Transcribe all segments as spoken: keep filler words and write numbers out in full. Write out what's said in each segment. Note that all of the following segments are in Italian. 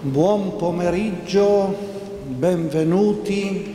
Buon pomeriggio, benvenuti.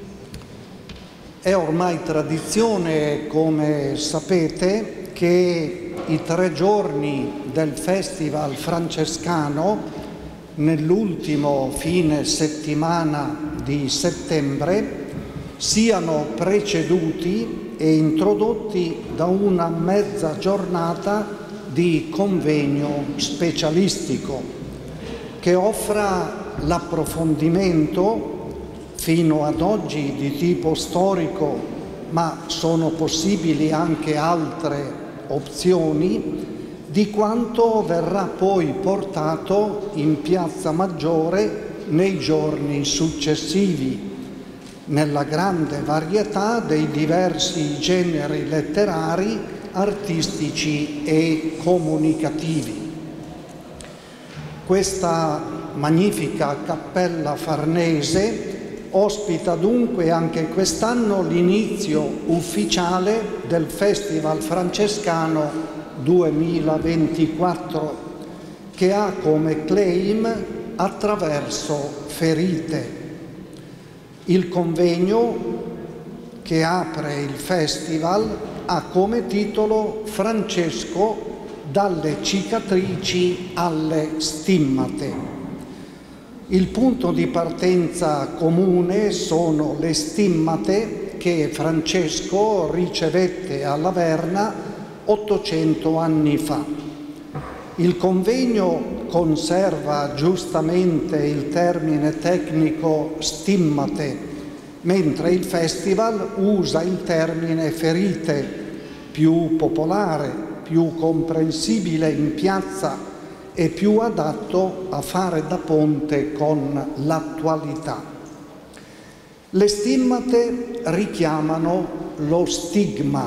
È ormai tradizione, come sapete, che i tre giorni del Festival Francescano, nell'ultimo fine settimana di settembre, siano preceduti e introdotti da una mezza giornata di convegno specialistico che offra l'approfondimento, fino ad oggi di tipo storico, ma sono possibili anche altre opzioni, di quanto verrà poi portato in Piazza Maggiore nei giorni successivi, nella grande varietà dei diversi generi letterari, artistici e comunicativi. Questa magnifica cappella farnese ospita dunque anche quest'anno l'inizio ufficiale del Festival Francescano duemilaventiquattro, che ha come claim "Attraverso ferite". Il convegno che apre il festival ha come titolo "Francesco, dalle cicatrici alle stimmate". Il punto di partenza comune sono le stimmate che Francesco ricevette a Laverna ottocento anni fa. Il convegno conserva giustamente il termine tecnico stimmate, mentre il festival usa il termine ferite, più popolare, più comprensibile in piazza e più adatto a fare da ponte con l'attualità. Le stimmate richiamano lo stigma.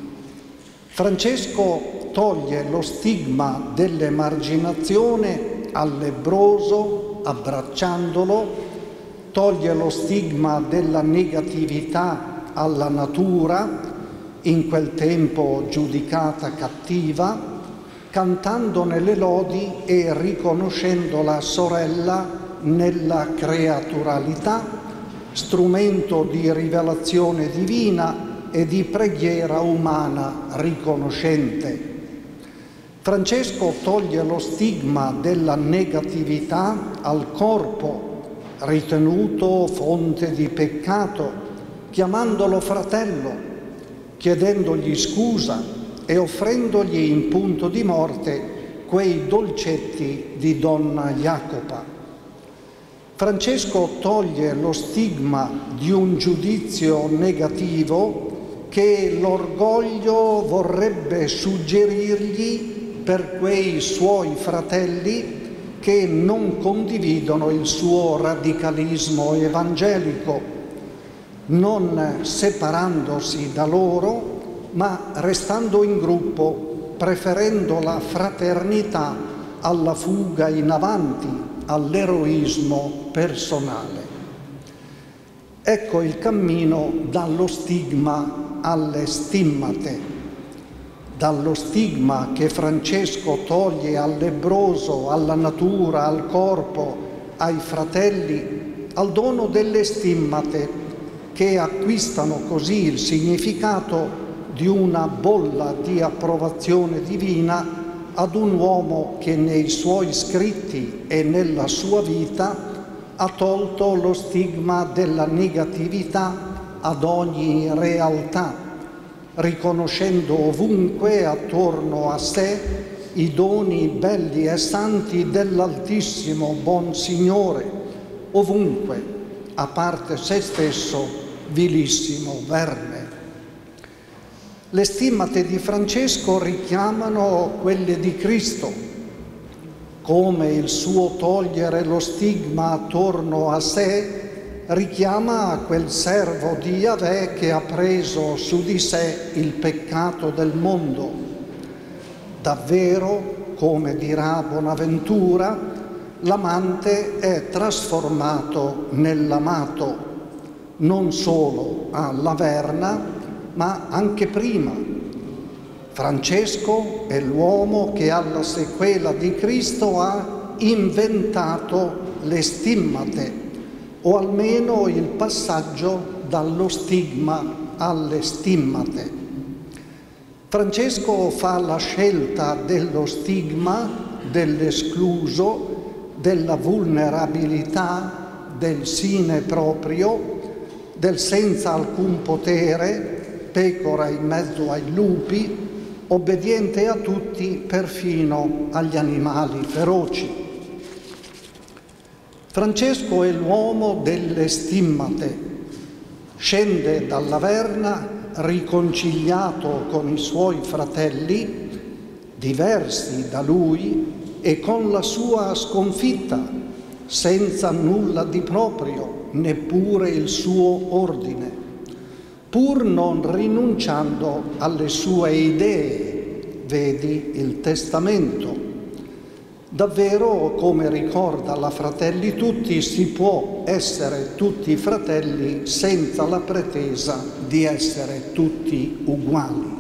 Francesco toglie lo stigma dell'emarginazione al lebbroso abbracciandolo, toglie lo stigma della negatività alla natura, in quel tempo giudicata cattiva, cantandone le lodi e riconoscendola sorella nella creaturalità, strumento di rivelazione divina e di preghiera umana riconoscente. Francesco toglie lo stigma della negatività al corpo, ritenuto fonte di peccato, chiamandolo fratello, chiedendogli scusa e offrendogli in punto di morte quei dolcetti di donna Jacopa. Francesco toglie lo stigma di un giudizio negativo che l'orgoglio vorrebbe suggerirgli per quei suoi fratelli che non condividono il suo radicalismo evangelico, non separandosi da loro, ma restando in gruppo, preferendo la fraternità alla fuga in avanti, all'eroismo personale. Ecco il cammino dallo stigma alle stimmate, dallo stigma che Francesco toglie al lebbroso, alla natura, al corpo, ai fratelli, al dono delle stimmate, che acquistano così il significato di una bolla di approvazione divina ad un uomo che nei suoi scritti e nella sua vita ha tolto lo stigma della negatività ad ogni realtà, riconoscendo ovunque attorno a sé i doni belli e santi dell'Altissimo Buon Signore, ovunque, a parte se stesso, vilissimo verme. Le stimmate di Francesco richiamano quelle di Cristo, come il suo togliere lo stigma attorno a sé richiama quel servo di Yahweh che ha preso su di sé il peccato del mondo. Davvero, come dirà Bonaventura, l'amante è trasformato nell'amato, non solo a Laverna, ma anche prima. Francesco è l'uomo che alla sequela di Cristo ha inventato le stimmate, o almeno il passaggio dallo stigma alle stimmate. Francesco fa la scelta dello stigma, dell'escluso, della vulnerabilità, del sine proprio, del senza alcun potere, pecora in mezzo ai lupi, obbediente a tutti, perfino agli animali feroci. Francesco è l'uomo delle stimmate, scende dall'Averna riconciliato con i suoi fratelli, diversi da lui e con la sua sconfitta, senza nulla di proprio, neppure il suo ordine, pur non rinunciando alle sue idee, vedi il testamento. Davvero, come ricorda la Fratelli Tutti, si può essere tutti fratelli senza la pretesa di essere tutti uguali.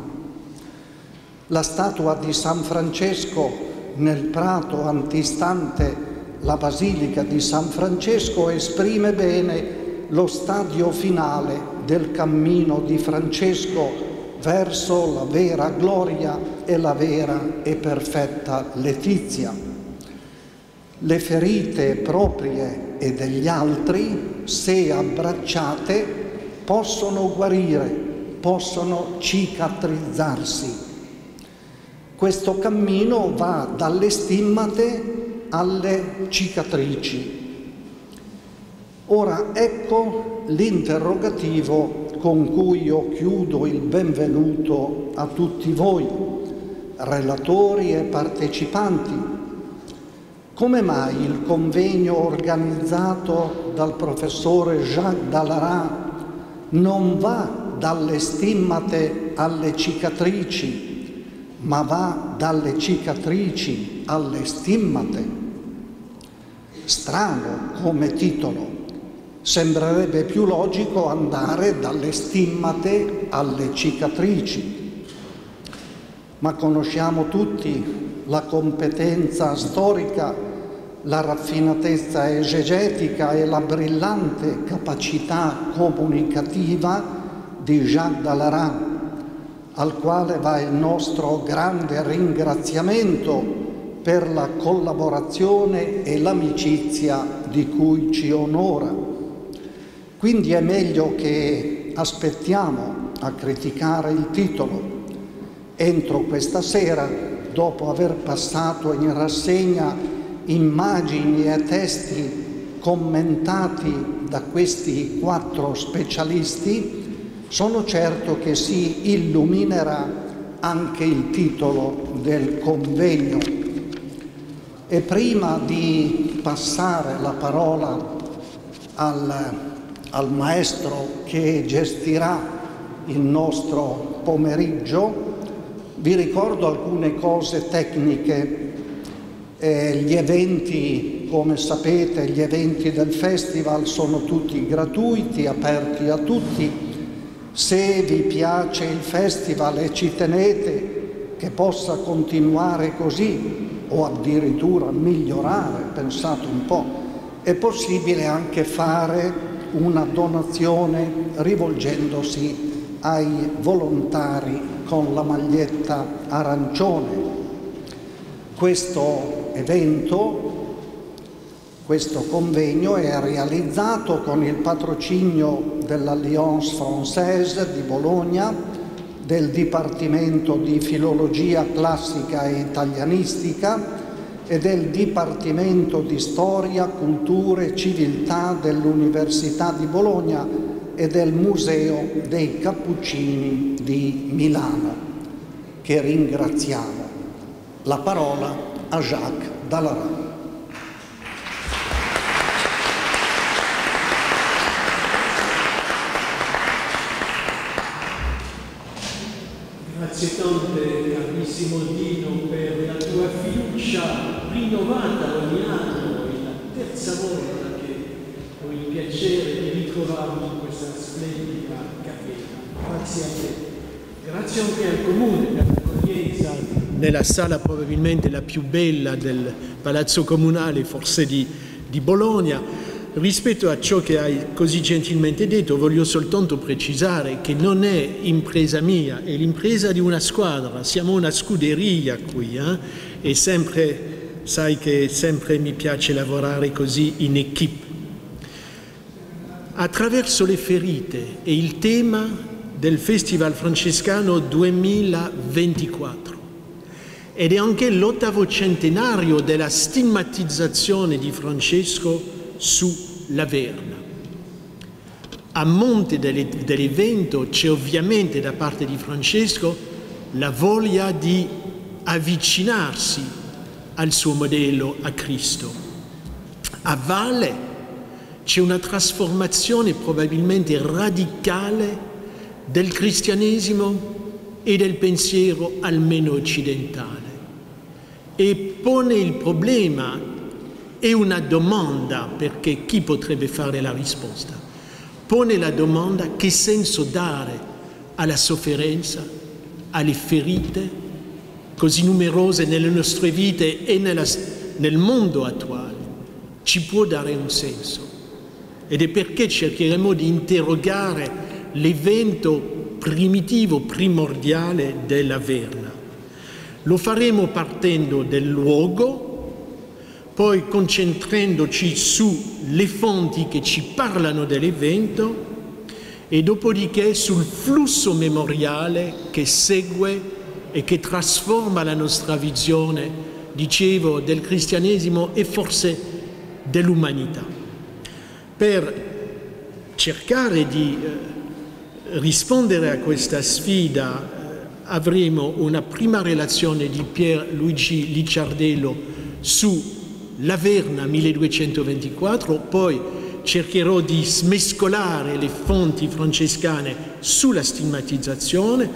La statua di San Francesco nel prato antistante la Basilica di San Francesco esprime bene lo stadio finale del cammino di Francesco verso la vera gloria e la vera e perfetta letizia. Le ferite proprie e degli altri, se abbracciate, possono guarire, possono cicatrizzarsi. Questo cammino va dalle stimmate alle cicatrici. Ora ecco l'interrogativo con cui io chiudo il benvenuto a tutti voi, relatori e partecipanti. Come mai il convegno organizzato dal professore Jacques Dallarin non va dalle stimmate alle cicatrici, ma va dalle cicatrici alle stimmate? Strano come titolo. Sembrerebbe più logico andare dalle stimmate alle cicatrici. Ma conosciamo tutti la competenza storica, la raffinatezza esegetica e la brillante capacità comunicativa di Jacques Dallarin, al quale va il nostro grande ringraziamento per la collaborazione e l'amicizia di cui ci onora. Quindi è meglio che aspettiamo a criticare il titolo. Entro questa sera, dopo aver passato in rassegna immagini e testi commentati da questi quattro specialisti, sono certo che si illuminerà anche il titolo del convegno. E prima di passare la parola al, al maestro che gestirà il nostro pomeriggio, vi ricordo alcune cose tecniche. Eh, gli eventi, come sapete, gli eventi del festival sono tutti gratuiti, aperti a tutti. Se vi piace il festival e ci tenete che possa continuare così o addirittura migliorare, pensate un po', è possibile anche fare una donazione rivolgendosi ai volontari con la maglietta arancione. Questo evento, questo convegno è realizzato con il patrocinio dell'Alliance Française di Bologna, del Dipartimento di Filologia Classica e Italianistica e del Dipartimento di Storia, Culture e Civiltà dell'Università di Bologna e del Museo dei Cappuccini di Milano, che ringraziamo. La parola a Jacques Dallarin. Grazie tante, carissimo Dino, per la tua fiducia rinnovata ogni anno. È la terza volta che ho il piacere di ritrovarmi in questa splendida catena. Grazie a te. Grazie anche al Comune per l'accoglienza nella sala probabilmente la più bella del Palazzo Comunale, forse di di Bologna. Rispetto a ciò che hai così gentilmente detto, voglio soltanto precisare che non è impresa mia, è l'impresa di una squadra, siamo una scuderia qui, eh? E sempre, sai che sempre mi piace lavorare così in equipe. Attraverso le ferite è il tema del Festival Francescano duemilaventiquattro ed è anche l'ottavo centenario della stigmatizzazione di Francesco sulla Verna. A monte dell'evento c'è ovviamente da parte di Francesco la voglia di avvicinarsi al suo modello, a Cristo. A valle c'è una trasformazione probabilmente radicale del cristianesimo e del pensiero almeno occidentale e pone il problema è una domanda, perché chi potrebbe fare la risposta? Pone la domanda: che senso dare alla sofferenza, alle ferite così numerose nelle nostre vite e nella, nel mondo attuale? Ci può dare un senso. Ed è perché cercheremo di interrogare l'evento primitivo, primordiale della Verna. Lo faremo partendo dal luogo, poi concentrandoci sulle fonti che ci parlano dell'evento e dopodiché sul flusso memoriale che segue e che trasforma la nostra visione, dicevo, del cristianesimo e forse dell'umanità. Per cercare di eh, rispondere a questa sfida eh, avremo una prima relazione di Pierluigi Licciardello su la Verna milleduecentoventiquattro, poi cercherò di smescolare le fonti francescane sulla stigmatizzazione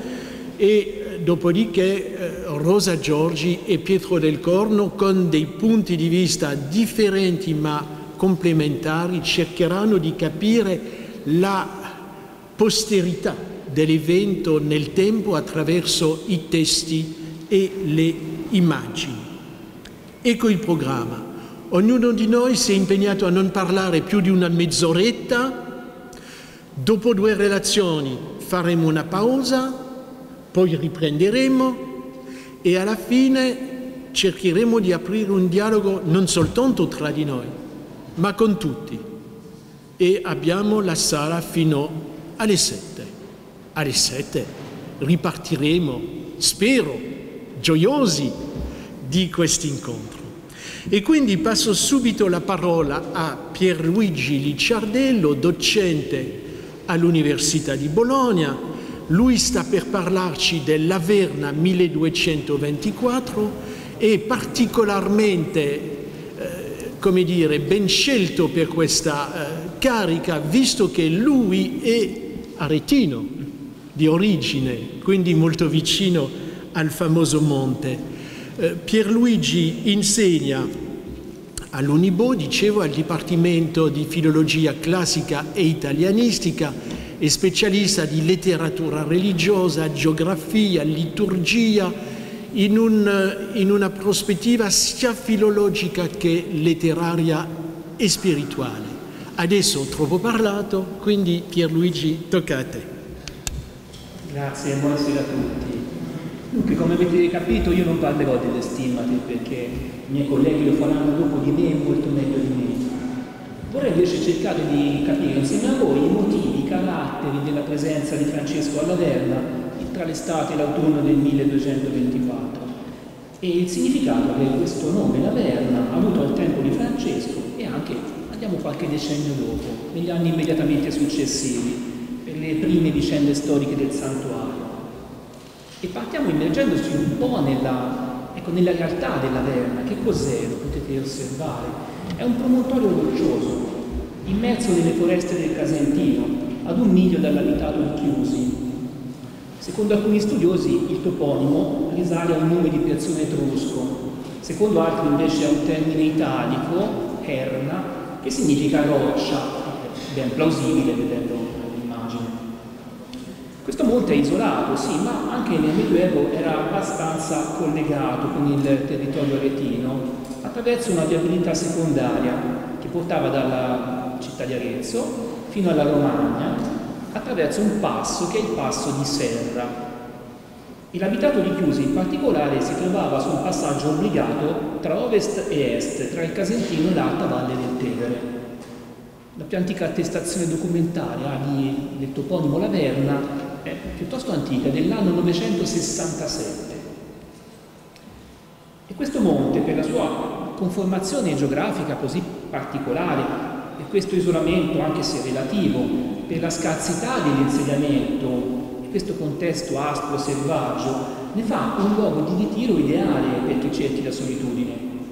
e dopodiché eh, Rosa Giorgi e Pietro del Corno, con dei punti di vista differenti ma complementari, cercheranno di capire la posterità dell'evento nel tempo attraverso i testi e le immagini. Ecco il programma. Ognuno di noi si è impegnato a non parlare più di una mezz'oretta. Dopo due relazioni faremo una pausa, poi riprenderemo e alla fine cercheremo di aprire un dialogo non soltanto tra di noi, ma con tutti. E abbiamo la sala fino alle sette. Alle sette ripartiremo, spero, gioiosi di questo incontro. E quindi passo subito la parola a Pierluigi Licciardello, docente all'Università di Bologna. Lui sta per parlarci della Verna milleduecentoventiquattro e particolarmente, eh, come dire, ben scelto per questa eh, carica, visto che lui è aretino di origine, quindi molto vicino al famoso monte. Pierluigi insegna all'Unibo, dicevo, al Dipartimento di Filologia Classica e Italianistica, è specialista di letteratura religiosa, geografia, liturgia, in, un, in una prospettiva sia filologica che letteraria e spirituale. Adesso ho troppo parlato, quindi Pierluigi, tocca a te. Grazie, buonasera a tutti. Dunque, come avete capito, io non parlerò delle stimmate perché i miei colleghi lo faranno dopo di me e molto meglio di me. Vorrei invece cercare di capire insieme a voi i motivi, i caratteri della presenza di Francesco alla Verna tra l'estate e l'autunno del milleduecentoventiquattro e il significato che questo nome, la Verna, ha avuto al tempo di Francesco e anche, andiamo qualche decennio dopo, negli anni immediatamente successivi, per le prime vicende storiche del santuario. E partiamo immergendoci un po' nella, ecco, nella realtà della Verna. Che cos'è? Lo potete osservare. È un promontorio roccioso, immerso nelle foreste del Casentino, ad un miglio dall'abitato di Chiusi. Secondo alcuni studiosi il toponimo risale a un nome di persone etrusco, secondo altri invece a un termine italico, erna, che significa roccia, ben plausibile vedendo l'immagine. Questo monte è isolato, sì, ma anche nel Medioevo era abbastanza collegato con il territorio aretino attraverso una viabilità secondaria che che portava dalla città di Arezzo fino alla Romagna attraverso un passo che è il passo di Serra. E l'abitato di Chiusi in particolare si trovava sul passaggio obbligato tra ovest e est, tra il Casentino e l'alta valle del Tevere. La più antica attestazione documentaria di, del toponimo Laverna è piuttosto antica, dell'anno novecentosessantasette. E questo monte, per la sua conformazione geografica così particolare, e questo isolamento, anche se relativo, per la scarsità dell'insediamento, questo contesto aspro, selvaggio, ne fa un luogo di ritiro ideale per chi cerchi la solitudine.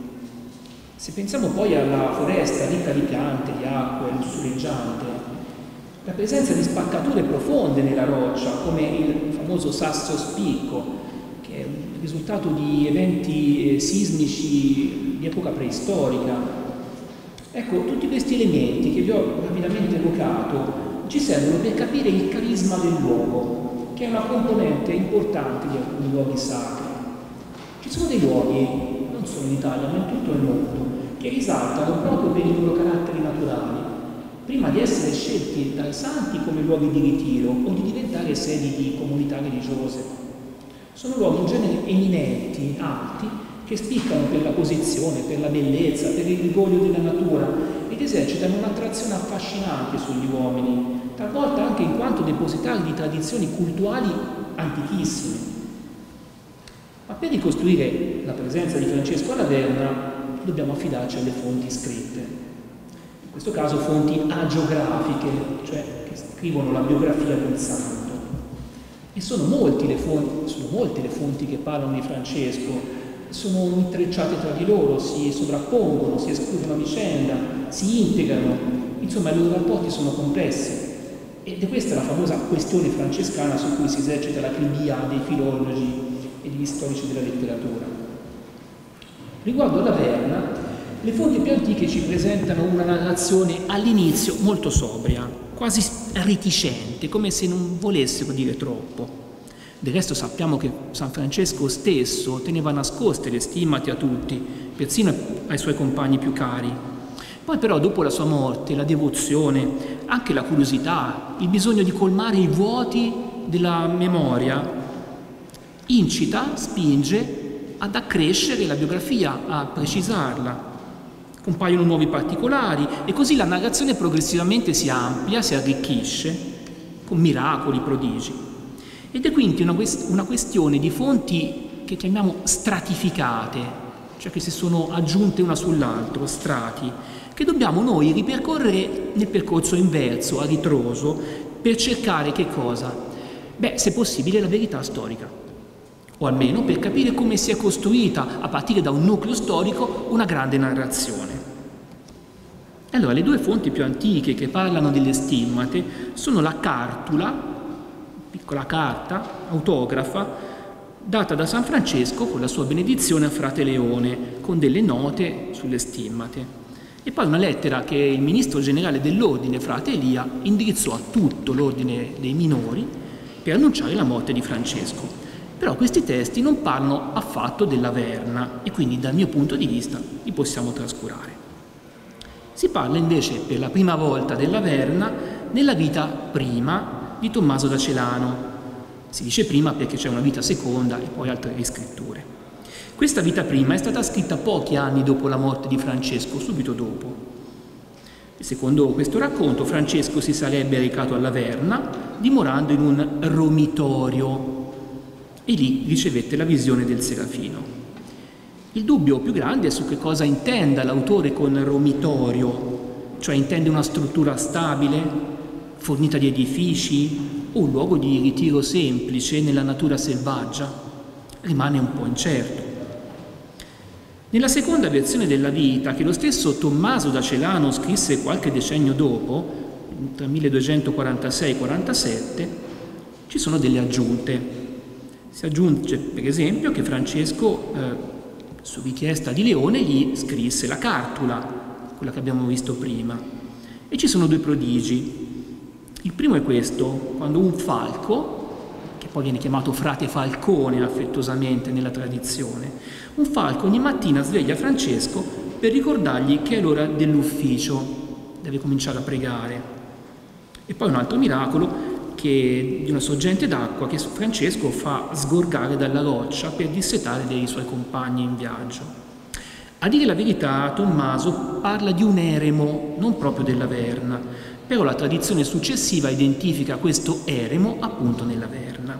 Se pensiamo poi alla foresta ricca di piante, di acque, lussureggiante, la presenza di spaccature profonde nella roccia, come il famoso sasso spicco, che è il risultato di eventi eh, sismici di epoca preistorica. Ecco, tutti questi elementi che vi ho rapidamente evocato ci servono per capire il carisma del luogo, che è una componente importante di alcuni luoghi sacri. Ci sono dei luoghi, non solo in Italia, ma in tutto il mondo, che risaltano proprio per i loro caratteri naturali, prima di essere scelti dai santi come luoghi di ritiro o di diventare sedi di comunità religiose. Sono luoghi in genere eminenti, alti, che spiccano per la posizione, per la bellezza, per il rigoglio della natura ed esercitano un'attrazione affascinante sugli uomini, talvolta anche in quanto depositari di tradizioni cultuali antichissime. Ma per ricostruire la presenza di Francesco a Laverna dobbiamo affidarci alle fonti scritte. In questo caso fonti agiografiche, cioè che scrivono la biografia del santo. E sono, molti le fonti, sono molte le fonti che parlano di Francesco, sono intrecciate tra di loro, si sovrappongono, si escludono a vicenda, si integrano, insomma i loro rapporti sono complessi. Ed è questa la famosa questione francescana su cui si esercita la cribia dei filologi e degli storici della letteratura. Riguardo alla Laverna, le fonti più antiche ci presentano una narrazione all'inizio molto sobria, quasi reticente, come se non volessero dire troppo. Del resto sappiamo che San Francesco stesso teneva nascoste le stimmate a tutti, persino ai suoi compagni più cari. Poi però dopo la sua morte, la devozione, anche la curiosità, il bisogno di colmare i vuoti della memoria, incita, spinge ad accrescere la biografia, a precisarla. Compaiono nuovi particolari e così la narrazione progressivamente si amplia, si arricchisce con miracoli, prodigi. Ed è quindi una, quest- una questione di fonti che chiamiamo stratificate, cioè che si sono aggiunte una sull'altro, strati, che dobbiamo noi ripercorrere nel percorso inverso, a ritroso, per cercare che cosa? Beh, se possibile la verità storica, o almeno per capire come si è costruita, a partire da un nucleo storico, una grande narrazione. Allora, le due fonti più antiche che parlano delle stimmate sono la cartula, piccola carta, autografa, data da San Francesco con la sua benedizione a frate Leone, con delle note sulle stimmate. E poi una lettera che il ministro generale dell'ordine, frate Elia, indirizzò a tutto l'ordine dei minori per annunciare la morte di Francesco. Però questi testi non parlano affatto della Laverna e quindi dal mio punto di vista li possiamo trascurare. Si parla invece per la prima volta della Laverna nella vita prima di Tommaso da Celano. Si dice prima perché c'è una vita seconda e poi altre riscritture. Questa vita prima è stata scritta pochi anni dopo la morte di Francesco, subito dopo. E secondo questo racconto Francesco si sarebbe recato a Laverna dimorando in un romitorio e lì ricevette la visione del Serafino. Il dubbio più grande è su che cosa intenda l'autore con romitorio, cioè intende una struttura stabile, fornita di edifici o un luogo di ritiro semplice nella natura selvaggia? Rimane un po' incerto. Nella seconda versione della vita, che lo stesso Tommaso da Celano scrisse qualche decennio dopo, tra milleduecentoquarantasei quarantasette, ci sono delle aggiunte. Si aggiunge, per esempio, che Francesco, eh, su richiesta di Leone, gli scrisse la cartula, quella che abbiamo visto prima. E ci sono due prodigi. Il primo è questo, quando un falco, che poi viene chiamato frate Falcone affettuosamente nella tradizione. Un falco ogni mattina sveglia Francesco per ricordargli che è l'ora dell'ufficio, deve cominciare a pregare. E poi un altro miracolo che di una sorgente d'acqua che Francesco fa sgorgare dalla roccia per dissetare dei suoi compagni in viaggio. A dire la verità, Tommaso parla di un eremo, non proprio dell'Averna, però la tradizione successiva identifica questo eremo appunto nell'Averna.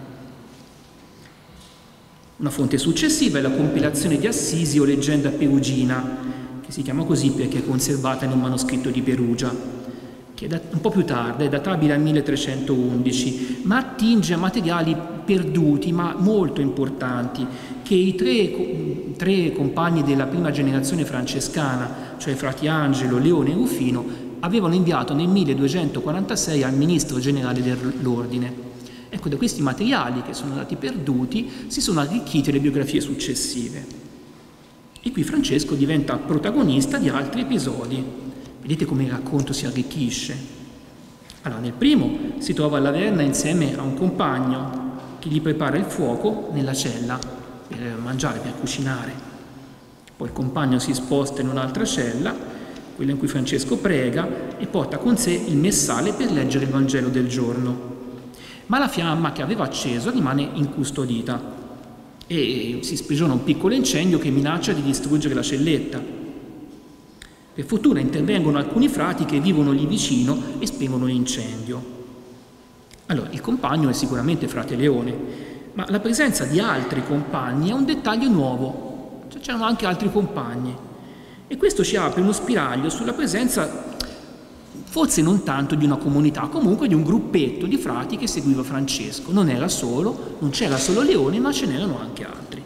Una fonte successiva è la compilazione di Assisi o leggenda perugina, che si chiama così perché è conservata in un manoscritto di Perugia, che è un po' più tarda, è databile al milletrecentoundici, ma attinge a materiali perduti, ma molto importanti, che i tre, tre compagni della prima generazione francescana, cioè frati Angelo, Leone e Rufino, avevano inviato nel milleduecentoquarantasei al ministro generale dell'ordine. Ecco, da questi materiali che sono andati perduti si sono arricchite le biografie successive. E qui Francesco diventa protagonista di altri episodi. Vedete come il racconto si arricchisce. Allora, nel primo si trova all'Averna insieme a un compagno che gli prepara il fuoco nella cella per mangiare, per cucinare. Poi il compagno si sposta in un'altra cella, quella in cui Francesco prega, e porta con sé il messale per leggere il Vangelo del giorno. Ma la fiamma che aveva acceso rimane incustodita e si sprigiona un piccolo incendio che minaccia di distruggere la celletta. Per fortuna intervengono alcuni frati che vivono lì vicino e spengono l'incendio. Allora, il compagno è sicuramente frate Leone, ma la presenza di altri compagni è un dettaglio nuovo, cioè c'erano anche altri compagni. E questo ci apre uno spiraglio sulla presenza, forse non tanto di una comunità, comunque di un gruppetto di frati che seguiva Francesco. Non era solo, non c'era solo Leone, ma ce n'erano anche altri.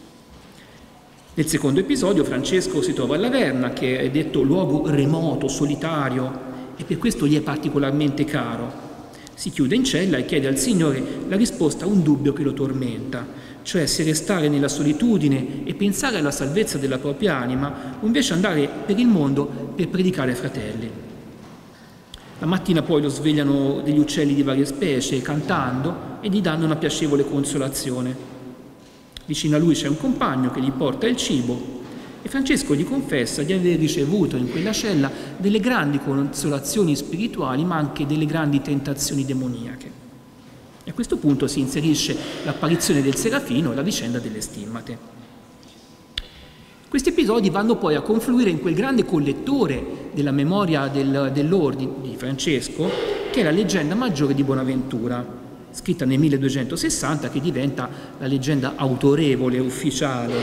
Nel secondo episodio Francesco si trova all'Averna, che è detto luogo remoto, solitario, e per questo gli è particolarmente caro. Si chiude in cella e chiede al Signore la risposta a un dubbio che lo tormenta, cioè se restare nella solitudine e pensare alla salvezza della propria anima o invece andare per il mondo per predicare ai fratelli. La mattina poi lo svegliano degli uccelli di varie specie cantando e gli danno una piacevole consolazione. Vicino a lui c'è un compagno che gli porta il cibo e Francesco gli confessa di aver ricevuto in quella cella delle grandi consolazioni spirituali ma anche delle grandi tentazioni demoniache. E a questo punto si inserisce l'apparizione del Serafino e la vicenda delle stimmate. Questi episodi vanno poi a confluire in quel grande collettore della memoria del, dell'ordine di Francesco che è la leggenda maggiore di Bonaventura, scritta nel milleduecentosessanta, che diventa la leggenda autorevole, ufficiale.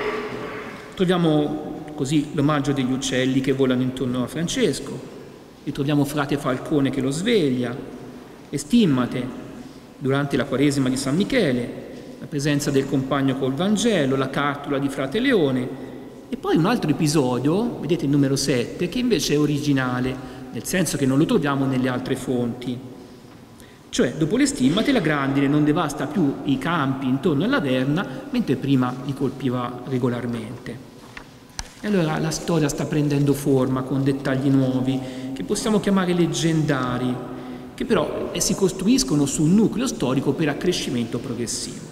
Troviamo così l'omaggio degli uccelli che volano intorno a Francesco, ritroviamo frate Falcone che lo sveglia, le stimmate durante la Quaresima di San Michele, la presenza del compagno col Vangelo, la cartula di frate Leone, e poi un altro episodio, vedete il numero sette, che invece è originale, nel senso che non lo troviamo nelle altre fonti. Cioè, dopo le stimmate, la grandine non devasta più i campi intorno all'Averna, mentre prima li colpiva regolarmente. E allora la storia sta prendendo forma con dettagli nuovi, che possiamo chiamare leggendari, che però si costruiscono su un nucleo storico per accrescimento progressivo.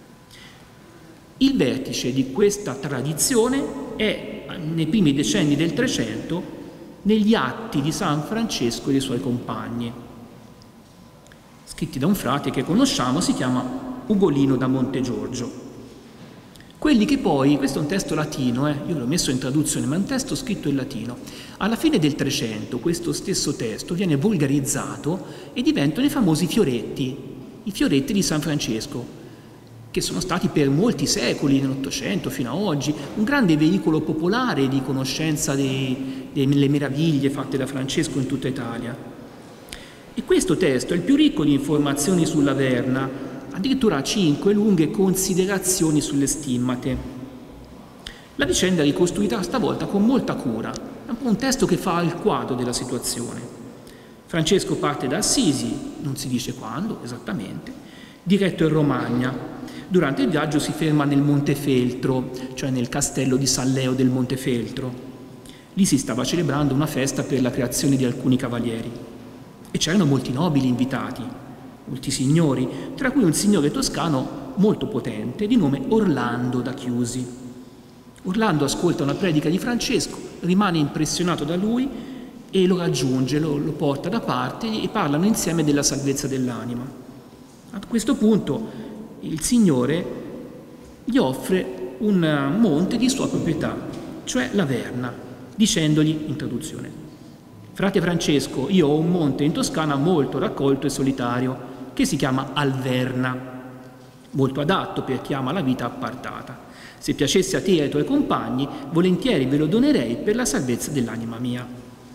Il vertice di questa tradizione è, nei primi decenni del Trecento, negli atti di San Francesco e dei suoi compagni, scritti da un frate che conosciamo, si chiama Ugolino da Montegiorgio. Quelli che poi, questo è un testo latino, eh, io l'ho messo in traduzione, ma è un testo scritto in latino. Alla fine del Trecento questo stesso testo viene volgarizzato e diventano i famosi fioretti, i fioretti di San Francesco, che sono stati per molti secoli, nell'Ottocento fino a oggi, un grande veicolo popolare di conoscenza dei, delle meraviglie fatte da Francesco in tutta Italia. E questo testo è il più ricco di informazioni sull'Averna, addirittura cinque lunghe considerazioni sulle stimmate. La vicenda è ricostruita stavolta con molta cura, è un po' un testo che fa il quadro della situazione. Francesco parte da Assisi, non si dice quando esattamente, diretto in Romagna. Durante il viaggio si ferma nel Montefeltro, cioè nel castello di San Leo del Montefeltro. Lì si stava celebrando una festa per la creazione di alcuni cavalieri. E c'erano molti nobili invitati, molti signori, tra cui un signore toscano molto potente di nome Orlando da Chiusi. Orlando ascolta una predica di Francesco, rimane impressionato da lui e lo raggiunge, lo, lo porta da parte e parlano insieme della salvezza dell'anima. A questo punto il Signore gli offre un monte di sua proprietà, cioè la Verna, dicendogli, introduzione: frate Francesco, io ho un monte in Toscana molto raccolto e solitario che si chiama Alverna, molto adatto per chi ama la vita appartata. Se piacesse a te e ai tuoi compagni, volentieri ve lo donerei per la salvezza dell'anima mia.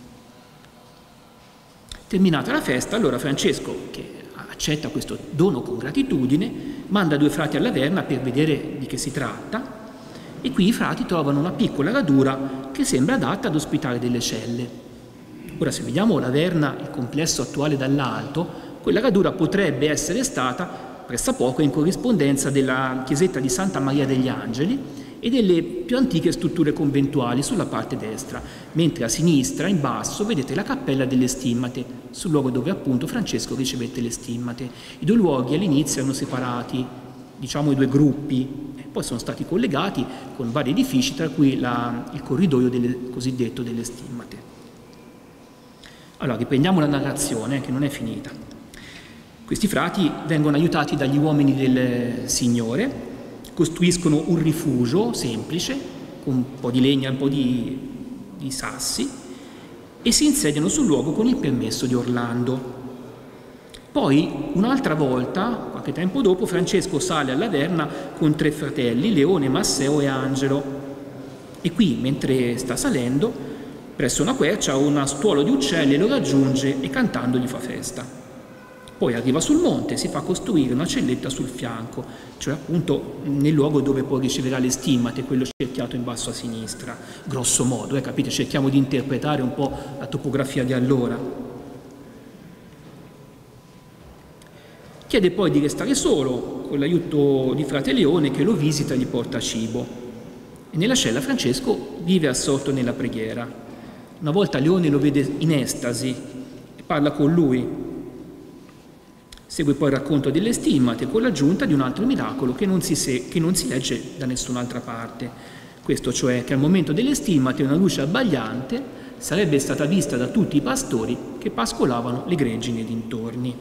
Terminata la festa, allora Francesco, che accetta questo dono con gratitudine, manda due frati alla Verna per vedere di che si tratta, e qui i frati trovano una piccola radura che sembra adatta ad ospitare delle celle. Ora, se vediamo la Verna, il complesso attuale dall'alto, quella radura potrebbe essere stata pressappoco in corrispondenza della chiesetta di Santa Maria degli Angeli e delle più antiche strutture conventuali sulla parte destra, mentre a sinistra, in basso, vedete la cappella delle Stimmate, sul luogo dove appunto Francesco ricevette le stimmate. I due luoghi all'inizio erano separati, diciamo i due gruppi, poi sono stati collegati con vari edifici, tra cui la, il corridoio delle, cosiddetto delle Stimmate. Allora, riprendiamo la narrazione, che non è finita. Questi frati vengono aiutati dagli uomini del Signore, costruiscono un rifugio semplice, con un po' di legna e un po' di, di sassi, e si insediano sul luogo con il permesso di Orlando. Poi, un'altra volta, qualche tempo dopo, Francesco sale alla Verna con tre fratelli, Leone, Masseo e Angelo. E qui, mentre sta salendo, presso una quercia, una stuolo di uccelli lo raggiunge e cantando gli fa festa. Poi arriva sul monte e si fa costruire una celletta sul fianco, cioè appunto nel luogo dove poi riceverà le stimmate, quello cerchiato in basso a sinistra, grosso modo, eh, capite? Cerchiamo di interpretare un po' la topografia di allora. Chiede poi di restare solo, con l'aiuto di frate Leone che lo visita e gli porta cibo. E nella cella Francesco vive assorto nella preghiera. Una volta Leone lo vede in estasi e parla con lui. Segue poi il racconto delle stimmate con l'aggiunta di un altro miracolo che non si, se- che non si legge da nessun'altra parte. Questo cioè che al momento delle stimmate una luce abbagliante sarebbe stata vista da tutti i pastori che pascolavano le greggi nei dintorni.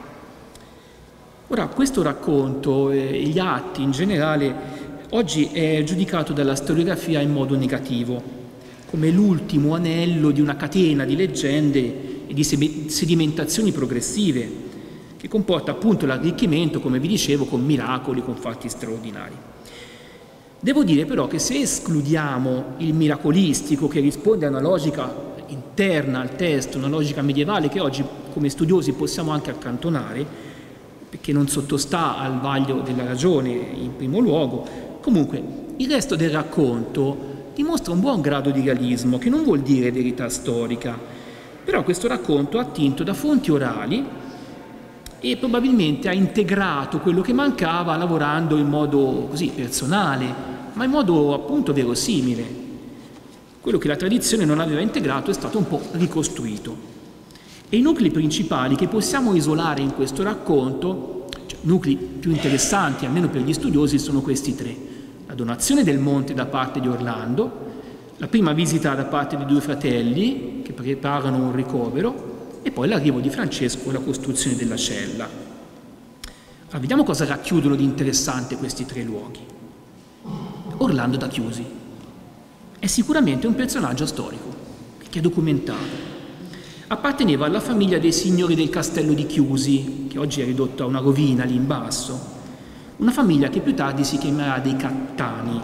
Ora, questo racconto e gli atti in generale oggi è giudicato dalla storiografia in modo negativo, come l'ultimo anello di una catena di leggende e di sedimentazioni progressive, che comporta appunto l'arricchimento, come vi dicevo, con miracoli, con fatti straordinari. Devo dire però che se escludiamo il miracolistico, che risponde a una logica interna al testo, una logica medievale che oggi come studiosi possiamo anche accantonare, perché non sottostà al vaglio della ragione in primo luogo, comunque il resto del racconto dimostra un buon grado di realismo, che non vuol dire verità storica, però questo racconto ha attinto da fonti orali e probabilmente ha integrato quello che mancava lavorando in modo così personale, ma in modo appunto verosimile. Quello che la tradizione non aveva integrato è stato un po' ricostruito. E i nuclei principali che possiamo isolare in questo racconto, cioè nuclei più interessanti almeno per gli studiosi, sono questi tre: la donazione del monte da parte di Orlando, la prima visita da parte di due fratelli che preparano un ricovero, e poi l'arrivo di Francesco e la costruzione della cella. Allora, vediamo cosa racchiudono di interessante questi tre luoghi. Orlando da Chiusi è sicuramente un personaggio storico che è documentato. Apparteneva alla famiglia dei signori del castello di Chiusi, che oggi è ridotto a una rovina lì in basso, una famiglia che più tardi si chiamerà dei Cattani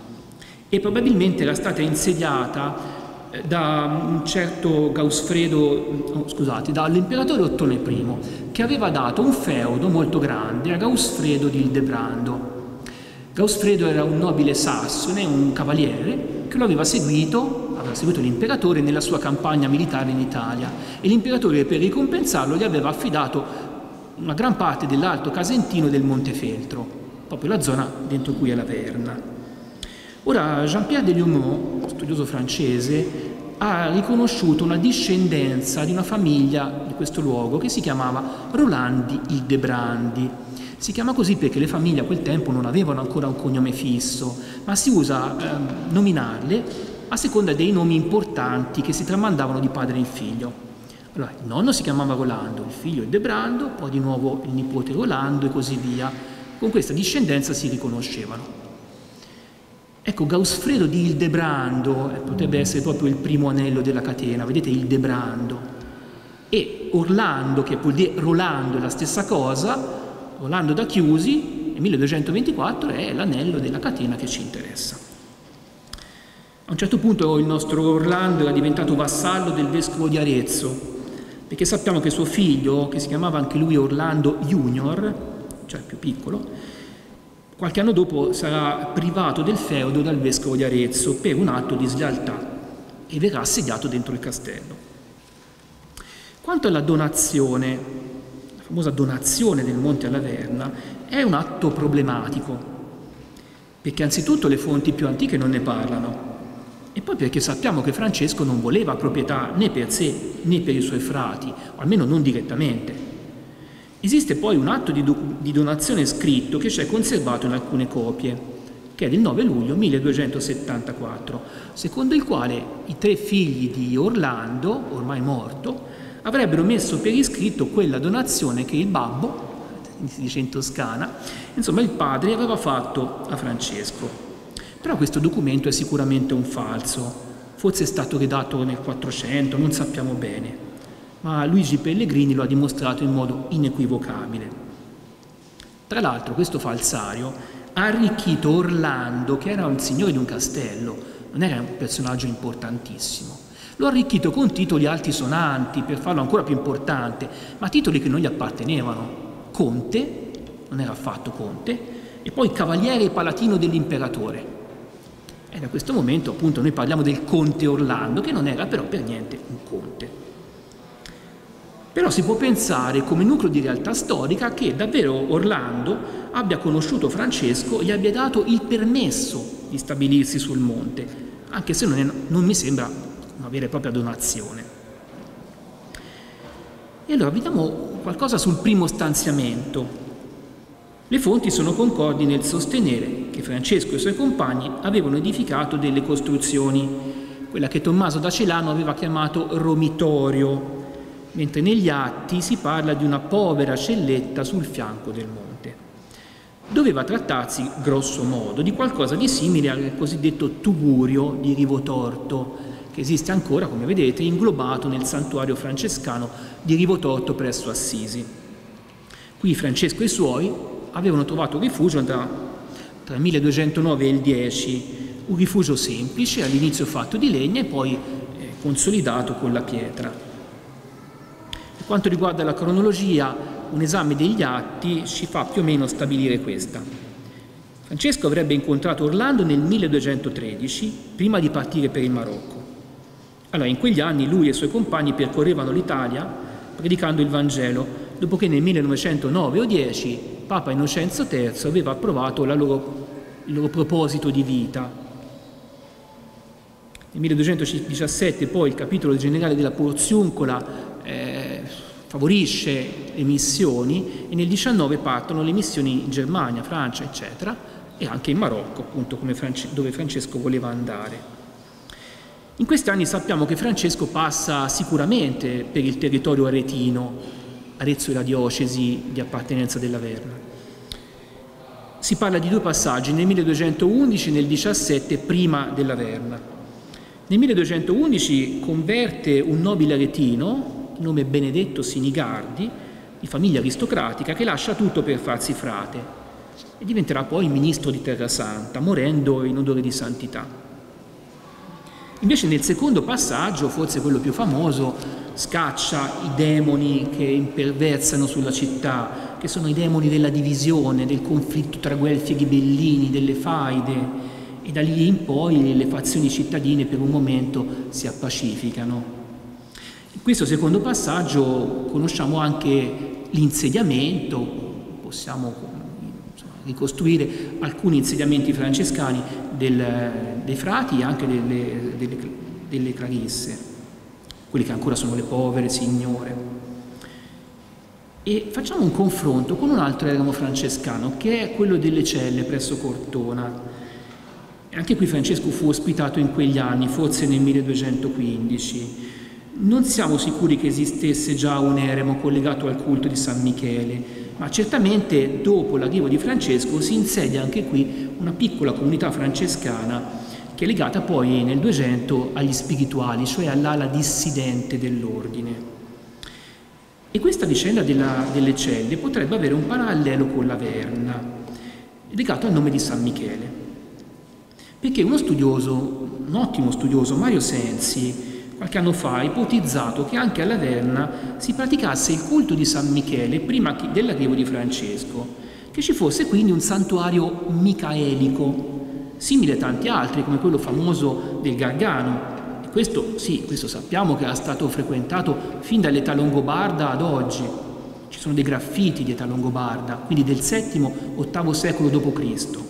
e probabilmente era stata insediata da un certo Gausfredo, oh, scusate, dall'imperatore Ottone I, che aveva dato un feudo molto grande a Gausfredo di Ildebrando. Gausfredo era un nobile sassone, un cavaliere, che lo aveva seguito, aveva seguito l'imperatore nella sua campagna militare in Italia, e l'imperatore, per ricompensarlo, gli aveva affidato una gran parte dell'Alto Casentino e del Montefeltro, proprio la zona dentro cui è la Verna. Ora, Jean-Pierre Delumeau, studioso francese, ha riconosciuto una discendenza di una famiglia di questo luogo che si chiamava Rolandi Ildebrandi. Si chiama così perché le famiglie a quel tempo non avevano ancora un cognome fisso, ma si usa eh, nominarle a seconda dei nomi importanti che si tramandavano di padre in figlio. Allora, il nonno si chiamava Rolando, il figlio Ildebrando, poi di nuovo il nipote Rolando e così via. Con questa discendenza si riconoscevano. Ecco, Gausfredo di Ildebrando eh, potrebbe essere proprio il primo anello della catena, vedete Ildebrando. E Orlando, che vuol dire Rolando, è la stessa cosa, Rolando da Chiusi, nel milleduecentoventiquattro è l'anello della catena che ci interessa. A un certo punto il nostro Orlando era diventato vassallo del vescovo di Arezzo, perché sappiamo che suo figlio, che si chiamava anche lui Orlando Junior, cioè più piccolo, qualche anno dopo sarà privato del feudo dal vescovo di Arezzo per un atto di slealtà e verrà assediato dentro il castello. Quanto alla donazione, la famosa donazione del Monte alla Verna, è un atto problematico, perché anzitutto le fonti più antiche non ne parlano, e poi perché sappiamo che Francesco non voleva proprietà né per sé né per i suoi frati, o almeno non direttamente. Esiste poi un atto di, do- di donazione scritto che c'è conservato in alcune copie, che è del nove luglio milleduecentosettantaquattro, secondo il quale i tre figli di Orlando, ormai morto, avrebbero messo per iscritto quella donazione che il babbo, si dice in Toscana, insomma il padre aveva fatto a Francesco. Però questo documento è sicuramente un falso, forse è stato redatto nel quattrocento, non sappiamo bene, ma Luigi Pellegrini lo ha dimostrato in modo inequivocabile. Tra l'altro questo falsario ha arricchito Orlando, che era un signore di un castello, non era un personaggio importantissimo. Lo ha arricchito con titoli altisonanti per farlo ancora più importante, ma titoli che non gli appartenevano. Conte, non era affatto conte, e poi cavaliere palatino dell'imperatore. E da questo momento appunto noi parliamo del conte Orlando, che non era però per niente un conte. Però si può pensare come nucleo di realtà storica che davvero Orlando abbia conosciuto Francesco e gli abbia dato il permesso di stabilirsi sul monte, anche se non, è, non mi sembra una vera e propria donazione. E allora vediamo qualcosa sul primo stanziamento. Le fonti sono concordi nel sostenere che Francesco e i suoi compagni avevano edificato delle costruzioni, quella che Tommaso da Celano aveva chiamato romitorio, mentre negli atti si parla di una povera celletta sul fianco del monte. Doveva trattarsi, grosso modo, di qualcosa di simile al cosiddetto tugurio di Rivotorto, che esiste ancora, come vedete, inglobato nel santuario francescano di Rivotorto presso Assisi. Qui Francesco e i suoi avevano trovato rifugio tra, tra il milleduecentonove e il dieci, un rifugio semplice, all'inizio fatto di legna e poi eh, consolidato con la pietra. Per quanto riguarda la cronologia, un esame degli atti ci fa più o meno stabilire questa. Francesco avrebbe incontrato Orlando nel milleduecentotredici, prima di partire per il Marocco. Allora, in quegli anni lui e i suoi compagni percorrevano l'Italia predicando il Vangelo, dopo che nel millenovecentonove o dieci Papa Innocenzo terzo aveva approvato la loro, il loro proposito di vita. Nel milleduecentodiciassette poi il capitolo generale della Porziuncola eh, favorisce le missioni e nel diciannove partono le missioni in Germania, Francia, eccetera, e anche in Marocco, appunto, come France- dove Francesco voleva andare. In questi anni sappiamo che Francesco passa sicuramente per il territorio aretino. Arezzo è la diocesi di appartenenza della Verna. Si parla di due passaggi, nel milleduecentoundici e nel diciassette, prima della Verna. Nel milleduecentoundici converte un nobile aretino, di nome Benedetto Sinigardi, di famiglia aristocratica, che lascia tutto per farsi frate e diventerà poi ministro di Terra Santa, morendo in odore di santità. Invece nel secondo passaggio, forse quello più famoso, scaccia i demoni che imperversano sulla città, che sono i demoni della divisione, del conflitto tra Guelfi e Ghibellini, delle faide, e da lì in poi le fazioni cittadine per un momento si appacificano. In questo secondo passaggio conosciamo anche l'insediamento, possiamo insomma, ricostruire alcuni insediamenti francescani del, dei frati e anche delle, delle, delle Clarisse, quelle che ancora sono le povere signore. E facciamo un confronto con un altro eremo francescano, che è quello delle Celle presso Cortona. E anche qui Francesco fu ospitato in quegli anni, forse nel milleduecentoquindici. Non siamo sicuri che esistesse già un eremo collegato al culto di San Michele, ma certamente dopo l'arrivo di Francesco si insedia anche qui una piccola comunità francescana che è legata poi nel duecento agli spirituali, cioè all'ala dissidente dell'ordine. E questa vicenda della, delle Celle potrebbe avere un parallelo con la Verna, legato al nome di San Michele. Perché uno studioso, un ottimo studioso, Mario Sensi, qualche anno fa ha ipotizzato che anche alla Verna si praticasse il culto di San Michele prima dell'arrivo di Francesco, che ci fosse quindi un santuario micaelico, simile a tanti altri, come quello famoso del Gargano. E questo, sì, questo sappiamo che era stato frequentato fin dall'età longobarda ad oggi. Ci sono dei graffiti di età longobarda, quindi del settimo ottavo secolo dopo Cristo.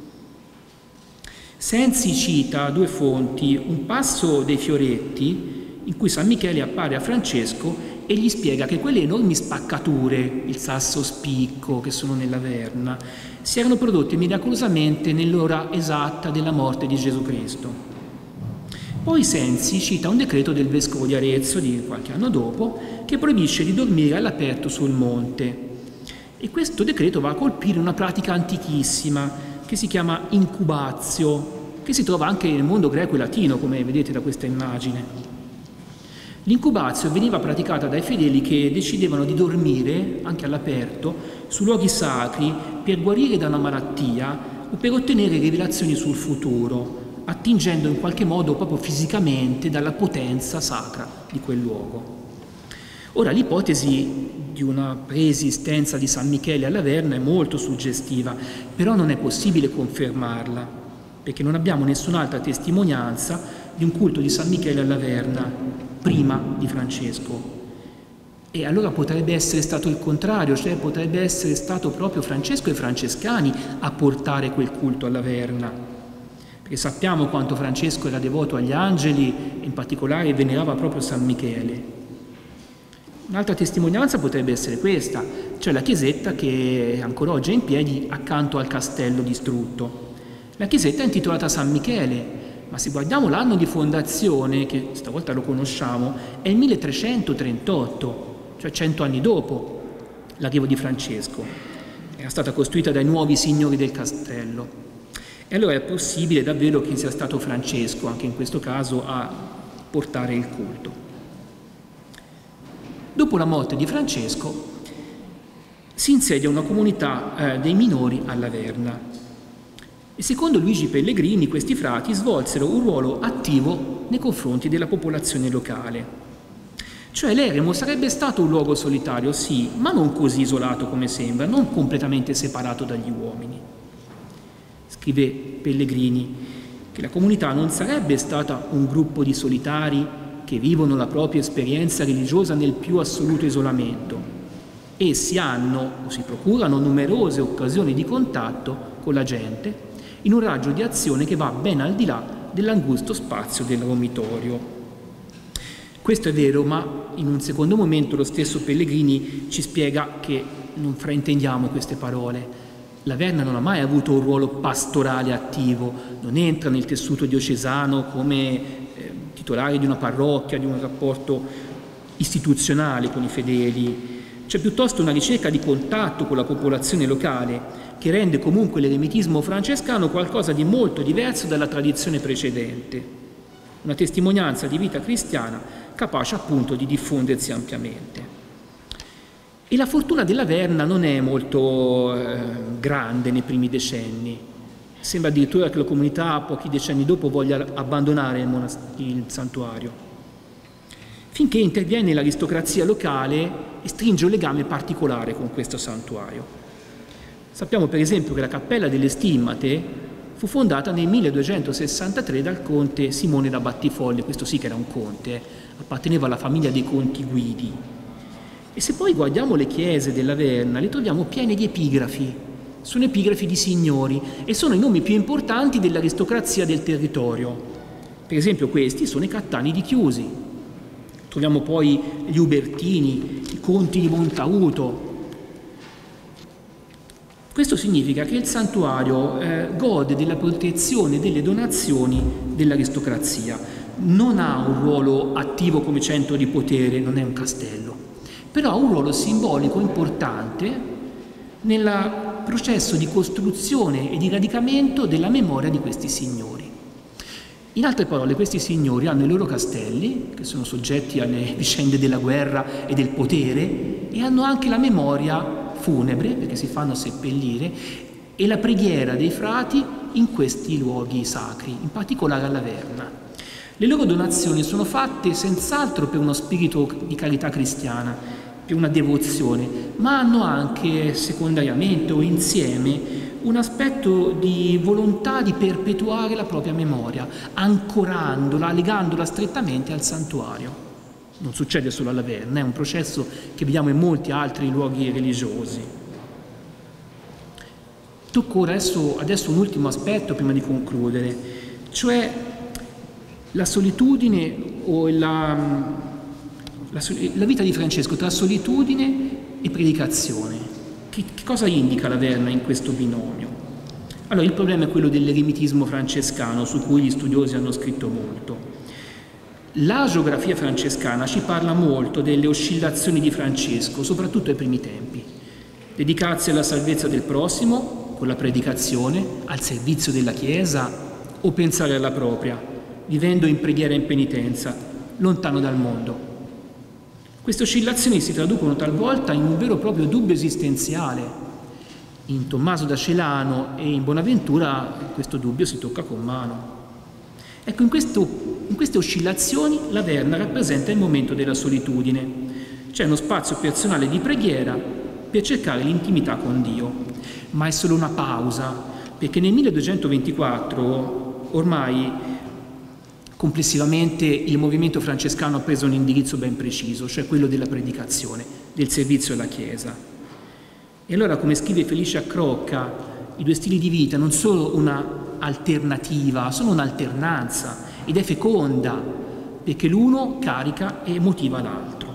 Sensi cita due fonti, un passo dei Fioretti in cui San Michele appare a Francesco e gli spiega che quelle enormi spaccature, il sasso spicco che sono nella Verna, si erano prodotte miracolosamente nell'ora esatta della morte di Gesù Cristo. Poi Sensi cita un decreto del vescovo di Arezzo di qualche anno dopo che proibisce di dormire all'aperto sul monte. E questo decreto va a colpire una pratica antichissima che si chiama incubatio, che si trova anche nel mondo greco e latino, come vedete da questa immagine. L'incubatio veniva praticata dai fedeli che decidevano di dormire, anche all'aperto, su luoghi sacri per guarire da una malattia o per ottenere rivelazioni sul futuro, attingendo in qualche modo proprio fisicamente dalla potenza sacra di quel luogo. Ora, l'ipotesi di una preesistenza di San Michele alla Verna è molto suggestiva, però non è possibile confermarla, perché non abbiamo nessun'altra testimonianza di un culto di San Michele alla Verna prima di Francesco. E allora potrebbe essere stato il contrario, cioè potrebbe essere stato proprio Francesco e i francescani a portare quel culto alla Verna, perché sappiamo quanto Francesco era devoto agli angeli e in particolare venerava proprio San Michele. Un'altra testimonianza potrebbe essere questa, cioè la chiesetta che ancora oggi è in piedi accanto al castello distrutto. La chiesetta è intitolata San Michele, ma se guardiamo l'anno di fondazione, che stavolta lo conosciamo, è il milletrecentotrentotto, cioè cento anni dopo l'arrivo di Francesco. Era stata costruita dai nuovi signori del castello. E allora è possibile davvero che sia stato Francesco, anche in questo caso, a portare il culto. Dopo la morte di Francesco si insedia una comunità eh, dei minori alla Verna e secondo Luigi Pellegrini questi frati svolsero un ruolo attivo nei confronti della popolazione locale. Cioè l'eremo sarebbe stato un luogo solitario, sì, ma non così isolato come sembra, non completamente separato dagli uomini. Scrive Pellegrini che la comunità non sarebbe stata un gruppo di solitari che vivono la propria esperienza religiosa nel più assoluto isolamento. Essi hanno o si procurano numerose occasioni di contatto con la gente in un raggio di azione che va ben al di là dell'angusto spazio del romitorio. Questo è vero, ma in un secondo momento lo stesso Pellegrini ci spiega che non fraintendiamo queste parole. La Verna non ha mai avuto un ruolo pastorale attivo, non entra nel tessuto diocesano come titolare di una parrocchia, di un rapporto istituzionale con i fedeli. C'è piuttosto una ricerca di contatto con la popolazione locale che rende comunque l'eremetismo francescano qualcosa di molto diverso dalla tradizione precedente, una testimonianza di vita cristiana capace appunto di diffondersi ampiamente. E la fortuna della Verna non è molto eh, grande nei primi decenni. Sembra addirittura che la comunità pochi decenni dopo voglia abbandonare il, monast- il santuario, finché interviene l'aristocrazia locale e stringe un legame particolare con questo santuario. Sappiamo per esempio che la Cappella delle Stimmate fu fondata nel milleduecentosessantatré dal conte Simone da Battifolle, questo sì che era un conte, apparteneva alla famiglia dei conti Guidi. E se poi guardiamo le chiese della Verna, le troviamo piene di epigrafi. Sono epigrafi di signori e sono i nomi più importanti dell'aristocrazia del territorio. Per esempio questi sono i Cattanidi chiusi. Troviamo poi gli Ubertini, i Conti di Montaguto. Questo significa che il santuario eh, gode della protezione delle donazioni dell'aristocrazia. Non ha un ruolo attivo come centro di potere, non è un castello, però ha un ruolo simbolico importante nel processo di costruzione e di radicamento della memoria di questi signori. In altre parole, questi signori hanno i loro castelli, che sono soggetti alle vicende della guerra e del potere, e hanno anche la memoria funebre, perché si fanno seppellire, e la preghiera dei frati in questi luoghi sacri, in particolare a Laverna. Le loro donazioni sono fatte senz'altro per uno spirito di carità cristiana, per una devozione, ma hanno anche secondariamente o insieme un aspetto di volontà di perpetuare la propria memoria, ancorandola, legandola strettamente al santuario. Non succede solo a Laverna, è un processo che vediamo in molti altri luoghi religiosi. Tocco adesso, adesso un ultimo aspetto prima di concludere, cioè la solitudine o la, la, la vita di Francesco tra solitudine e predicazione. Che, che cosa indica Laverna in questo binomio? Allora, il problema è quello dell'eremitismo francescano, su cui gli studiosi hanno scritto molto. La geografia francescana ci parla molto delle oscillazioni di Francesco, soprattutto ai primi tempi. Dedicarsi alla salvezza del prossimo, con la predicazione, al servizio della Chiesa, o pensare alla propria, vivendo in preghiera e in penitenza, lontano dal mondo. Queste oscillazioni si traducono talvolta in un vero e proprio dubbio esistenziale. In Tommaso da Celano e in Bonaventura questo dubbio si tocca con mano. Ecco, in, questo, in queste oscillazioni Laverna rappresenta il momento della solitudine. C'è uno spazio personale di preghiera per cercare l'intimità con Dio, ma è solo una pausa, perché nel milleduecentoventiquattro ormai complessivamente il movimento francescano ha preso un indirizzo ben preciso, cioè quello della predicazione, del servizio alla Chiesa. E allora, come scrive Felicia Crocca, i due stili di vita non sono una alternativa, sono un'alternanza, ed è feconda, perché l'uno carica e motiva l'altro.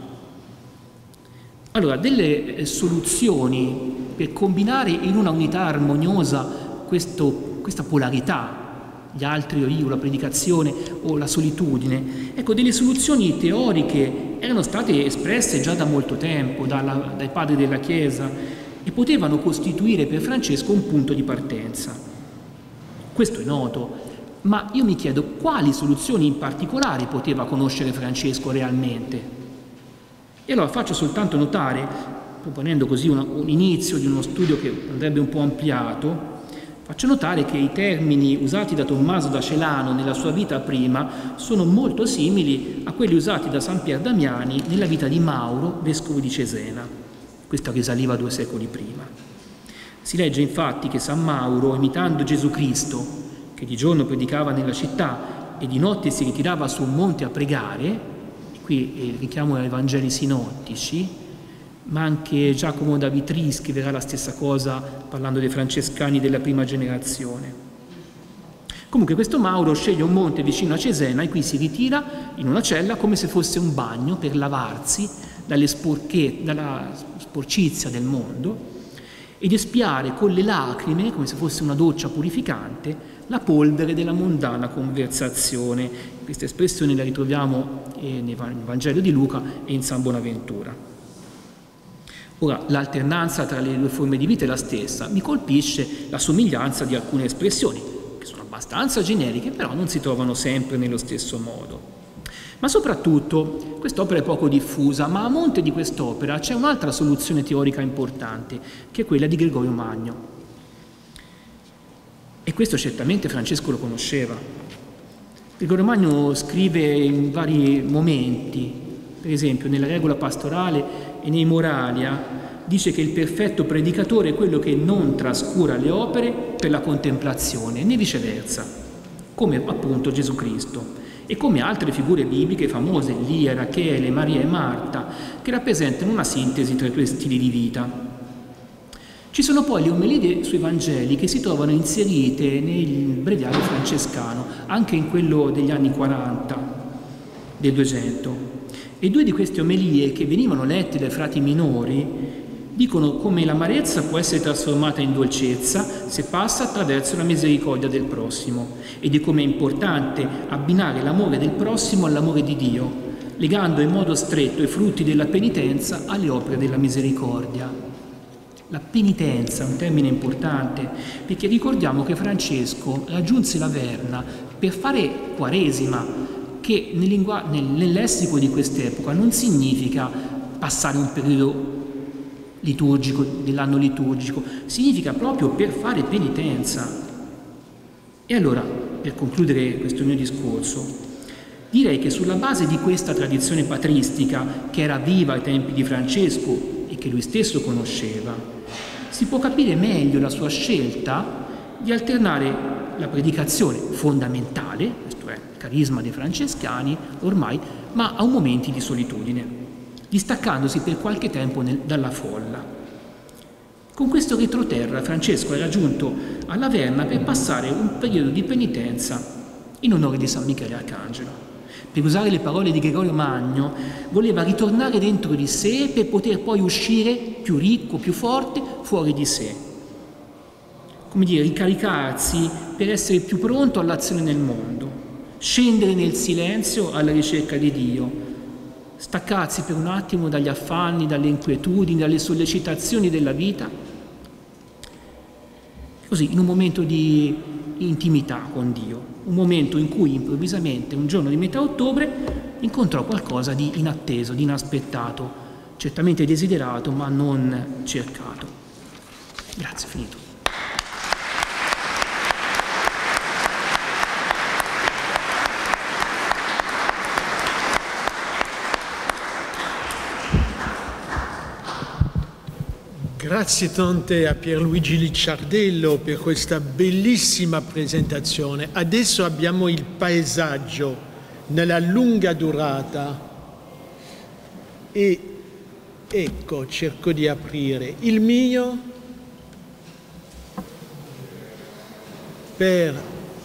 Allora, delle soluzioni per combinare in una unità armoniosa questo, questa polarità, gli altri o io, la predicazione o la solitudine, ecco, delle soluzioni teoriche erano state espresse già da molto tempo dalla, dai padri della Chiesa e potevano costituire per Francesco un punto di partenza. Questo è noto, ma io mi chiedo quali soluzioni in particolare poteva conoscere Francesco realmente. E allora faccio soltanto notare, proponendo così una, un inizio di uno studio che andrebbe un po' ampliato, faccio notare che i termini usati da Tommaso da Celano nella sua vita prima sono molto simili a quelli usati da San Pier Damiani nella vita di Mauro, vescovo di Cesena. Questa risaliva due secoli prima. Si legge infatti che San Mauro, imitando Gesù Cristo, che di giorno predicava nella città e di notte si ritirava su un monte a pregare, e qui richiamo ai Vangeli sinottici, ma anche Giacomo da Vitry scriverà la stessa cosa parlando dei francescani della prima generazione. Comunque questo Mauro sceglie un monte vicino a Cesena e qui si ritira in una cella come se fosse un bagno per lavarsi dalle sporche, dalla sporcizia del mondo ed espiare con le lacrime, come se fosse una doccia purificante, la polvere della mondana conversazione. Questa espressione la ritroviamo nel Vangelo di Luca e in San Bonaventura. Ora, l'alternanza tra le due forme di vita è la stessa. Mi colpisce la somiglianza di alcune espressioni, che sono abbastanza generiche, però non si trovano sempre nello stesso modo. Ma soprattutto, quest'opera è poco diffusa, ma a monte di quest'opera c'è un'altra soluzione teorica importante, che è quella di Gregorio Magno. E questo certamente Francesco lo conosceva. Gregorio Magno scrive in vari momenti, per esempio nella Regola Pastorale e nei Moralia, dice che il perfetto predicatore è quello che non trascura le opere per la contemplazione, né viceversa, come appunto Gesù Cristo, e come altre figure bibliche famose, Lia, Rachele, Maria e Marta, che rappresentano una sintesi tra i due stili di vita. Ci sono poi le omelie sui Vangeli che si trovano inserite nel breviario francescano, anche in quello degli anni quaranta, del duecento. E due di queste omelie che venivano lette dai frati minori dicono come l'amarezza può essere trasformata in dolcezza se passa attraverso la misericordia del prossimo, e di come è importante abbinare l'amore del prossimo all'amore di Dio, legando in modo stretto i frutti della penitenza alle opere della misericordia. La penitenza è un termine importante, perché ricordiamo che Francesco raggiunse l'Averna per fare Quaresima, che nel, lingua- nel, nel lessico di quest'epoca non significa passare un periodo liturgico, dell'anno liturgico, significa proprio per fare penitenza. E allora, per concludere questo mio discorso, direi che sulla base di questa tradizione patristica, che era viva ai tempi di Francesco e che lui stesso conosceva, si può capire meglio la sua scelta di alternare la predicazione fondamentale, questo è il carisma dei francescani ormai, ma a momenti di solitudine, distaccandosi per qualche tempo nel, dalla folla. Con questo retroterra Francesco era giunto all'Averna per passare un periodo di penitenza in onore di San Michele Arcangelo. Per usare le parole di Gregorio Magno, voleva ritornare dentro di sé per poter poi uscire più ricco, più forte, fuori di sé. Come dire, ricaricarsi per essere più pronto all'azione nel mondo, scendere nel silenzio alla ricerca di Dio, staccarsi per un attimo dagli affanni, dalle inquietudini, dalle sollecitazioni della vita, così in un momento di intimità con Dio, un momento in cui improvvisamente un giorno di metà ottobre incontrò qualcosa di inatteso, di inaspettato, certamente desiderato ma non cercato. Grazie, finito. Grazie tante a Pierluigi Licciardello per questa bellissima presentazione. Adesso abbiamo il paesaggio nella lunga durata e ecco, cerco di aprire il mio per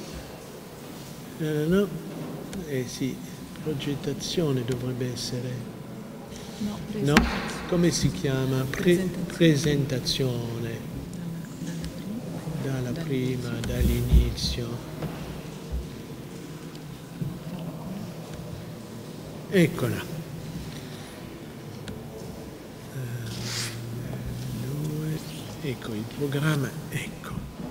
eh, no? Eh sì, progettazione dovrebbe essere. No, no, come si chiama? Pre- presentazione. Dalla prima, dall'inizio. Eccola. Ecco il programma, ecco.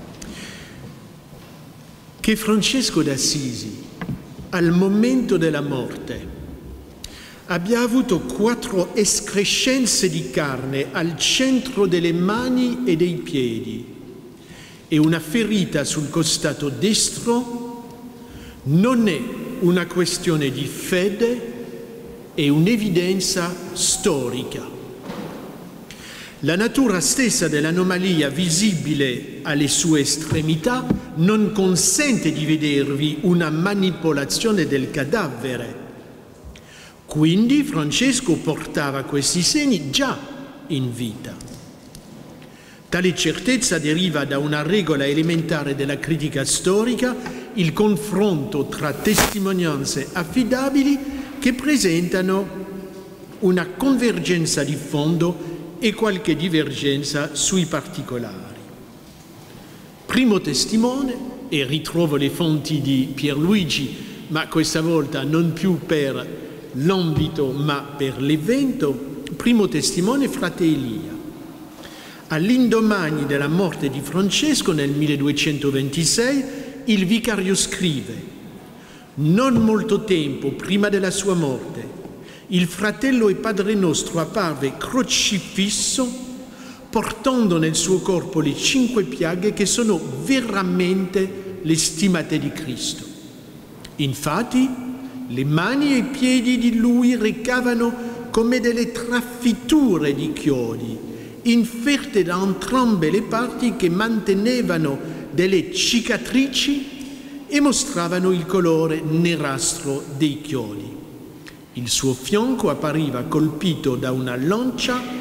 Che Francesco d'Assisi, al momento della morte, abbia avuto quattro escrescenze di carne al centro delle mani e dei piedi e una ferita sul costato destro non è una questione di fede, è un'evidenza storica. La natura stessa dell'anomalia visibile alle sue estremità non consente di vedervi una manipolazione del cadavere. Quindi Francesco portava questi segni già in vita. Tale certezza deriva da una regola elementare della critica storica, il confronto tra testimonianze affidabili che presentano una convergenza di fondo e qualche divergenza sui particolari. Primo testimone, e ritrovo le fonti di Pierluigi, ma questa volta non più per l'ambito ma per l'evento, primo testimone frate Elia. All'indomani della morte di Francesco nel milleduecentoventisei il vicario scrive: non molto tempo prima della sua morte il fratello e padre nostro apparve crocifisso portando nel suo corpo le cinque piaghe che sono veramente le stimate di Cristo. Infatti le mani e i piedi di lui recavano come delle trafitture di chiodi, inferte da entrambe le parti che mantenevano delle cicatrici e mostravano il colore nerastro dei chiodi. Il suo fianco appariva colpito da una lancia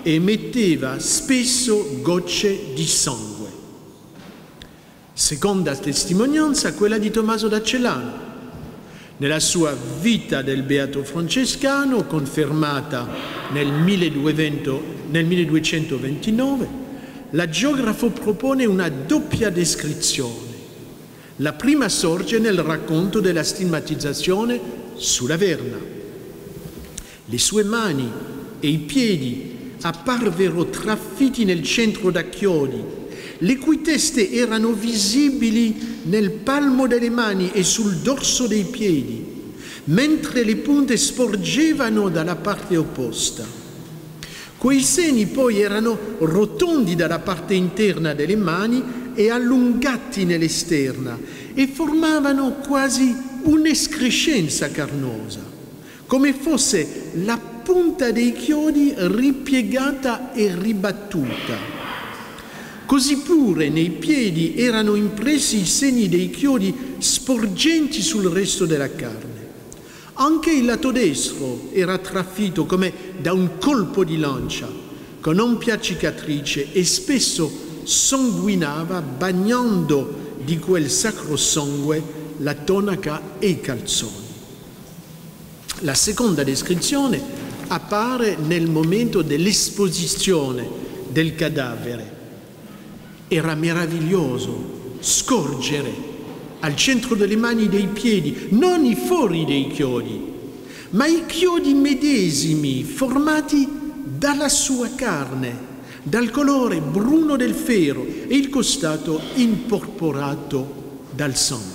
e emetteva spesso gocce di sangue. Seconda testimonianza, quella di Tommaso da Celano. Nella sua vita del beato francescano, confermata nel, milleduecento, nel milleduecentoventinove, l'agiografo propone una doppia descrizione. La prima sorge nel racconto della stigmatizzazione sulla Verna. Le sue mani e i piedi apparvero trafitti nel centro da chiodi, le cui teste erano visibili nel palmo delle mani e sul dorso dei piedi, mentre le punte sporgevano dalla parte opposta. Quei seni poi erano rotondi dalla parte interna delle mani e allungati nell'esterna e formavano quasi un'escrescenza carnosa, come fosse la punta dei chiodi ripiegata e ribattuta. Così pure nei piedi erano impressi i segni dei chiodi sporgenti sul resto della carne. Anche il lato destro era trafitto come da un colpo di lancia, con ampia cicatrice, e spesso sanguinava bagnando di quel sacro sangue la tonaca e i calzoni. La seconda descrizione appare nel momento dell'esposizione del cadavere. Era meraviglioso scorgere al centro delle mani e dei piedi non i fori dei chiodi, ma i chiodi medesimi formati dalla sua carne, dal colore bruno del ferro e il costato imporporato dal sangue.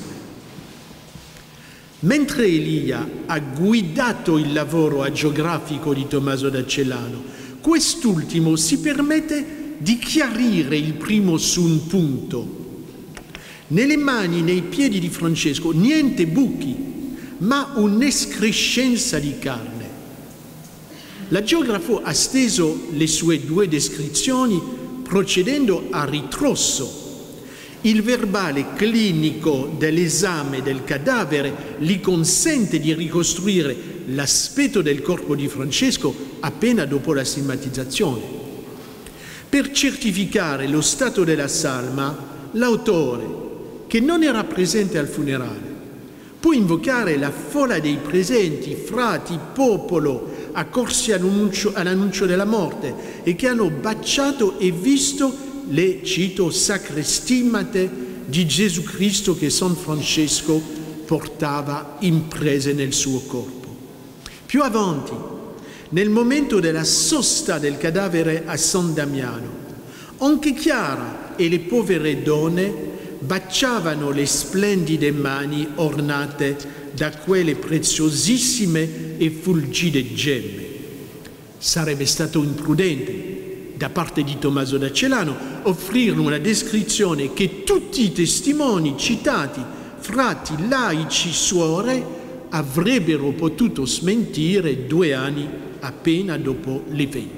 Mentre Elia ha guidato il lavoro agiografico di Tommaso da Celano, quest'ultimo si permette di chiarire il primo su un punto. Nelle mani e nei piedi di Francesco niente buchi, ma un'escrescenza di carne. L'agiografo ha steso le sue due descrizioni procedendo a ritroso. Il verbale clinico dell'esame del cadavere gli consente di ricostruire l'aspetto del corpo di Francesco appena dopo la stigmatizzazione. Per certificare lo stato della salma, l'autore, che non era presente al funerale, può invocare la folla dei presenti, frati, popolo, accorsi all'annuncio, all'annuncio della morte e che hanno baciato e visto le, cito, sacre stimmate di Gesù Cristo che San Francesco portava imprese nel suo corpo. Più avanti, nel momento della sosta del cadavere a San Damiano, anche Chiara e le povere donne baciavano le splendide mani ornate da quelle preziosissime e fulgide gemme. Sarebbe stato imprudente da parte di Tommaso da Celano offrire una descrizione che tutti i testimoni citati, frati, laici, suore, avrebbero potuto smentire due anni appena dopo l'evento.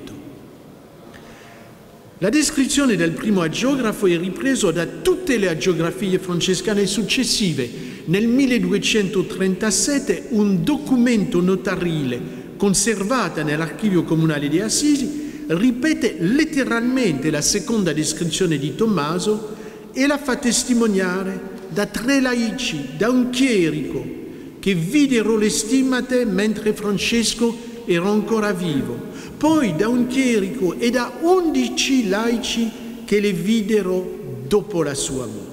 La descrizione del primo agiografo è ripresa da tutte le agiografie francescane successive. Nel milleduecentotrentasette un documento notarile conservato nell'archivio comunale di Assisi ripete letteralmente la seconda descrizione di Tommaso e la fa testimoniare da tre laici, da un chierico, che videro le stimmate mentre Francesco era ancora vivo, poi da un chierico e da undici laici che le videro dopo la sua morte.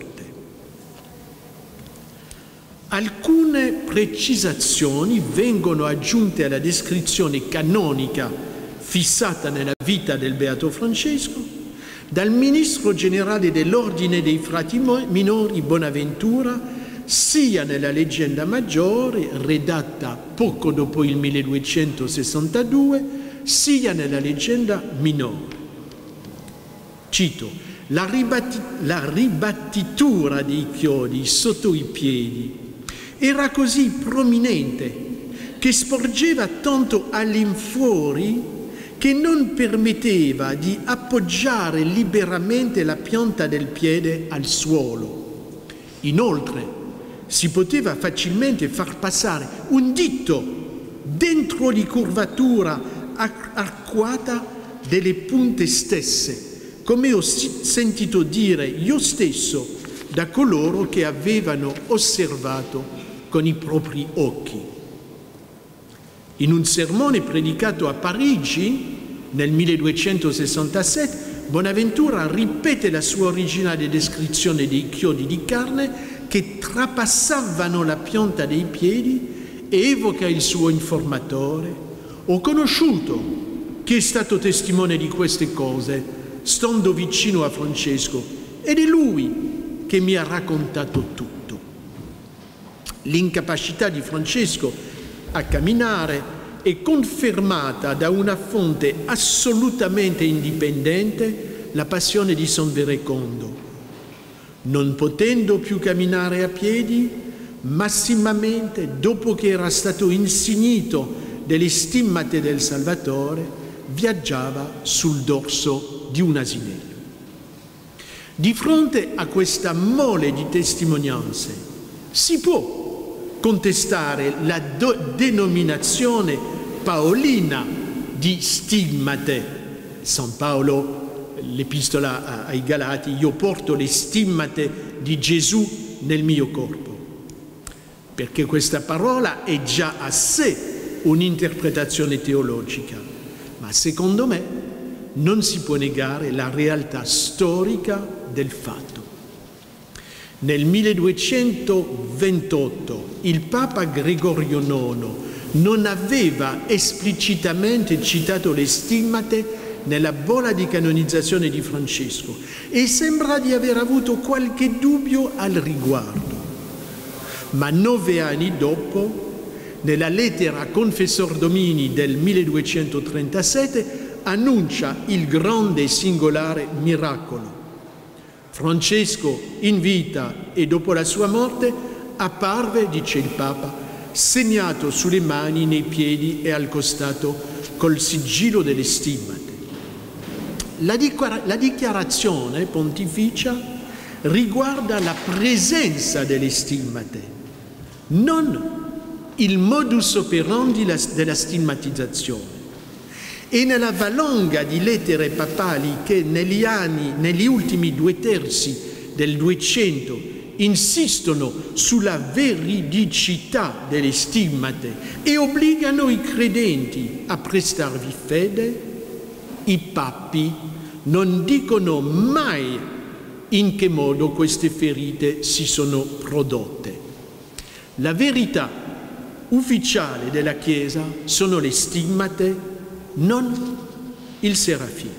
Alcune precisazioni vengono aggiunte alla descrizione canonica fissata nella vita del Beato Francesco dal ministro generale dell'Ordine dei Frati Minori Bonaventura, sia nella leggenda maggiore, redatta poco dopo il milleduecentosessantadue, sia nella leggenda minore. Cito: la, ribatti- la ribattitura dei chiodi sotto i piedi era così prominente che sporgeva tanto all'infuori che non permetteva di appoggiare liberamente la pianta del piede al suolo. Inoltre, si poteva facilmente far passare un dito dentro di curvatura arcuata delle punte stesse, come ho sentito dire io stesso da coloro che avevano osservato con i propri occhi. In un sermone predicato a Parigi nel milleduecentosessantasette, Bonaventura ripete la sua originale descrizione dei chiodi di carne che trapassavano la pianta dei piedi e evoca il suo informatore. Ho conosciuto chi è stato testimone di queste cose, stando vicino a Francesco, ed è lui che mi ha raccontato tutto. L'incapacità di Francesco a camminare è confermata da una fonte assolutamente indipendente, la passione di San Verecondo. Non potendo più camminare a piedi, massimamente, dopo che era stato insignito delle stimmate del Salvatore, viaggiava sul dorso di un asinello. Di fronte a questa mole di testimonianze si può contestare la denominazione paolina di stimmate. San Paolo, l'epistola ai Galati, io porto le stimmate di Gesù nel mio corpo, perché questa parola è già a sé un'interpretazione teologica, ma secondo me non si può negare la realtà storica del fatto. Nel milleduecentoventotto il Papa Gregorio nono non aveva esplicitamente citato le stimmate nella bolla di canonizzazione di Francesco e sembra di aver avuto qualche dubbio al riguardo. Ma nove anni dopo, nella lettera Confessor Domini del milleduecentotrentasette, annuncia il grande e singolare miracolo. Francesco in vita e dopo la sua morte apparve, dice il Papa, segnato sulle mani, nei piedi e al costato col sigillo delle stimmate. La, dichiara- la dichiarazione pontificia riguarda la presenza delle stimmate, non il modus operandi della stigmatizzazione. E nella valanga di lettere papali che negli anni, negli ultimi due terzi del Duecento insistono sulla veridicità delle stimmate e obbligano i credenti a prestarvi fede, i papi non dicono mai in che modo queste ferite si sono prodotte. La verità ufficiale della Chiesa sono le stimmate, non il serafino.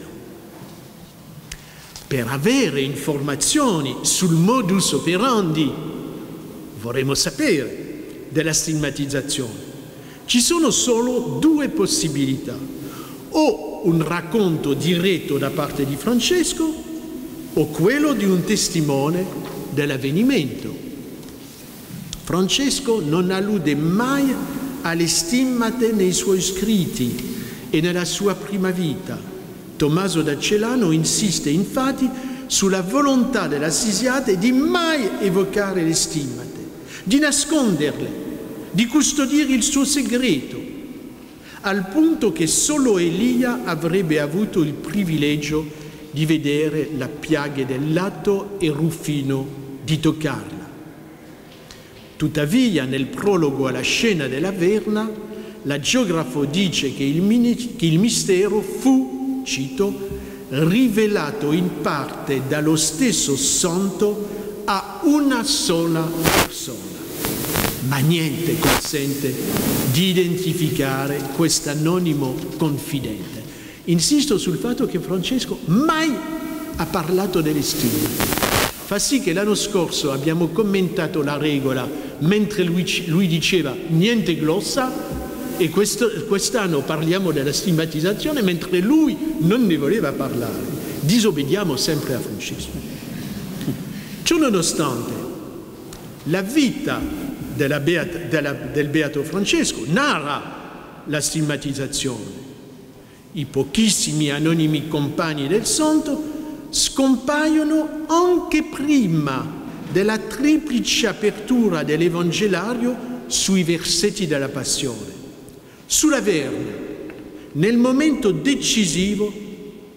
Per avere informazioni sul modus operandi, vorremmo sapere, della stigmatizzazione, ci sono solo due possibilità: o un racconto diretto da parte di Francesco o quello di un testimone dell'avvenimento. Francesco non allude mai alle stimmate nei suoi scritti e nella sua prima vita. Tommaso da Celano insiste infatti sulla volontà dell'Assisiate di mai evocare le stimmate, di nasconderle, di custodire il suo segreto, al punto che solo Elia avrebbe avuto il privilegio di vedere la piaga del lato e Rufino di toccarla. Tuttavia, nel prologo alla scena della Verna, la geografo dice che il, che il mistero fu, cito, rivelato in parte dallo stesso santo a una sola persona. Ma niente consente di identificare quest'anonimo confidente. Insisto sul fatto che Francesco mai ha parlato delle stimmate. Fa sì che l'anno scorso abbiamo commentato la regola mentre lui, lui diceva niente glossa, e questo, quest'anno parliamo della stigmatizzazione mentre lui non ne voleva parlare. Disobbediamo sempre a Francesco. Ciò nonostante, la vita della Beata, della, del Beato Francesco narra la stigmatizzazione. I pochissimi anonimi compagni del santo scompaiono anche prima della triplice apertura dell'Evangelario sui versetti della Passione. Sulla Verna, nel momento decisivo,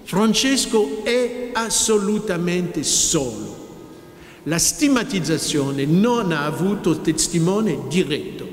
Francesco è assolutamente solo. La stigmatizzazione non ha avuto testimone diretto.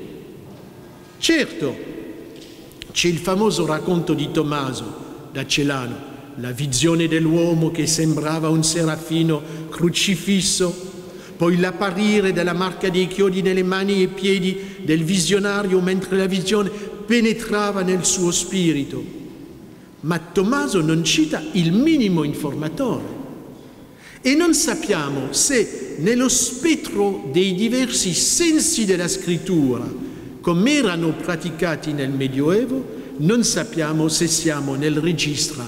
Certo, c'è il famoso racconto di Tommaso da Celano, la visione dell'uomo che sembrava un serafino crocifisso, poi l'apparire della marca dei chiodi nelle mani e piedi del visionario mentre la visione penetrava nel suo spirito. Ma Tommaso non cita il minimo informatore e non sappiamo se nello spettro dei diversi sensi della scrittura, come erano praticati nel Medioevo, non sappiamo se siamo nel registro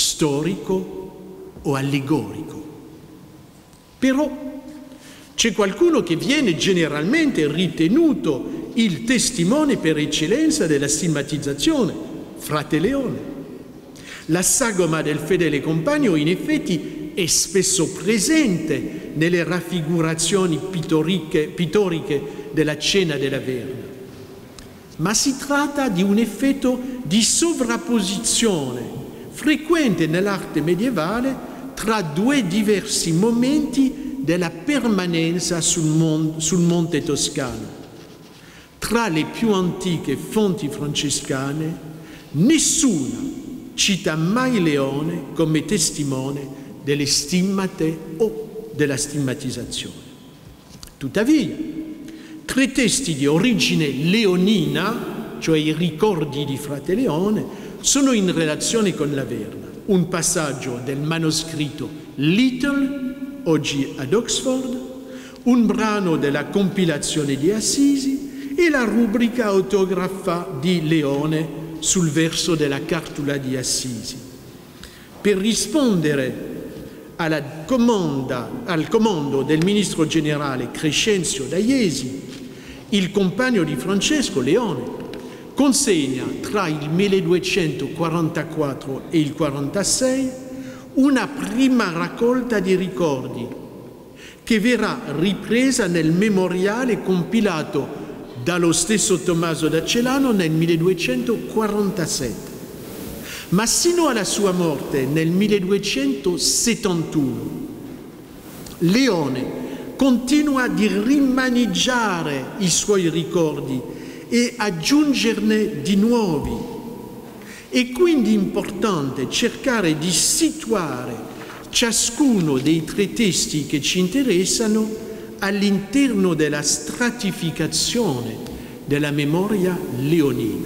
storico o allegorico. Però c'è qualcuno che viene generalmente ritenuto il testimone per eccellenza della stigmatizzazione, frate Leone. La sagoma del fedele compagno in effetti è spesso presente nelle raffigurazioni pittoriche, pittoriche della Cena della Verna, ma si tratta di un effetto di sovrapposizione frequente nell'arte medievale tra due diversi momenti della permanenza sul, mon- sul monte Toscano. Tra le più antiche fonti francescane, nessuna cita mai Leone come testimone delle stimmate o della stigmatizzazione. Tuttavia, tre testi di origine leonina, cioè i ricordi di frate Leone, sono in relazione con la Verna. Un passaggio del manoscritto Little, oggi ad Oxford, un brano della compilazione di Assisi e la rubrica autografa di Leone sul verso della cartula di Assisi. Per rispondere alla comanda, al comando del ministro generale Crescenzio d'Aiesi, il compagno di Francesco, Leone, consegna tra il milleduecentoquarantaquattro e il quarantasei una prima raccolta di ricordi che verrà ripresa nel memoriale compilato dallo stesso Tommaso da Celano nel milleduecentoquarantasette. Ma sino alla sua morte nel milleduecentosettantuno, Leone continua di rimaneggiare i suoi ricordi e aggiungerne di nuovi. È quindi importante cercare di situare ciascuno dei tre testi che ci interessano all'interno della stratificazione della memoria leonina.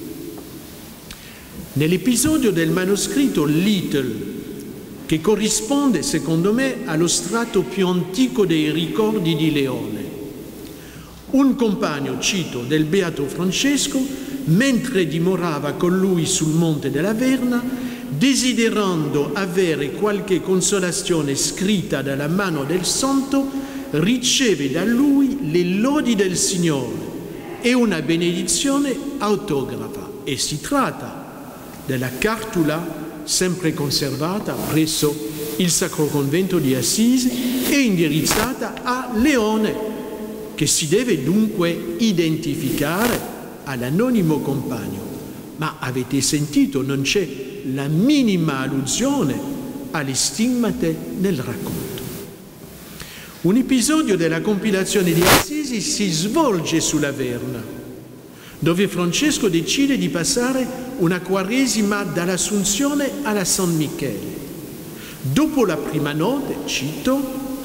Nell'episodio del manoscritto Little, che corrisponde secondo me allo strato più antico dei ricordi di Leone, un compagno, cito, del beato Francesco, mentre dimorava con lui sul monte della Verna, desiderando avere qualche consolazione scritta dalla mano del santo, riceve da lui le lodi del Signore e una benedizione autografa, e si tratta della cartula sempre conservata presso il Sacro Convento di Assisi e indirizzata a Leone, che si deve dunque identificare all'anonimo compagno. Ma avete sentito, non c'è la minima allusione alle stimmate nel racconto. Un episodio della compilazione di Assisi si svolge sulla Verna, dove Francesco decide di passare una quaresima dall'Assunzione alla San Michele. Dopo la prima notte, cito,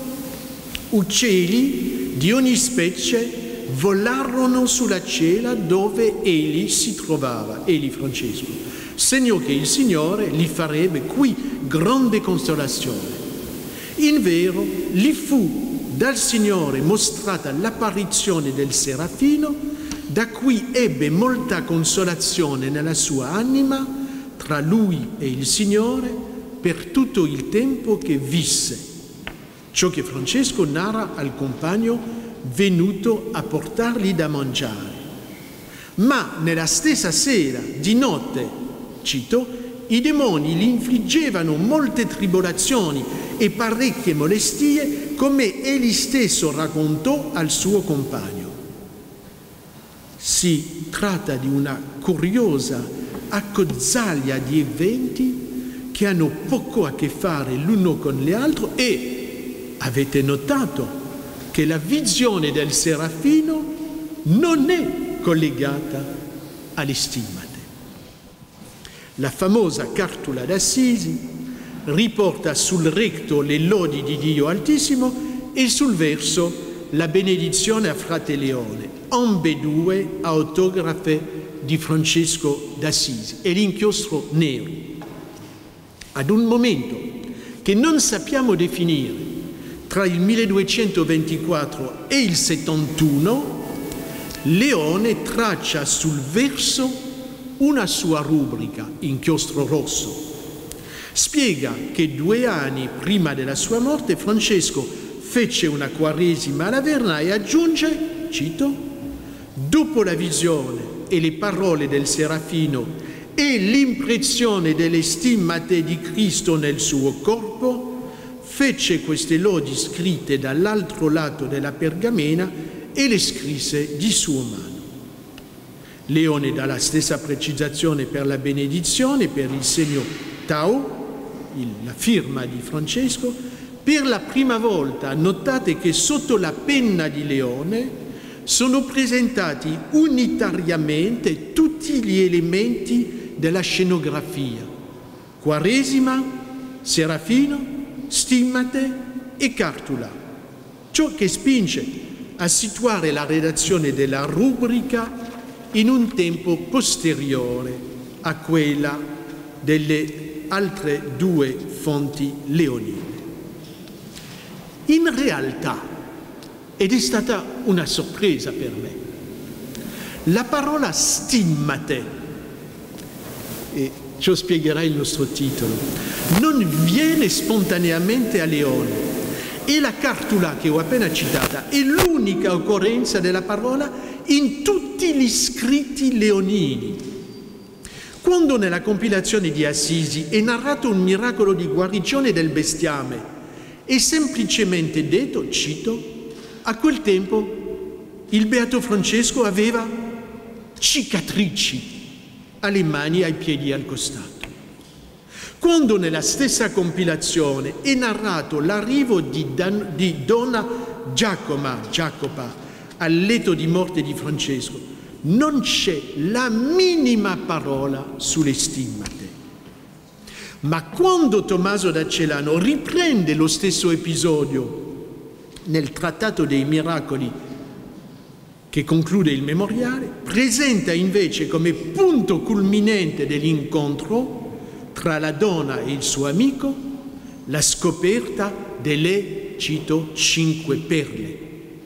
uccelli di ogni specie volarono sulla cella dove egli si trovava, egli Francesco, segno che il Signore gli farebbe qui grande consolazione. Invero, gli fu dal Signore mostrata l'apparizione del Serafino, da cui ebbe molta consolazione nella sua anima tra lui e il Signore per tutto il tempo che visse. Ciò che Francesco narra al compagno venuto a portargli da mangiare. Ma nella stessa sera, di notte, cito, i demoni gli infliggevano molte tribolazioni e parecchie molestie, come egli stesso raccontò al suo compagno. Si tratta di una curiosa accozzaglia di eventi che hanno poco a che fare l'uno con l'altro, e avete notato che la visione del Serafino non è collegata alle stimmate. La famosa Cartula d'Assisi riporta sul recto le lodi di Dio Altissimo e sul verso la benedizione a frate Leone, ambedue autografe di Francesco d'Assisi, e l'inchiostro nero. Ad un momento che non sappiamo definire, tra il milleduecentoventiquattro e il settantuno, Leone traccia sul verso una sua rubrica, inchiostro rosso. Spiega che due anni prima della sua morte Francesco fece una quaresima alla Verna e aggiunge, cito, dopo la visione e le parole del Serafino e l'impressione delle stimmate di Cristo nel suo corpo, fece queste lodi scritte dall'altro lato della pergamena e le scrisse di sua mano. Leone dà la stessa precisazione per la benedizione, per il segno Tau, la firma di Francesco. Per la prima volta notate che sotto la penna di Leone sono presentati unitariamente tutti gli elementi della scenografia: Quaresima, Serafino, stimmate e cartula, ciò che spinge a situare la redazione della rubrica in un tempo posteriore a quella delle altre due fonti leonine. In realtà, ed è stata una sorpresa per me, la parola stimmate, e ciò spiegherà il nostro titolo, non viene spontaneamente a Leone, e la cartula che ho appena citata è l'unica occorrenza della parola in tutti gli scritti leonini. Quando nella compilazione di Assisi è narrato un miracolo di guarigione del bestiame, è semplicemente detto, cito, a quel tempo il beato Francesco aveva cicatrici alle mani, ai piedi e al costato. Quando nella stessa compilazione è narrato l'arrivo di, Dan, di Donna Giacoma, Giacopa al letto di morte di Francesco, non c'è la minima parola sulle stimmate. Ma quando Tommaso da Celano riprende lo stesso episodio nel Trattato dei Miracoli che conclude il memoriale, presenta invece come punto culminante dell'incontro tra la donna e il suo amico la scoperta delle, cito, cinque perle.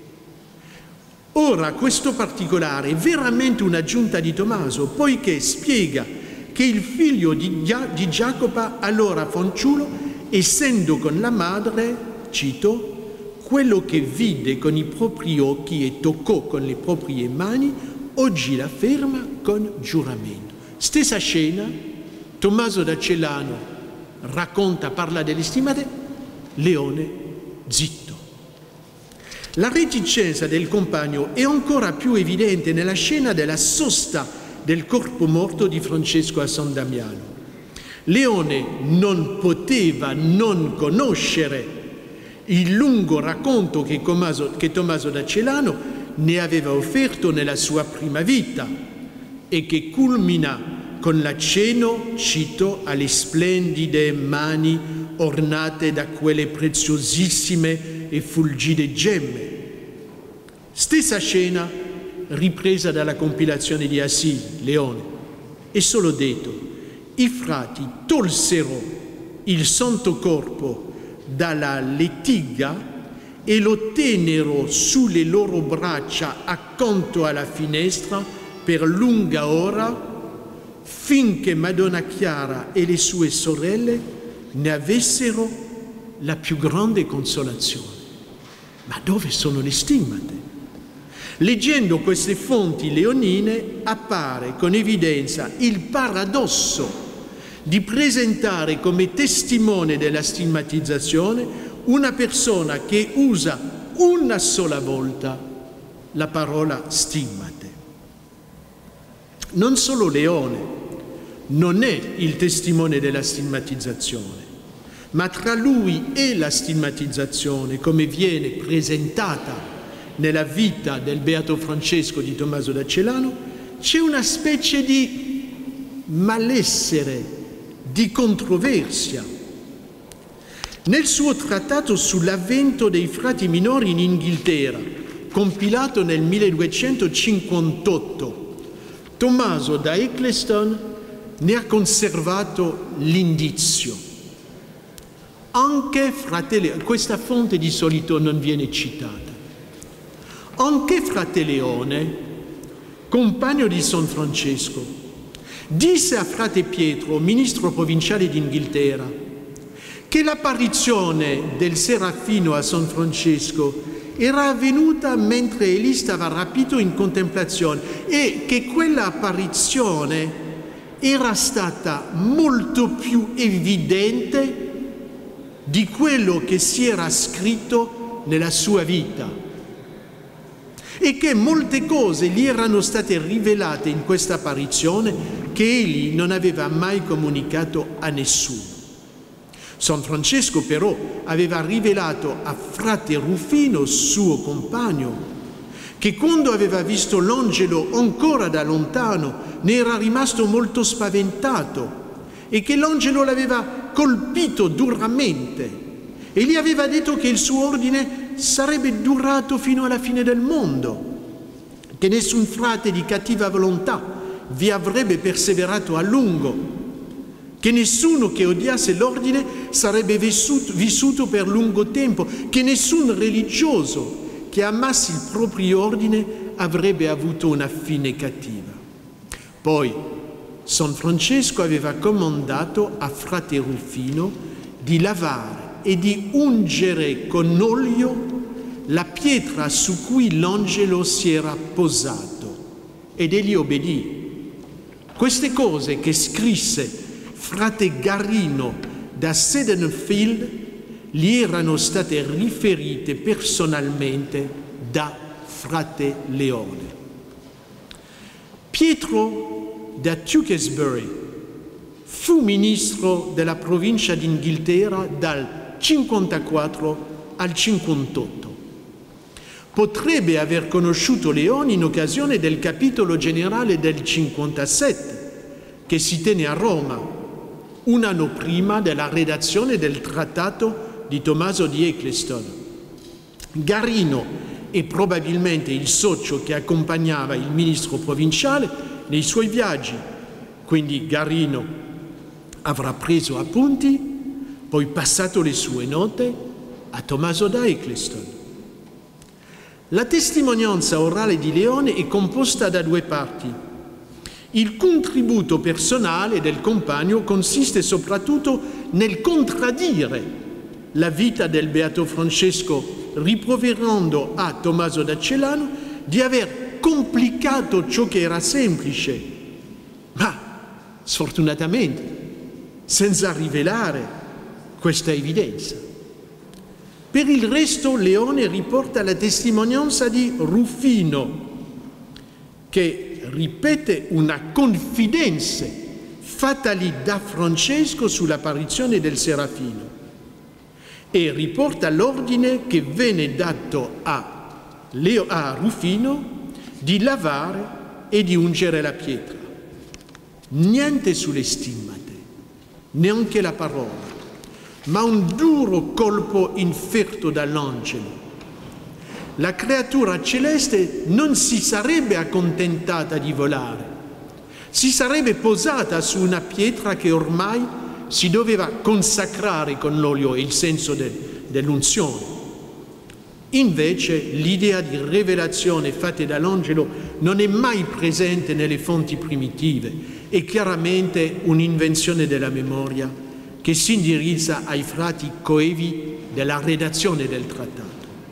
Ora, questo particolare è veramente un'aggiunta di Tommaso, poiché spiega che il figlio di, di Giacopa, allora fanciullo, essendo con la madre, cito, quello che vide con i propri occhi e toccò con le proprie mani, oggi la ferma con giuramento. Stessa scena, Tommaso da Celano racconta, parla delle stimmate, Leone zitto. La reticenza del compagno è ancora più evidente nella scena della sosta del corpo morto di Francesco a San Damiano. Leone non poteva non conoscere il lungo racconto che Tommaso, che Tommaso da Celano ne aveva offerto nella sua prima vita e che culmina con l'accenno, cito, alle splendide mani ornate da quelle preziosissime e fulgide gemme. Stessa scena ripresa dalla compilazione di Assisi, Leone. È solo detto: i frati tolsero il santo corpo dalla lettiga e lo tennero sulle loro braccia accanto alla finestra per lunga ora, finché Madonna Chiara e le sue sorelle ne avessero la più grande consolazione. Ma dove sono le stimmate? Leggendo queste fonti leonine appare con evidenza il paradosso di presentare come testimone della stigmatizzazione una persona che usa una sola volta la parola stimmate. Non solo Leone, non è il testimone della stigmatizzazione, ma tra lui e la stigmatizzazione, come viene presentata nella vita del Beato Francesco di Tommaso da Celano, c'è una specie di malessere, di controversia. Nel suo trattato sull'avvento dei frati minori in Inghilterra, compilato nel milleduecentocinquantotto, Tommaso da Eccleston ne ha conservato l'indizio. Anche fratelli, questa fonte di solito non viene citata. Anche frate Leone, compagno di San Francesco, disse a frate Pietro, ministro provinciale d'Inghilterra, che l'apparizione del Serafino a San Francesco era avvenuta mentre egli stava rapito in contemplazione e che quella apparizione era stata molto più evidente di quello che si era scritto nella sua vita e che molte cose gli erano state rivelate in questa apparizione che egli non aveva mai comunicato a nessuno. San Francesco però aveva rivelato a frate Rufino, suo compagno, che quando aveva visto l'angelo ancora da lontano ne era rimasto molto spaventato e che l'angelo l'aveva colpito duramente e gli aveva detto che il suo ordine sarebbe durato fino alla fine del mondo, che nessun frate di cattiva volontà vi avrebbe perseverato a lungo, che nessuno che odiasse l'ordine sarebbe vissuto, vissuto per lungo tempo, che nessun religioso che amasse il proprio ordine avrebbe avuto una fine cattiva. Poi San Francesco aveva comandato a frate Rufino di lavare e di ungere con olio la pietra su cui l'angelo si era posato, ed egli obbedì. Queste cose che scrisse frate Garino da Sedenfield gli erano state riferite personalmente da frate Leone. Pietro da Tewkesbury fu ministro della provincia d'Inghilterra dal cinquantaquattro al cinquantotto. Potrebbe aver conosciuto Leone in occasione del capitolo generale del cinquantasette che si tenne a Roma, un anno prima della redazione del trattato di Tommaso di Eccleston. Garino è probabilmente il socio che accompagnava il ministro provinciale nei suoi viaggi, quindi Garino avrà preso appunti, poi passato le sue note a Tommaso da Eccleston. La testimonianza orale di Leone è composta da due parti. Il contributo personale del compagno consiste soprattutto nel contraddire la vita del Beato Francesco, rimproverando a Tommaso da Celano di aver complicato ciò che era semplice, ma sfortunatamente senza rivelare questa evidenza. Per il resto Leone riporta la testimonianza di Rufino, che ripete una confidenza fattagli da Francesco sull'apparizione del Serafino e riporta l'ordine che venne dato a, Leo, a Rufino di lavare e di ungere la pietra. Niente sulle stimmate, neanche la parola, ma un duro colpo inferto dall'angelo. La creatura celeste non si sarebbe accontentata di volare, si sarebbe posata su una pietra che ormai si doveva consacrare con l'olio e il senso de, dell'unzione. Invece l'idea di rivelazione fatta dall'angelo non è mai presente nelle fonti primitive, è chiaramente un'invenzione della memoria che si indirizza ai frati coevi della redazione del trattato.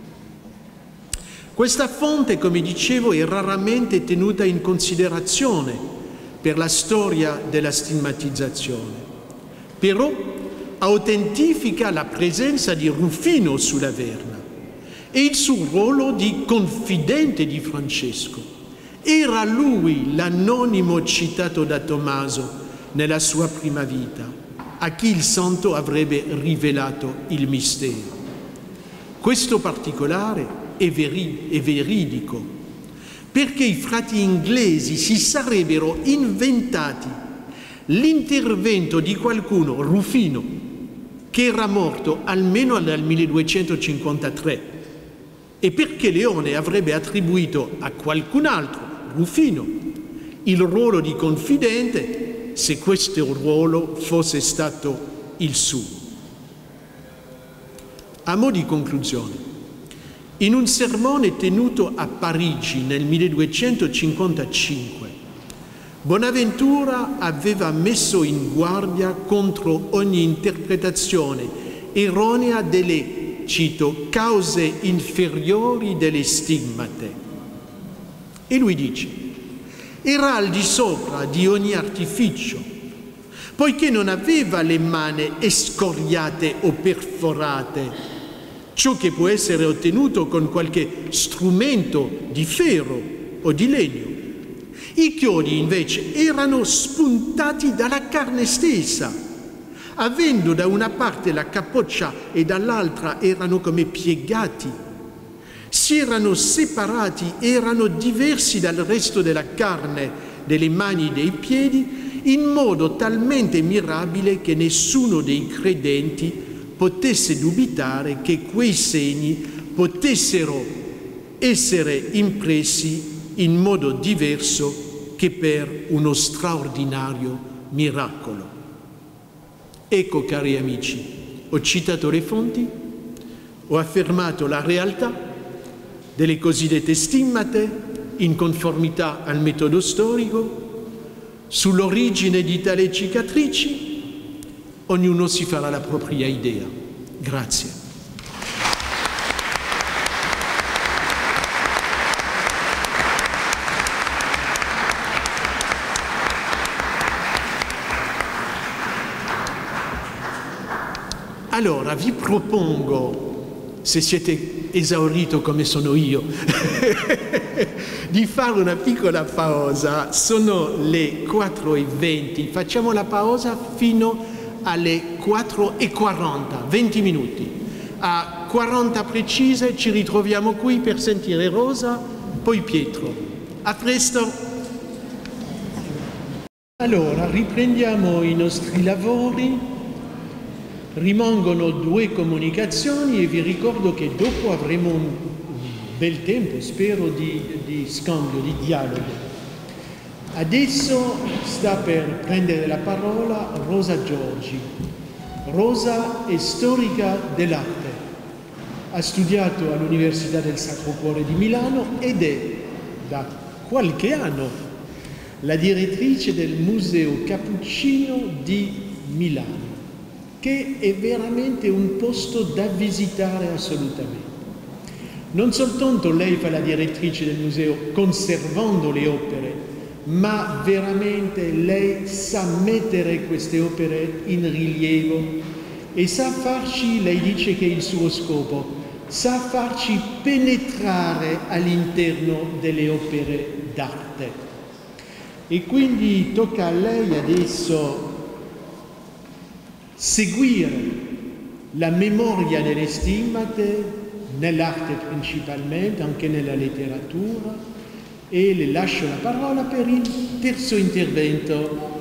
Questa fonte, come dicevo, è raramente tenuta in considerazione per la storia della stigmatizzazione, però autentifica la presenza di Rufino sulla Verna e il suo ruolo di confidente di Francesco. Era lui l'anonimo citato da Tommaso nella sua prima vita, a chi il santo avrebbe rivelato il mistero. Questo particolare è, veri- è veridico, perché i frati inglesi si sarebbero inventati l'intervento di qualcuno, Rufino, che era morto almeno nel milleduecentocinquantatré, e perché Leone avrebbe attribuito a qualcun altro, Rufino, il ruolo di confidente, se questo ruolo fosse stato il suo. A mo' di conclusione, in un sermone tenuto a Parigi nel milleduecentocinquantacinque, Bonaventura aveva messo in guardia contro ogni interpretazione erronea delle, cito, cause inferiori delle stimmate. E lui dice: era al di sopra di ogni artificio, poiché non aveva le mani escoriate o perforate, ciò che può essere ottenuto con qualche strumento di ferro o di legno. I chiodi invece erano spuntati dalla carne stessa, avendo da una parte la capoccia e dall'altra erano come piegati. Si erano separati, erano diversi dal resto della carne, delle mani e dei piedi, in modo talmente mirabile che nessuno dei credenti potesse dubitare che quei segni potessero essere impressi in modo diverso che per uno straordinario miracolo. Ecco, cari amici, ho citato le fonti, ho affermato la realtà delle cosiddette stimmate in conformità al metodo storico, sull'origine di tali cicatrici, ognuno si farà la propria idea. Grazie. Allora vi propongo, se siete esaurito come sono io, di fare una piccola pausa. Sono le quattro e venti, facciamo la pausa fino alle quattro e quaranta, venti minuti. A quaranta precise ci ritroviamo qui per sentire Rosa, poi Pietro. A presto! Allora, riprendiamo i nostri lavori. Rimangono due comunicazioni e vi ricordo che dopo avremo un bel tempo, spero, di, di scambio, di dialogo. Adesso sta per prendere la parola Rosa Giorgi. Rosa è storica dell'arte, ha studiato all'Università del Sacro Cuore di Milano ed è da qualche anno la direttrice del Museo Cappuccino di Milano, che è veramente un posto da visitare assolutamente. Non soltanto lei fa la direttrice del museo conservando le opere, ma veramente lei sa mettere queste opere in rilievo e sa farci, lei dice che è il suo scopo, sa farci penetrare all'interno delle opere d'arte. E quindi tocca a lei adesso seguire la memoria delle stimmate nell'arte principalmente, anche nella letteratura, e le lascio la parola per il terzo intervento.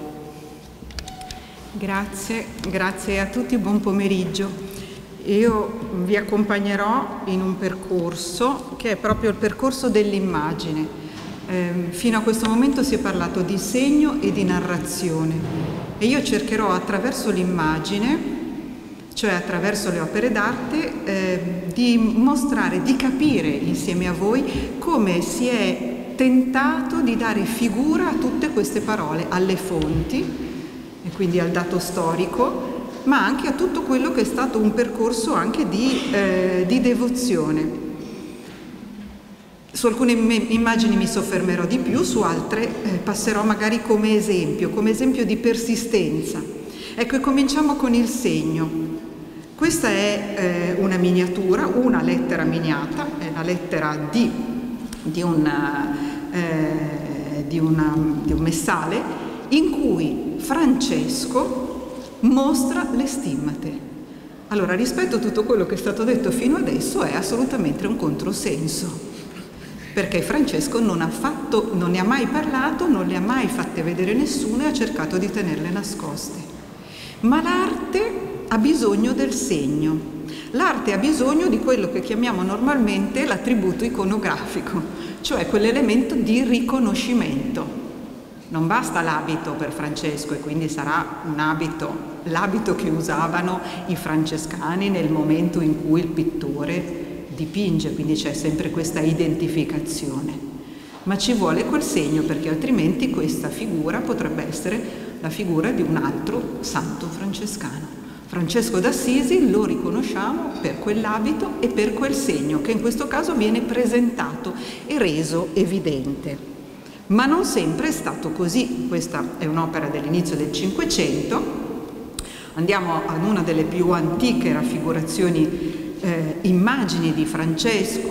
Grazie, grazie a tutti, buon pomeriggio. Io vi accompagnerò in un percorso che è proprio il percorso dell'immagine. Eh, fino a questo momento si è parlato di segno e di narrazione. E io cercherò attraverso l'immagine, cioè attraverso le opere d'arte, eh, di mostrare, di capire insieme a voi come si è tentato di dare figura a tutte queste parole, alle fonti, e quindi al dato storico, ma anche a tutto quello che è stato un percorso anche di, eh, di devozione. Su alcune immagini mi soffermerò di più, su altre eh, passerò magari come esempio, come esempio di persistenza. Ecco, e cominciamo con il segno. Questa è eh, una miniatura, una lettera miniata, è la lettera D di, una, eh, di, una, di un messale, in cui Francesco mostra le stimmate. Allora, rispetto a tutto quello che è stato detto fino adesso, è assolutamente un controsenso, perché Francesco non ha fatto, non ne ha mai parlato, non le ha mai fatte vedere nessuno e ha cercato di tenerle nascoste. Ma l'arte ha bisogno del segno, l'arte ha bisogno di quello che chiamiamo normalmente l'attributo iconografico, cioè quell'elemento di riconoscimento. Non basta l'abito per Francesco, e quindi sarà un abito, l'abito che usavano i francescani nel momento in cui il pittore dipinge, quindi c'è sempre questa identificazione. Ma ci vuole quel segno, perché altrimenti questa figura potrebbe essere la figura di un altro santo francescano. Francesco d'Assisi lo riconosciamo per quell'abito e per quel segno, che in questo caso viene presentato e reso evidente. Ma non sempre è stato così. Questa è un'opera dell'inizio del Cinquecento. Andiamo ad una delle più antiche raffigurazioni, eh, immagini di Francesco,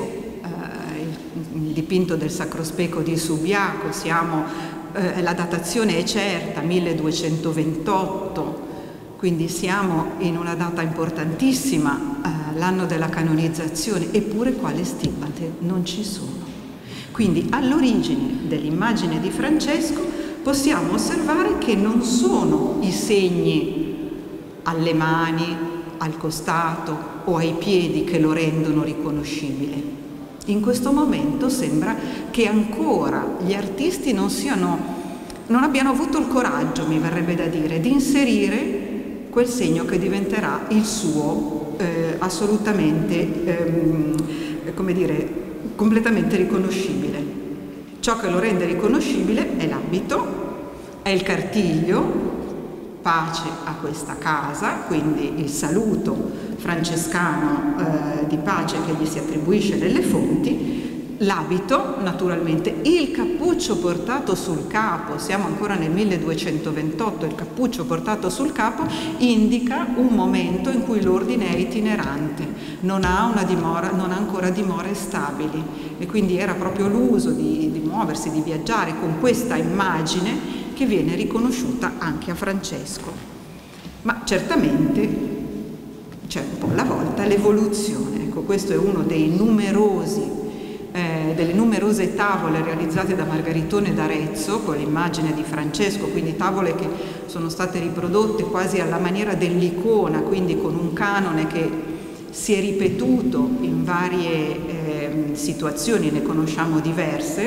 eh, il dipinto del Sacrospeco di Subiaco. Siamo, eh, la datazione è certa, milleduecentoventotto, quindi siamo in una data importantissima, eh, l'anno della canonizzazione, eppure qua le stimmate non ci sono. Quindi all'origine dell'immagine di Francesco possiamo osservare che non sono i segni alle mani, al costato o ai piedi che lo rendono riconoscibile. In questo momento sembra che ancora gli artisti non siano, non abbiano avuto il coraggio, mi verrebbe da dire, di inserire quel segno che diventerà il suo eh, assolutamente, ehm, come dire, completamente riconoscibile. Ciò che lo rende riconoscibile è l'abito, è il cartiglio, pace a questa casa, quindi il saluto francescano eh, di pace che gli si attribuisce nelle fonti, l'abito naturalmente, il cappuccio portato sul capo, siamo ancora nel milleduecentoventotto, il cappuccio portato sul capo indica un momento in cui l'ordine è itinerante, non ha, una dimora, non ha ancora dimore stabili, e quindi era proprio l'uso di, di muoversi, di viaggiare con questa immagine che viene riconosciuta anche a Francesco. Ma certamente c'è un po' alla volta l'evoluzione. Ecco, questo è uno dei numerosi Eh, delle numerose tavole realizzate da Margaritone d'Arezzo con l'immagine di Francesco, quindi tavole che sono state riprodotte quasi alla maniera dell'icona, quindi con un canone che si è ripetuto in varie eh, situazioni, ne conosciamo diverse.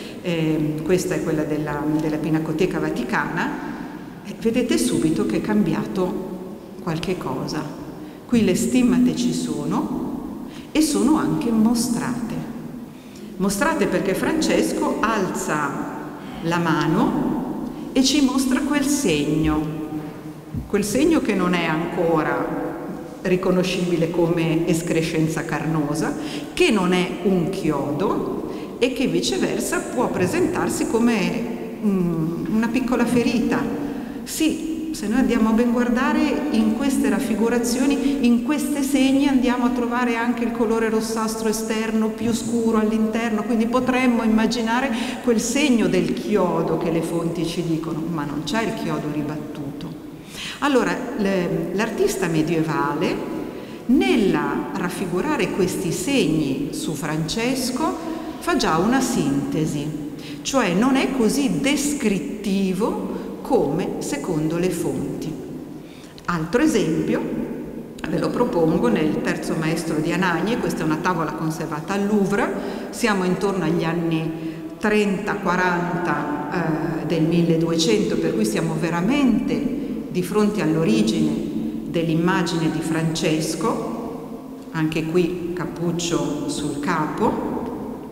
Eh, questa è quella della, della Pinacoteca Vaticana. Eh, vedete subito che è cambiato qualche cosa. Qui le stimmate ci sono e sono anche mostrate. Mostrate perché Francesco alza la mano e ci mostra quel segno, quel segno che non è ancora riconoscibile come escrescenza carnosa, che non è un chiodo e che viceversa può presentarsi come una piccola ferita. Sì, se noi andiamo a ben guardare in queste raffigurazioni, in questi segni andiamo a trovare anche il colore rossastro esterno più scuro all'interno, quindi potremmo immaginare quel segno del chiodo che le fonti ci dicono, ma non c'è il chiodo ribattuto. Allora, l'artista medievale, nella raffigurare questi segni su Francesco, fa già una sintesi, cioè non è così descrittivo come secondo le fonti. Altro esempio, ve lo propongo nel Terzo Maestro di Anagni, questa è una tavola conservata al Louvre, siamo intorno agli anni trenta quaranta eh, del milleduecento, per cui siamo veramente di fronte all'origine dell'immagine di Francesco, anche qui cappuccio sul capo,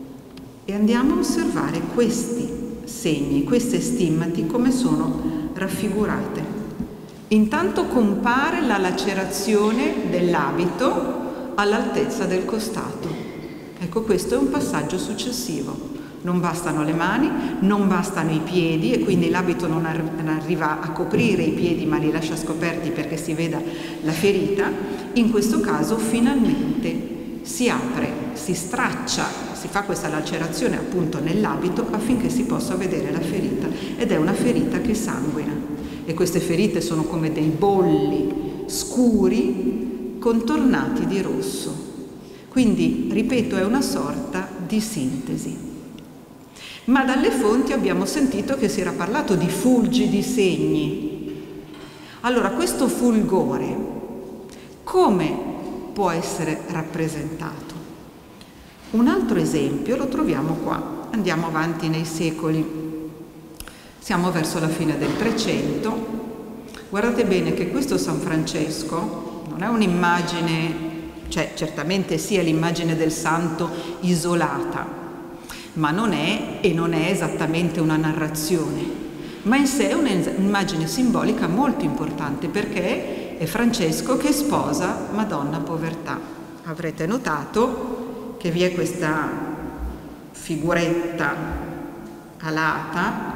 e andiamo a osservare questi segni, queste stimmati come sono raffigurate. Intanto compare la lacerazione dell'abito all'altezza del costato. Ecco, questo è un passaggio successivo. Non bastano le mani, non bastano i piedi, e quindi l'abito non arriva a coprire i piedi ma li lascia scoperti perché si veda la ferita. In questo caso finalmente si apre, si straccia, si fa questa lacerazione appunto nell'abito affinché si possa vedere la ferita, ed è una ferita che sanguina, e queste ferite sono come dei bolli scuri contornati di rosso. Quindi, ripeto, è una sorta di sintesi. Ma dalle fonti abbiamo sentito che si era parlato di fulgidi segni. Allora, questo fulgore come può essere rappresentato? Un altro esempio lo troviamo qua. Andiamo avanti nei secoli. Siamo verso la fine del trecento. Guardate bene che questo San Francesco non è un'immagine, cioè certamente sì, è l'immagine del santo isolata, ma non è e non è esattamente una narrazione, ma in sé è un'immagine simbolica molto importante, perché è Francesco che sposa Madonna Povertà. Avrete notato che vi è questa figuretta alata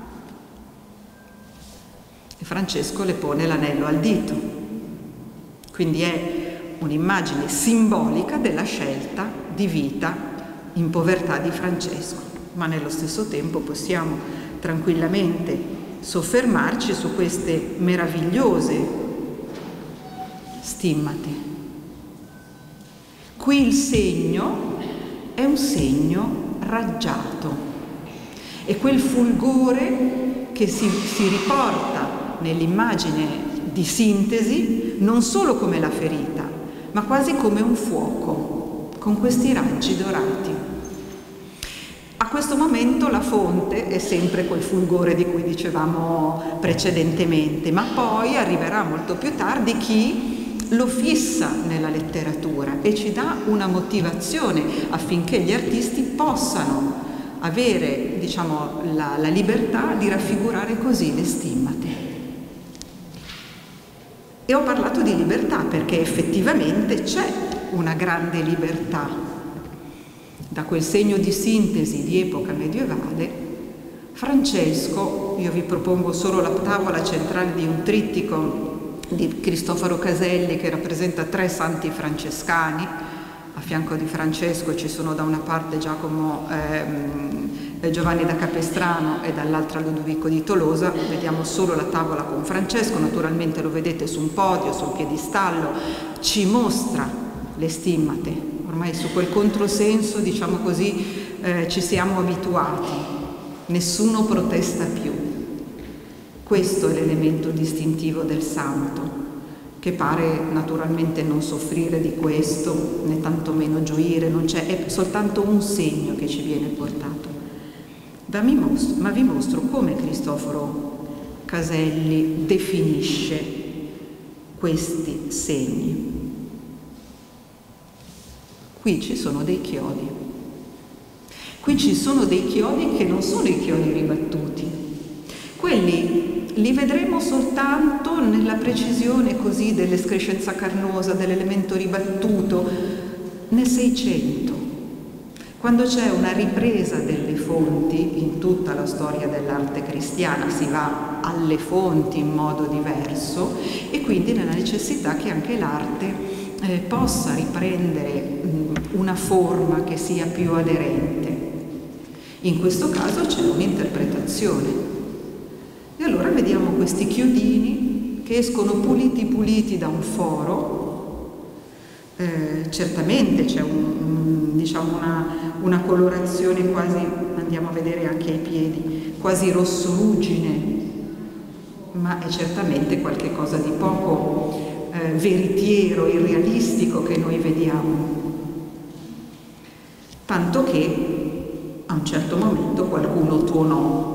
e Francesco le pone l'anello al dito, quindi è un'immagine simbolica della scelta di vita in povertà di Francesco, ma nello stesso tempo possiamo tranquillamente soffermarci su queste meravigliose stimmate. Qui il segno è un segno raggiato, e quel fulgore che si, si riporta nell'immagine di sintesi non solo come la ferita, ma quasi come un fuoco, con questi raggi dorati. A questo momento la fonte è sempre quel fulgore di cui dicevamo precedentemente, ma poi arriverà molto più tardi chi lo fissa nella letteratura e ci dà una motivazione affinché gli artisti possano avere, diciamo, la, la libertà di raffigurare così le stimmate. E ho parlato di libertà perché effettivamente c'è una grande libertà. Da quel segno di sintesi di epoca medievale, Francesco, io vi propongo solo la tavola centrale di un trittico di Cristoforo Caselli che rappresenta tre santi francescani. A fianco di Francesco ci sono da una parte Giacomo ehm, Giovanni da Capestrano e dall'altra Ludovico di Tolosa. Vediamo solo la tavola con Francesco, naturalmente lo vedete su un podio, sul piedistallo, ci mostra le stimmate. Ormai su quel controsenso, diciamo così, eh, ci siamo abituati, nessuno protesta più. Questo è l'elemento distintivo del santo, che pare naturalmente non soffrire di questo, né tantomeno gioire, non c'è, è soltanto un segno che ci viene portato. Ma vi mostro, ma vi mostro come Cristoforo Caselli definisce questi segni. Qui ci sono dei chiodi. Qui ci sono dei chiodi che non sono i chiodi ribattuti. Quelli li vedremo soltanto nella precisione così dell'escrescenza carnosa, dell'elemento ribattuto, nel Seicento, quando c'è una ripresa delle fonti. In tutta la storia dell'arte cristiana si va alle fonti in modo diverso, e quindi nella necessità che anche l'arte eh, possa riprendere mh, una forma che sia più aderente. In questo caso c'è un'interpretazione. E allora vediamo questi chiodini che escono puliti puliti da un foro. Eh, certamente c'è un, un, diciamo una, una colorazione quasi, andiamo a vedere anche ai piedi, quasi rosso ruggine, ma è certamente qualche cosa di poco eh, veritiero, irrealistico che noi vediamo. Tanto che a un certo momento qualcuno tuonò.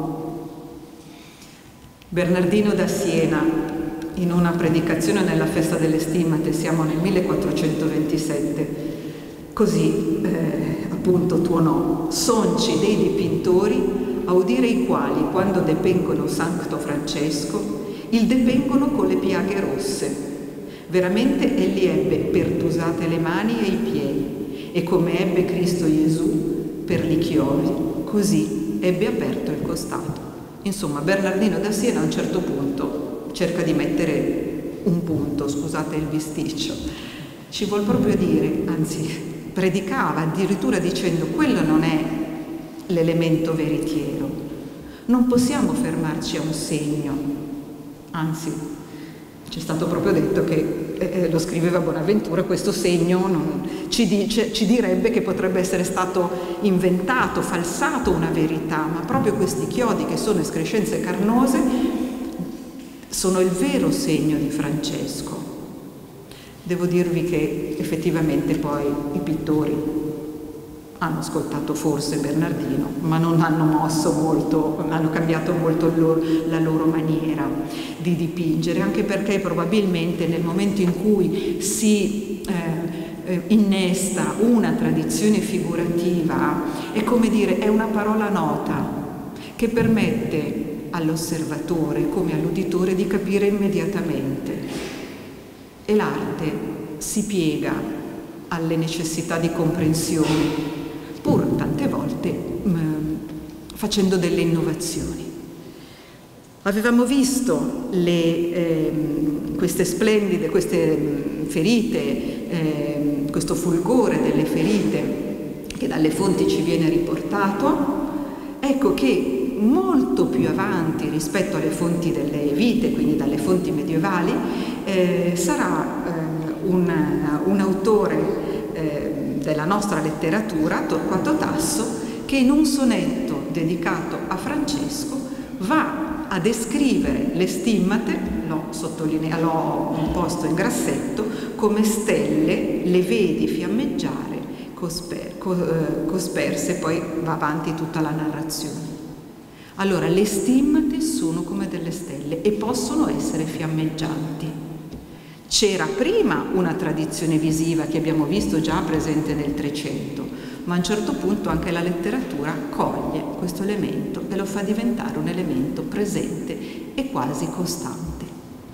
Bernardino da Siena, in una predicazione nella festa delle stimmate, siamo nel millequattrocentoventisette, così eh, appunto tuonò: sonci dei dipintori, a udire i quali, quando depengono Sancto Francesco, il depengono con le piaghe rosse. Veramente egli ebbe pertusate le mani e i piedi, e come ebbe Cristo Gesù per li chiodi, così ebbe aperto il costato. Insomma, Bernardino da Siena a un certo punto cerca di mettere un punto, scusate il bisticcio, ci vuol proprio dire, anzi predicava addirittura dicendo: quello non è l'elemento veritiero, non possiamo fermarci a un segno, anzi c'è stato proprio detto che, eh, lo scriveva Bonaventura, questo segno non, ci, dice, ci direbbe che potrebbe essere stato inventato, falsato una verità, ma proprio questi chiodi che sono escrescenze carnose sono il vero segno di Francesco. Devo dirvi che effettivamente poi i pittori hanno ascoltato forse Bernardino, ma non hanno mosso molto, hanno cambiato molto loro, la loro maniera di dipingere, anche perché probabilmente nel momento in cui si eh, innesta una tradizione figurativa, è come dire, è una parola nota che permette all'osservatore come all'uditore di capire immediatamente, e l'arte si piega alle necessità di comprensione, pur tante volte mh, facendo delle innovazioni. Avevamo visto le, eh, queste splendide, queste mh, ferite, eh, questo fulgore delle ferite che dalle fonti ci viene riportato. Ecco che molto più avanti rispetto alle fonti delle vite, quindi dalle fonti medievali, eh, sarà eh, un, un autore eh, della nostra letteratura, Torquato Tasso, che in un sonetto dedicato a Francesco va a descrivere le stimmate, l'ho sottolineato, l'ho posto in grassetto, come stelle, le vedi fiammeggiare, cosper, co, eh, cosperse, poi va avanti tutta la narrazione. Allora, le stimmate sono come delle stelle e possono essere fiammeggianti. C'era prima una tradizione visiva che abbiamo visto già presente nel Trecento, ma a un certo punto anche la letteratura coglie questo elemento e lo fa diventare un elemento presente e quasi costante.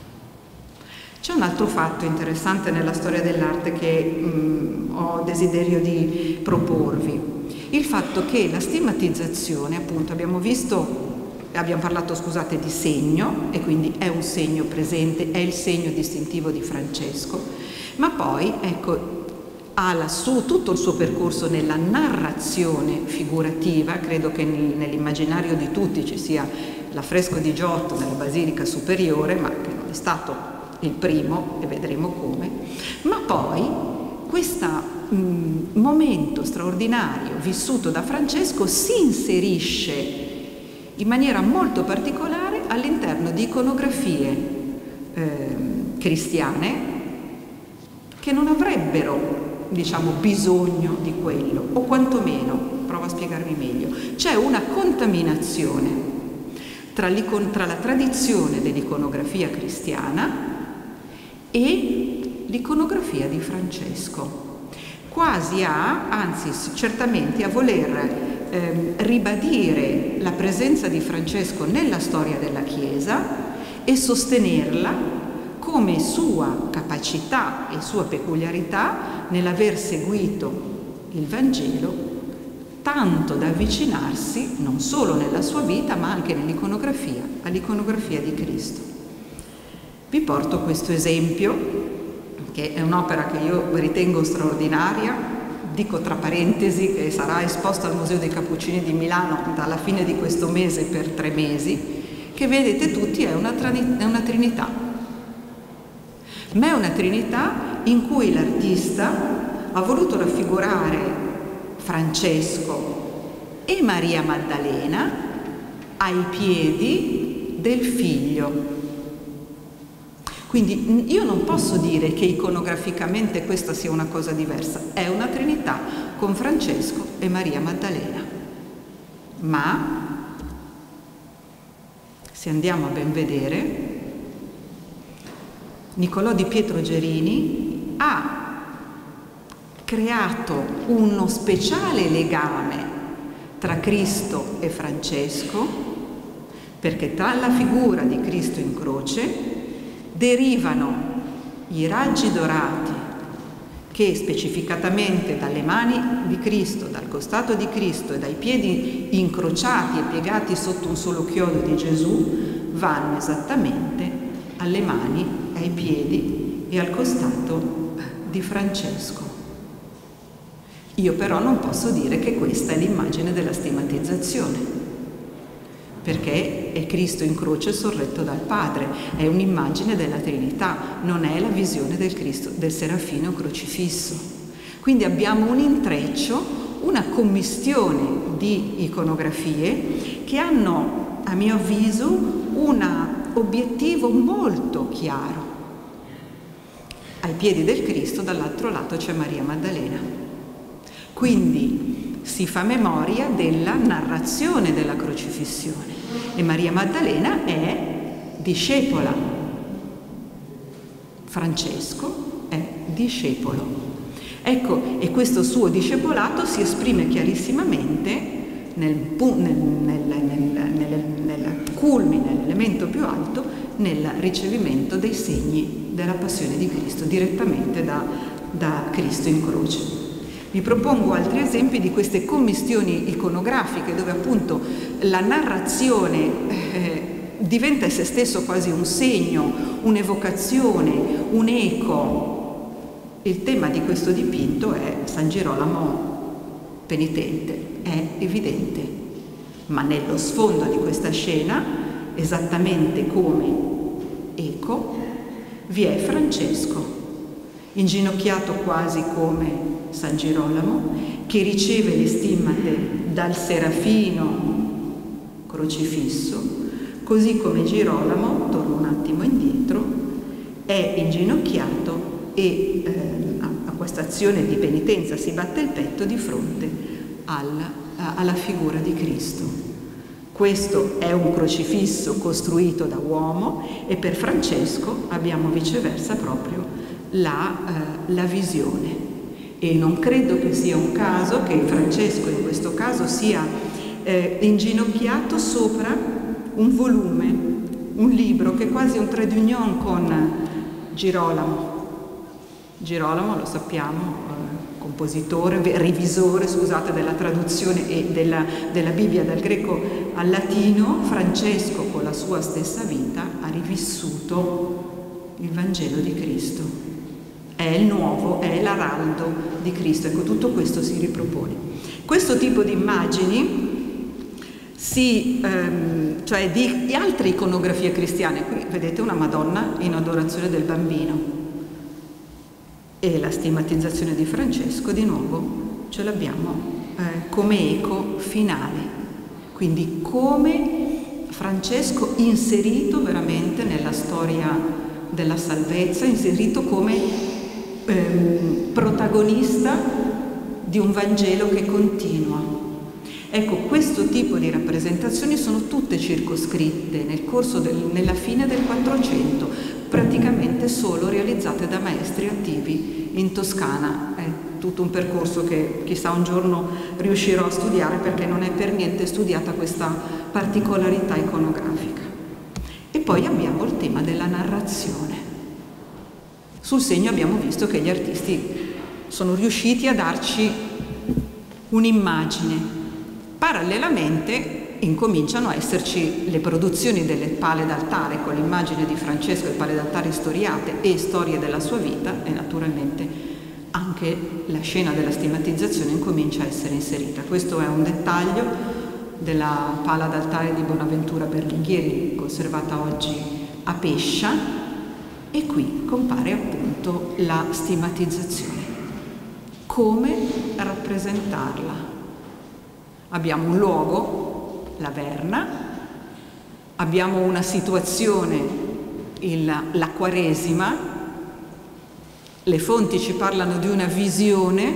C'è un altro fatto interessante nella storia dell'arte che mh, ho desiderio di proporvi, il fatto che la stigmatizzazione, appunto, abbiamo visto Abbiamo parlato, scusate, di segno, e quindi è un segno presente, è il segno distintivo di Francesco, ma poi, ecco, ha la su, tutto il suo percorso nella narrazione figurativa. Credo che nell'immaginario di tutti ci sia l'affresco di Giotto nella Basilica Superiore, ma che non è stato il primo, e vedremo come, ma poi questo momento straordinario vissuto da Francesco si inserisce in maniera molto particolare all'interno di iconografie eh, cristiane che non avrebbero, diciamo, bisogno di quello, o quantomeno, provo a spiegarmi meglio, c'è una contaminazione tra, tra la tradizione dell'iconografia cristiana e l'iconografia di Francesco, quasi a, anzi certamente a voler Eh, ribadire la presenza di Francesco nella storia della Chiesa e sostenerla come sua capacità e sua peculiarità nell'aver seguito il Vangelo tanto da avvicinarsi non solo nella sua vita ma anche nell'iconografia all'iconografia di Cristo. Vi porto questo esempio, che è un'opera che io ritengo straordinaria. Dico tra parentesi che sarà esposta al Museo dei Cappuccini di Milano dalla fine di questo mese per tre mesi, che vedete tutti è una, è una trinità, ma è una trinità in cui l'artista ha voluto raffigurare Francesco e Maria Maddalena ai piedi del figlio. Quindi io non posso dire che iconograficamente questa sia una cosa diversa, è una trinità con Francesco e Maria Maddalena. Ma, se andiamo a ben vedere, Niccolò di Pietro Gerini ha creato uno speciale legame tra Cristo e Francesco, perché tra la figura di Cristo in croce derivano i raggi dorati che specificatamente dalle mani di Cristo, dal costato di Cristo e dai piedi incrociati e piegati sotto un solo chiodo di Gesù vanno esattamente alle mani, ai piedi e al costato di Francesco. Io però non posso dire che questa è l'immagine della stigmatizzazione, perché è Cristo in croce sorretto dal Padre, è un'immagine della Trinità, non è la visione del Cristo, del Serafino crocifisso. Quindi abbiamo un intreccio, una commistione di iconografie che hanno, a mio avviso, un obiettivo molto chiaro. Ai piedi del Cristo, dall'altro lato, c'è Maria Maddalena. Quindi si fa memoria della narrazione della crocifissione e Maria Maddalena è discepola. Francesco è discepolo. Ecco, e questo suo discepolato si esprime chiarissimamente nel, nel, nel, nel, nel, nel culmine, nell'elemento più alto, nel ricevimento dei segni della passione di Cristo, direttamente da, da Cristo in croce. Vi propongo altri esempi di queste commistioni iconografiche dove appunto la narrazione eh, diventa in se stesso quasi un segno, un'evocazione, un eco. Il tema di questo dipinto è San Girolamo penitente, è evidente, ma nello sfondo di questa scena, esattamente come eco, vi è Francesco, inginocchiato quasi come San Girolamo, che riceve le stimmate dal Serafino crocifisso, così come Girolamo, torno un attimo indietro, è inginocchiato e eh, a questa azione di penitenza si batte il petto di fronte alla, alla figura di Cristo. Questo è un crocifisso costruito da uomo e per Francesco abbiamo viceversa proprio la, eh, la visione. E non credo che sia un caso che Francesco in questo caso sia eh, inginocchiato sopra un volume, un libro che è quasi un trait d'union con Girolamo. Girolamo, lo sappiamo, eh, compositore, rivisore, scusate, della traduzione e della, della Bibbia dal greco al latino. Francesco con la sua stessa vita ha rivissuto il Vangelo di Cristo. È il nuovo, è l'araldo di Cristo. Ecco, tutto questo si ripropone. Questo tipo di immagini, si, ehm, cioè di altre iconografie cristiane, qui vedete una Madonna in adorazione del bambino e la stigmatizzazione di Francesco, di nuovo ce l'abbiamo eh, come eco finale. Quindi come Francesco inserito veramente nella storia della salvezza, inserito come protagonista di un Vangelo che continua. Ecco, questo tipo di rappresentazioni sono tutte circoscritte nel corso del, nella fine del Quattrocento, praticamente solo realizzate da maestri attivi in Toscana. È tutto un percorso che chissà un giorno riuscirò a studiare, perché non è per niente studiata questa particolarità iconografica. E poi abbiamo il tema della narrazione. Sul segno abbiamo visto che gli artisti sono riusciti a darci un'immagine. Parallelamente incominciano a esserci le produzioni delle pale d'altare con l'immagine di Francesco e pale d'altare storiate e storie della sua vita, e naturalmente anche la scena della stigmatizzazione incomincia a essere inserita. Questo è un dettaglio della pala d'altare di Bonaventura Berlinghieri, conservata oggi a Pescia. E qui compare appunto la stigmatizzazione. Come rappresentarla? Abbiamo un luogo, la Verna, abbiamo una situazione, il, la Quaresima, le fonti ci parlano di una visione,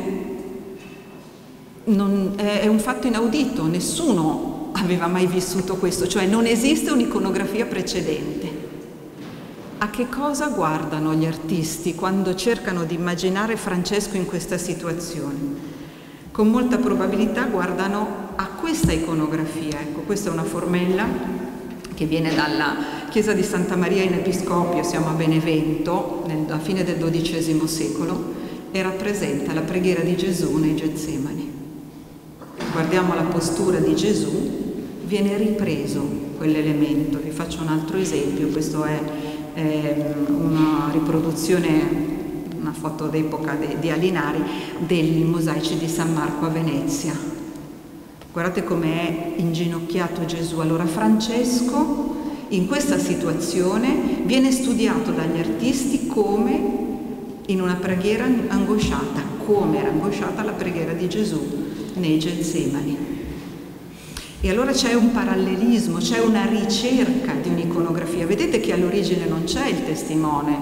non, è, è un fatto inaudito, nessuno aveva mai vissuto questo, cioè non esiste un'iconografia precedente. A che cosa guardano gli artisti quando cercano di immaginare Francesco in questa situazione? Con molta probabilità guardano a questa iconografia. Ecco, questa è una formella che viene dalla chiesa di Santa Maria in Episcopio, siamo a Benevento, alla fine del dodicesimo secolo, e rappresenta la preghiera di Gesù nei Getsemani. Guardiamo la postura di Gesù, viene ripreso quell'elemento. Vi faccio un altro esempio, questo è una riproduzione una foto d'epoca di Alinari, dei mosaici di San Marco a Venezia. Guardate com'è inginocchiato Gesù. Allora Francesco in questa situazione viene studiato dagli artisti come in una preghiera angosciata, come era angosciata la preghiera di Gesù nei Getsemani. E allora c'è un parallelismo, c'è una ricerca di un'iconografia. Vedete che all'origine non c'è il testimone.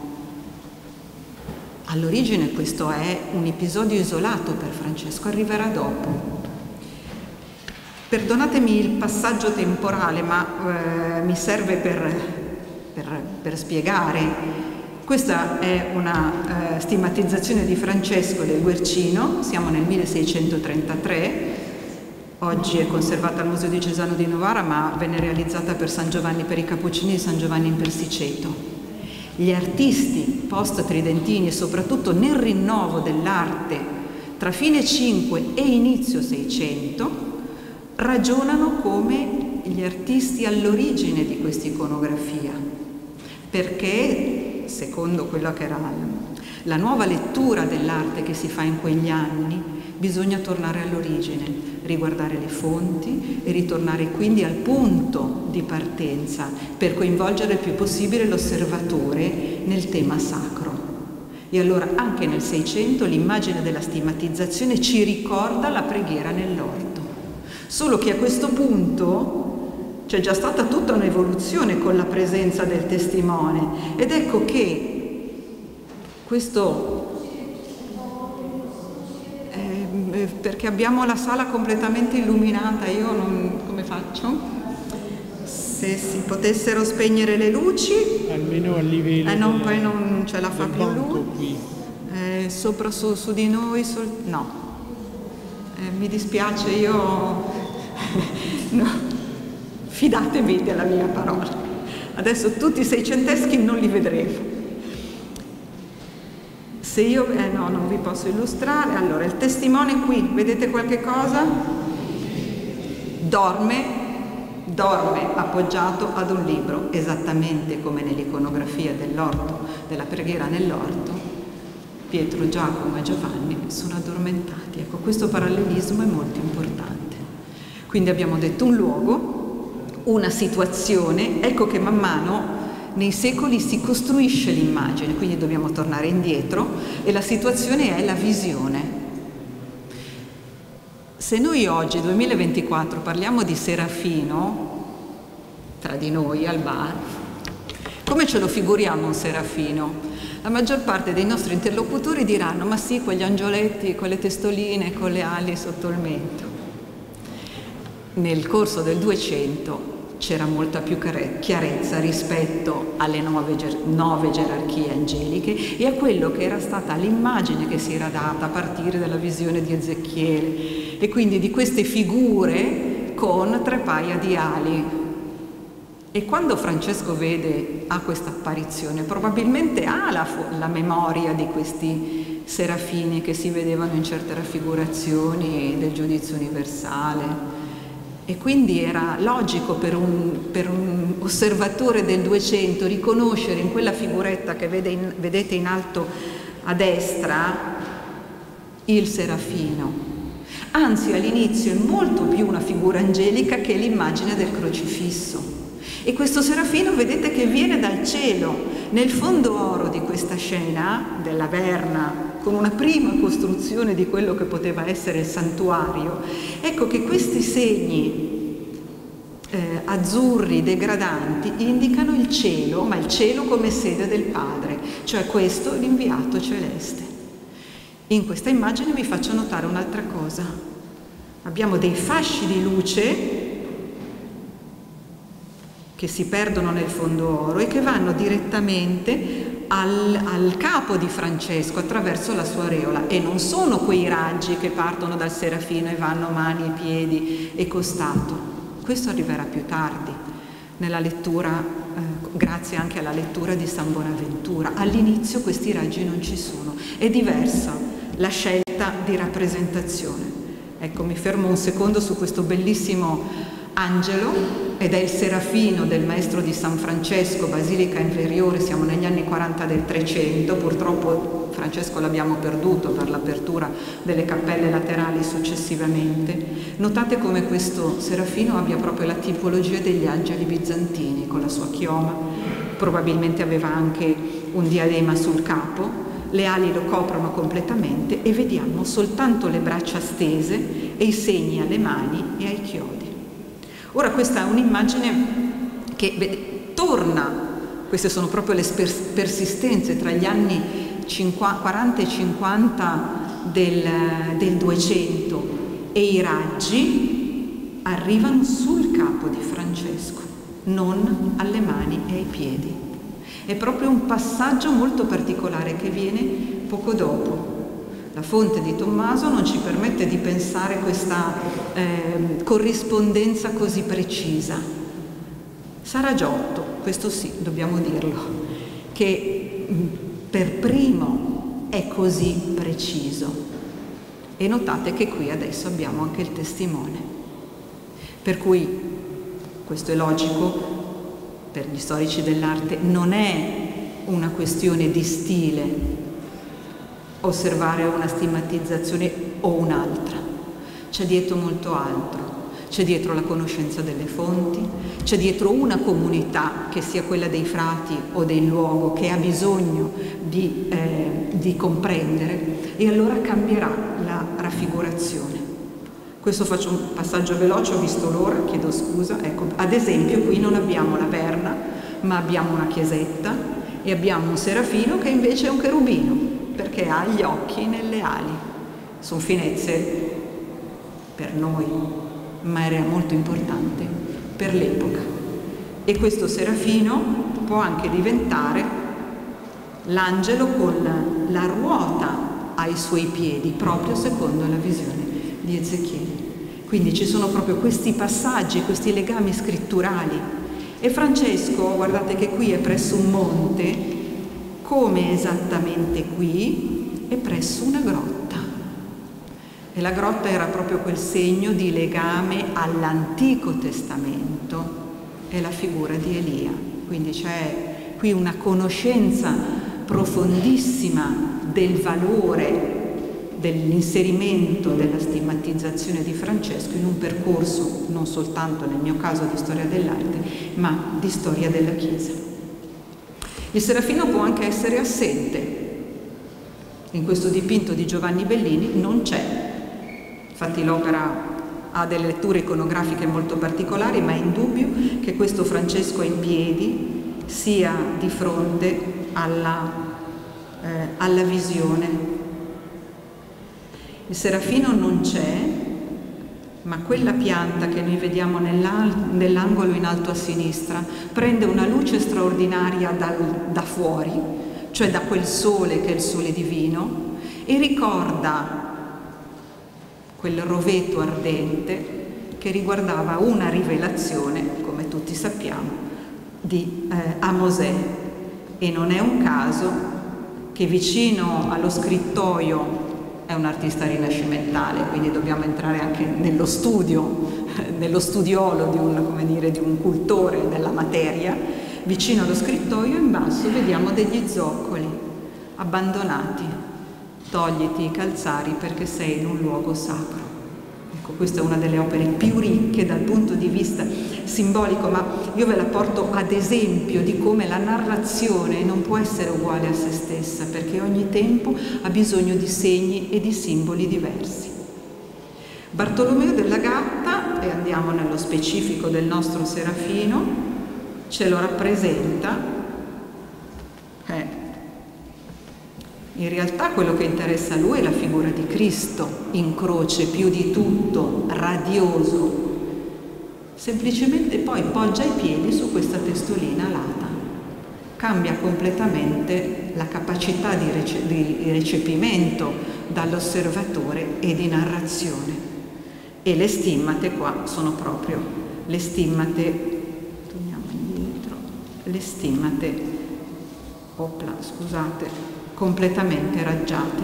All'origine questo è un episodio isolato per Francesco, arriverà dopo. Perdonatemi il passaggio temporale, ma eh, mi serve per, per, per spiegare. Questa è una eh, stigmatizzazione di Francesco del Guercino, siamo nel milleseicentotrentatré, oggi è conservata al Museo Diocesano di Novara, ma venne realizzata per San Giovanni, per i Cappuccini di San Giovanni in Persiceto. Gli artisti post-tridentini e soprattutto nel rinnovo dell'arte tra fine cinque e inizio seicento ragionano come gli artisti all'origine di questa iconografia, perché secondo quella che era la nuova lettura dell'arte che si fa in quegli anni, bisogna tornare all'origine, riguardare le fonti e ritornare quindi al punto di partenza per coinvolgere il più possibile l'osservatore nel tema sacro. E allora anche nel Seicento l'immagine della stigmatizzazione ci ricorda la preghiera nell'orto. Solo che a questo punto c'è già stata tutta un'evoluzione con la presenza del testimone, ed ecco che questo, eh, perché abbiamo la sala completamente illuminata, io non, come faccio? Se si potessero spegnere le luci, almeno a livello eh no, del, poi non ce la fa più lui, qui. Eh, sopra su, su di noi, sul, no, eh, mi dispiace, io no, fidatevi della mia parola. Adesso tutti i seicenteschi non li vedremo. Se io, eh no, non vi posso illustrare. Allora, il testimone qui, vedete qualche cosa? Dorme, dorme appoggiato ad un libro, esattamente come nell'iconografia dell'orto, della preghiera nell'orto. Pietro, Giacomo e Giovanni sono addormentati. Ecco, questo parallelismo è molto importante. Quindi abbiamo detto un luogo, una situazione, ecco che man mano nei secoli si costruisce l'immagine, quindi dobbiamo tornare indietro e la situazione è la visione. Se noi oggi, duemilaventiquattro, parliamo di Serafino, tra di noi al bar, come ce lo figuriamo un Serafino? La maggior parte dei nostri interlocutori diranno: ma sì, quegli angioletti, quelle testoline con le ali sotto il mento. Nel corso del Duecento c'era molta più chiarezza rispetto alle nove, ger- nove gerarchie angeliche e a quello che era stata l'immagine che si era data a partire dalla visione di Ezechiele, e quindi di queste figure con tre paia di ali. E quando Francesco vede, ha questa apparizione, probabilmente ha la, la memoria di questi serafini che si vedevano in certe raffigurazioni del giudizio universale. E quindi era logico per un, per un osservatore del Duecento riconoscere in quella figuretta che vede in, vedete in alto a destra il Serafino. Anzi, all'inizio è molto più una figura angelica che l'immagine del crocifisso. E questo Serafino vedete che viene dal cielo. Nel fondo oro di questa scena della Verna, con una prima costruzione di quello che poteva essere il santuario, ecco che questi segni eh, azzurri degradanti indicano il cielo, ma il cielo come sede del Padre, cioè questo è l'inviato celeste. In questa immagine vi faccio notare un'altra cosa. Abbiamo dei fasci di luce che si perdono nel fondo oro e che vanno direttamente al, al capo di Francesco attraverso la sua aureola, e non sono quei raggi che partono dal Serafino e vanno mani e piedi e costato. Questo arriverà più tardi nella lettura, eh, grazie anche alla lettura di San Bonaventura. All'inizio questi raggi non ci sono, è diversa la scelta di rappresentazione. Ecco, mi fermo un secondo su questo bellissimo angelo ed è il serafino del maestro di San Francesco, Basilica Inferiore, siamo negli anni quaranta del Trecento, purtroppo Francesco l'abbiamo perduto per l'apertura delle cappelle laterali successivamente. Notate come questo serafino abbia proprio la tipologia degli angeli bizantini, con la sua chioma, probabilmente aveva anche un diadema sul capo, le ali lo coprono completamente e vediamo soltanto le braccia stese e i segni alle mani e ai chiodi. Ora questa è un'immagine che beh, torna, queste sono proprio le persistenze tra gli anni quaranta e cinquanta del, del duecento, e i raggi arrivano sul capo di Francesco, non alle mani e ai piedi. È proprio un passaggio molto particolare che viene poco dopo. La fonte di Tommaso non ci permette di pensare questa eh, corrispondenza così precisa. Sarà Giotto, questo sì, dobbiamo dirlo, che per primo è così preciso. E notate che qui adesso abbiamo anche il testimone. Per cui, questo è logico, per gli storici dell'arte non è una questione di stile, osservare una stigmatizzazione o un'altra, c'è dietro molto altro, c'è dietro la conoscenza delle fonti, c'è dietro una comunità, che sia quella dei frati o del luogo, che ha bisogno di, eh, di comprendere, e allora cambierà la raffigurazione. Questo faccio un passaggio veloce, ho visto l'ora, chiedo scusa. Ecco, ad esempio qui non abbiamo la verna, ma abbiamo una chiesetta e abbiamo un serafino che invece è un cherubino, perché ha gli occhi nelle ali. Sono finezze per noi, ma era molto importante per l'epoca. E questo serafino può anche diventare l'angelo con la ruota ai suoi piedi, proprio secondo la visione di Ezechiele. Quindi ci sono proprio questi passaggi, questi legami scritturali. E Francesco, guardate che qui è presso un monte, come esattamente qui, è presso una grotta. E la grotta era proprio quel segno di legame all'Antico Testamento, è la figura di Elia. Quindi c'è qui una conoscenza profondissima del valore dell'inserimento della stigmatizzazione di Francesco in un percorso non soltanto nel mio caso di storia dell'arte, ma di storia della Chiesa. Il serafino può anche essere assente. In questo dipinto di Giovanni Bellini non c'è. Infatti l'opera ha delle letture iconografiche molto particolari, ma è indubbio che questo Francesco in piedi sia di fronte alla, eh, alla visione. Il serafino non c'è, ma quella pianta che noi vediamo nell'angolo in alto a sinistra prende una luce straordinaria dal, da fuori, cioè da quel sole che è il sole divino, e ricorda quel roveto ardente che riguardava una rivelazione, come tutti sappiamo, di, eh, a Mosè. E non è un caso che vicino allo scrittoio, è un artista rinascimentale, quindi dobbiamo entrare anche nello studio, nello studiolo di un, come dire, di un cultore della materia. Vicino allo scrittoio in basso vediamo degli zoccoli abbandonati. Togliti i calzari perché sei in un luogo sacro. Ecco, questa è una delle opere più ricche dal punto di vista simbolico, ma io ve la porto ad esempio di come la narrazione non può essere uguale a se stessa, perché ogni tempo ha bisogno di segni e di simboli diversi. Bartolomeo della Gatta, e andiamo nello specifico del nostro serafino, ce lo rappresenta. Eh, in realtà quello che interessa a lui è la figura di Cristo in croce, più di tutto, radioso. Semplicemente poi poggia i piedi su questa testolina alata. Cambia completamente la capacità di, rece- di recepimento dall'osservatore e di narrazione. E le stimmate qua sono proprio le stimmate, torniamo indietro, le stimmate, opla, scusate, completamente raggiate.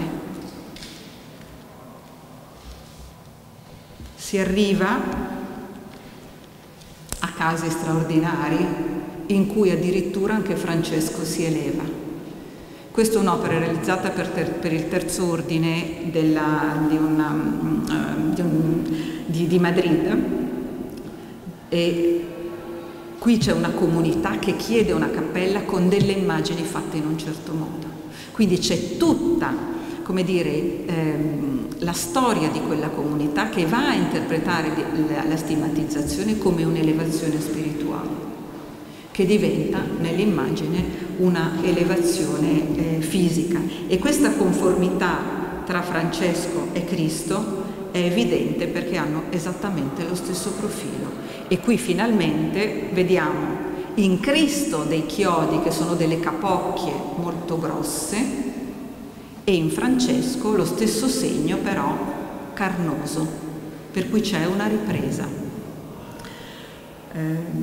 Si arriva a casi straordinari in cui addirittura anche Francesco si eleva. Questa è un'opera realizzata per, ter, per il terzo ordine della, di, una, uh, di, un, di, di Madrid, e qui c'è una comunità che chiede una cappella con delle immagini fatte in un certo modo. Quindi c'è tutta, come dire, ehm, la storia di quella comunità che va a interpretare la, la stigmatizzazione come un'elevazione spirituale, che diventa nell'immagine una elevazione eh, fisica. E questa conformità tra Francesco e Cristo è evidente perché hanno esattamente lo stesso profilo. E qui finalmente vediamo in Cristo dei chiodi che sono delle capocchie molto grosse e in Francesco lo stesso segno però carnoso, per cui c'è una ripresa. Eh,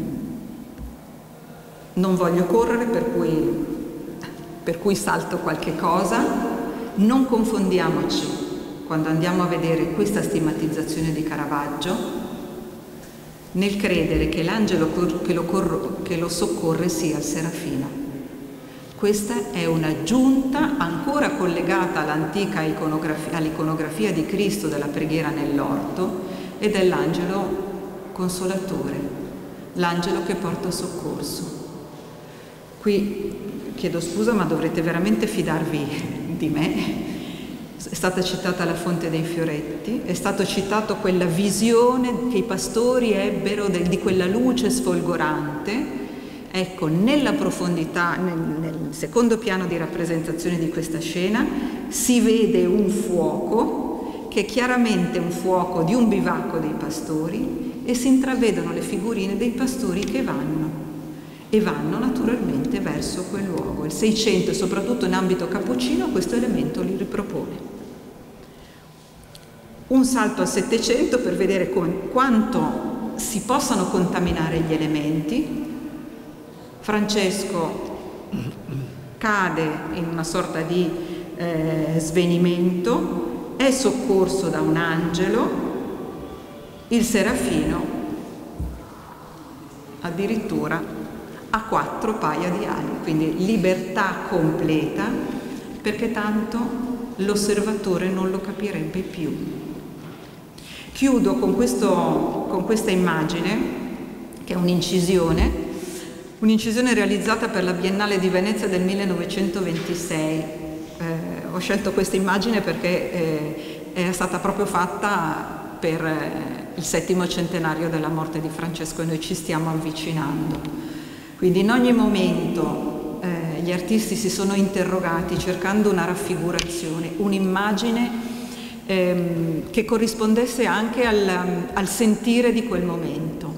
non voglio correre, per cui, per cui salto qualche cosa. Non confondiamoci quando andiamo a vedere questa stigmatizzazione di Caravaggio nel credere che l'angelo che lo, che lo soccorre sia il Serafino. Questa è un'aggiunta ancora collegata all'antica iconografia, all'iconografia di Cristo della preghiera nell'orto, ed è l'angelo consolatore, l'angelo che porta soccorso. Qui chiedo scusa, ma dovrete veramente fidarvi di me. È stata citata la fonte dei fioretti, è stato citato quella visione che i pastori ebbero del, di quella luce sfolgorante. Ecco, nella profondità, nel, nel secondo piano di rappresentazione di questa scena, si vede un fuoco, che è chiaramente un fuoco di un bivacco dei pastori, e si intravedono le figurine dei pastori che vanno, e vanno naturalmente verso quel luogo. Il Seicento, e soprattutto in ambito cappuccino, questo elemento li ripropone. Un salto al Settecento per vedere come, quanto si possano contaminare gli elementi. Francesco cade in una sorta di eh, svenimento, è soccorso da un angelo, il Serafino addirittura ha quattro paia di ali, quindi libertà completa, perché tanto l'osservatore non lo capirebbe più. Chiudo con, questo, con questa immagine, che è un'incisione, un'incisione realizzata per la Biennale di Venezia del millenovecentoventisei. Eh, ho scelto questa immagine perché eh, è stata proprio fatta per eh, il settimo centenario della morte di Francesco e noi ci stiamo avvicinando. Quindi in ogni momento eh, gli artisti si sono interrogati cercando una raffigurazione, un'immagine ehm, che corrispondesse anche al, al sentire di quel momento.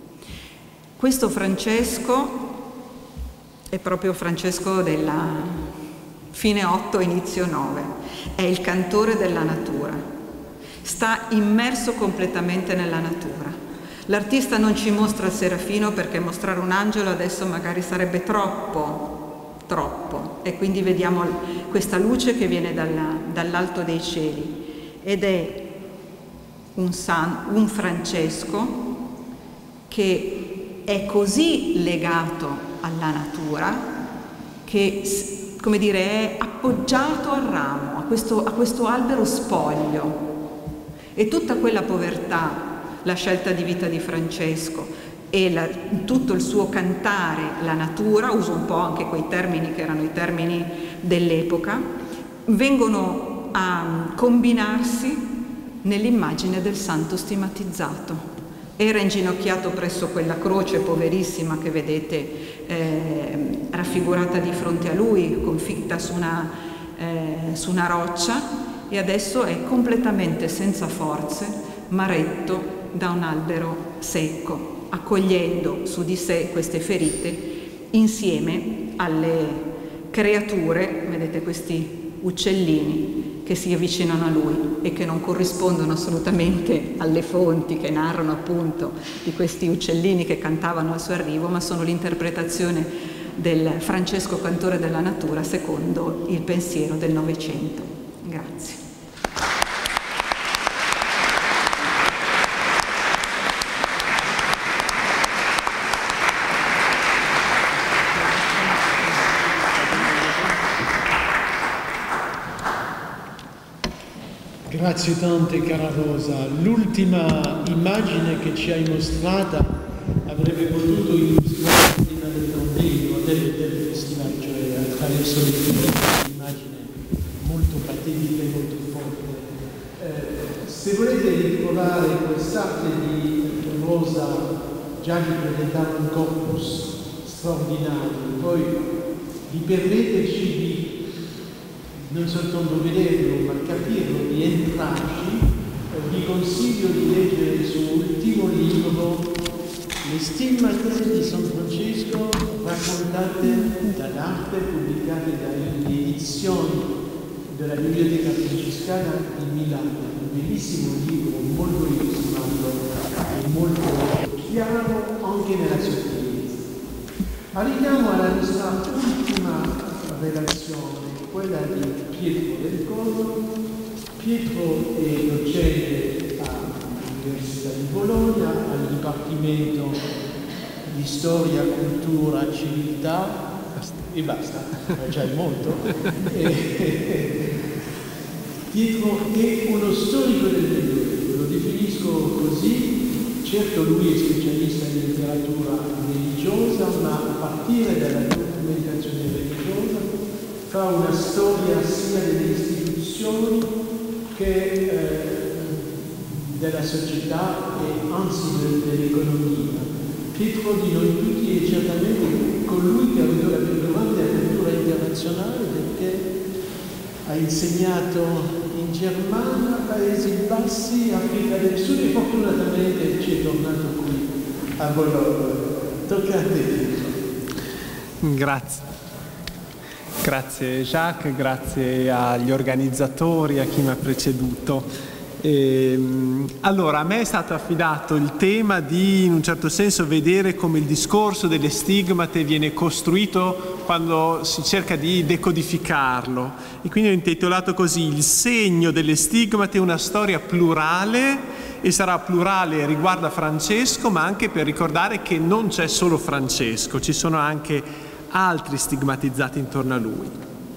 Questo Francesco è proprio Francesco della fine otto, inizio nove, è il cantore della natura, sta immerso completamente nella natura. L'artista non ci mostra il Serafino perché mostrare un angelo adesso magari sarebbe troppo, troppo, e quindi vediamo questa luce che viene dalla, dall'alto dei cieli, ed è un, San, un Francesco che è così legato alla natura che, come dire, è appoggiato al ramo, a questo, a questo albero spoglio, e tutta quella povertà, la scelta di vita di Francesco e la, tutto il suo cantare la natura, uso un po' anche quei termini che erano i termini dell'epoca, vengono a combinarsi nell'immagine del santo stigmatizzato. Era inginocchiato presso quella croce poverissima che vedete eh, raffigurata di fronte a lui, confitta su una, eh, su una roccia, e adesso è completamente senza forze, ma retto da un albero secco, accogliendo su di sé queste ferite insieme alle creature, vedete questi uccellini che si avvicinano a lui e che non corrispondono assolutamente alle fonti che narrano appunto di questi uccellini che cantavano al suo arrivo, ma sono l'interpretazione del Francesco cantore della natura secondo il pensiero del Novecento. Grazie. Grazie tante, cara Rosa. L'ultima immagine che ci hai mostrata avrebbe potuto illustrare il tema del convegno, del, del festival, cioè attraverso le figure, un'immagine molto patetica e molto forte. Eh, se volete ritrovare quest'arte di Rosa, già vi presentava un corpus straordinario, poi vi permetteteci di non soltanto vederlo, ma capirlo, di entrarci. Eh, vi consiglio di leggere il suo ultimo libro, Le stimmate di San Francesco, raccontate dall'arte, pubblicate dalle edizioni della Biblioteca Francescana di Milano. Un bellissimo libro, molto illustrato e molto chiaro anche nella sottigliezza. Arriviamo alla nostra ultima relazione, quella di Pietro del Corno. Pietro è docente all'Università di Bologna, al Dipartimento di Storia, Cultura, Civiltà e basta, già è molto. Pietro è uno storico del Medioevo, lo definisco così. Certo, lui è specialista in letteratura religiosa, ma a partire dalla documentazione religiosa fa una storia sia delle istituzioni che eh, della società e anzi dell'economia. Pietro di noi tutti è certamente colui che ha avuto la più grande apertura internazionale, perché ha insegnato in Germania, Paesi Bassi, Africa del Sud e fortunatamente ci è tornato qui a Bologna. Tocca a te, Pietro. Grazie. Grazie Jacques, grazie agli organizzatori, a chi mi ha preceduto. E, allora, a me è stato affidato il tema di, in un certo senso, vedere come il discorso delle stigmate viene costruito quando si cerca di decodificarlo. E quindi ho intitolato così: Il segno delle stigmate, una storia plurale, e sarà plurale riguardo a Francesco, ma anche per ricordare che non c'è solo Francesco, ci sono anche altri stigmatizzati intorno a lui.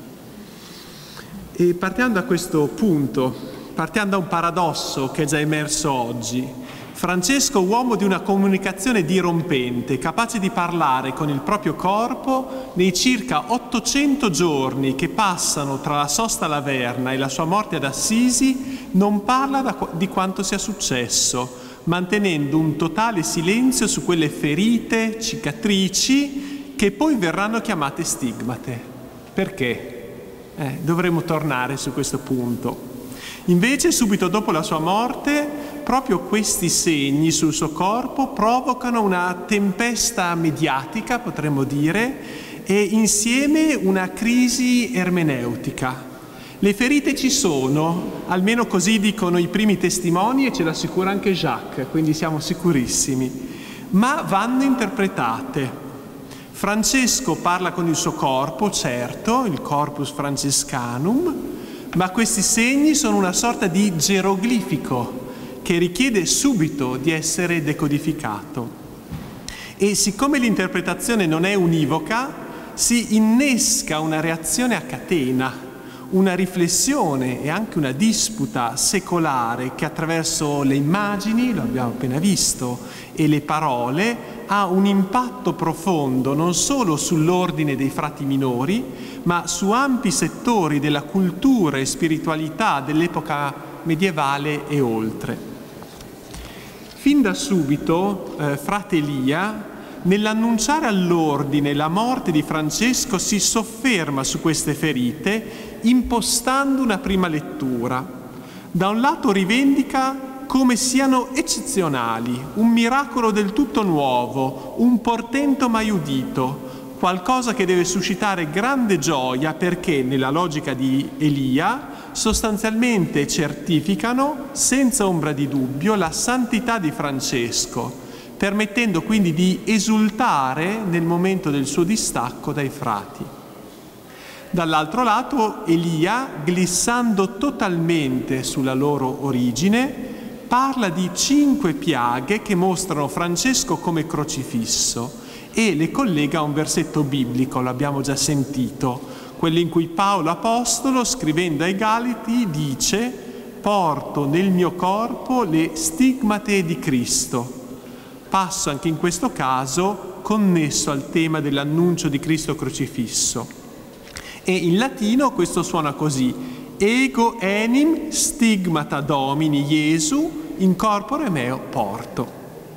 E partiamo da questo punto, partiamo da un paradosso che è già emerso oggi. Francesco, uomo di una comunicazione dirompente, capace di parlare con il proprio corpo, nei circa ottocento giorni che passano tra la sosta alla Verna e la sua morte ad Assisi, non parla da, di quanto sia successo, mantenendo un totale silenzio su quelle ferite, cicatrici, che poi verranno chiamate stigmate. Perché? Eh, dovremmo tornare su questo punto. Invece, subito dopo la sua morte, proprio questi segni sul suo corpo provocano una tempesta mediatica, potremmo dire, e insieme una crisi ermeneutica. Le ferite ci sono, almeno così dicono i primi testimoni e ce l'assicura anche Jacques, quindi siamo sicurissimi, ma vanno interpretate. Francesco parla con il suo corpo, certo, il corpus Francescanum, ma questi segni sono una sorta di geroglifico che richiede subito di essere decodificato. E siccome l'interpretazione non è univoca, si innesca una reazione a catena, una riflessione e anche una disputa secolare che attraverso le immagini, lo abbiamo appena visto, e le parole ha un impatto profondo non solo sull'ordine dei frati minori, ma su ampi settori della cultura e spiritualità dell'epoca medievale e oltre. Fin da subito, eh, frate Elia, nell'annunciare all'ordine la morte di Francesco, si sofferma su queste ferite, impostando una prima lettura. Da un lato rivendica come siano eccezionali, un miracolo del tutto nuovo, un portento mai udito, qualcosa che deve suscitare grande gioia perché, nella logica di Elia, sostanzialmente certificano, senza ombra di dubbio, la santità di Francesco, permettendo quindi di esultare nel momento del suo distacco dai frati. Dall'altro lato, Elia, glissando totalmente sulla loro origine, parla di cinque piaghe che mostrano Francesco come crocifisso e le collega a un versetto biblico, l'abbiamo già sentito, quello in cui Paolo Apostolo, scrivendo ai Galati, dice porto nel mio corpo le stigmate di Cristo. Passo anche in questo caso connesso al tema dell'annuncio di Cristo crocifisso. E in latino questo suona così: ego enim stigmata Domini Iesu in corpore meo porto.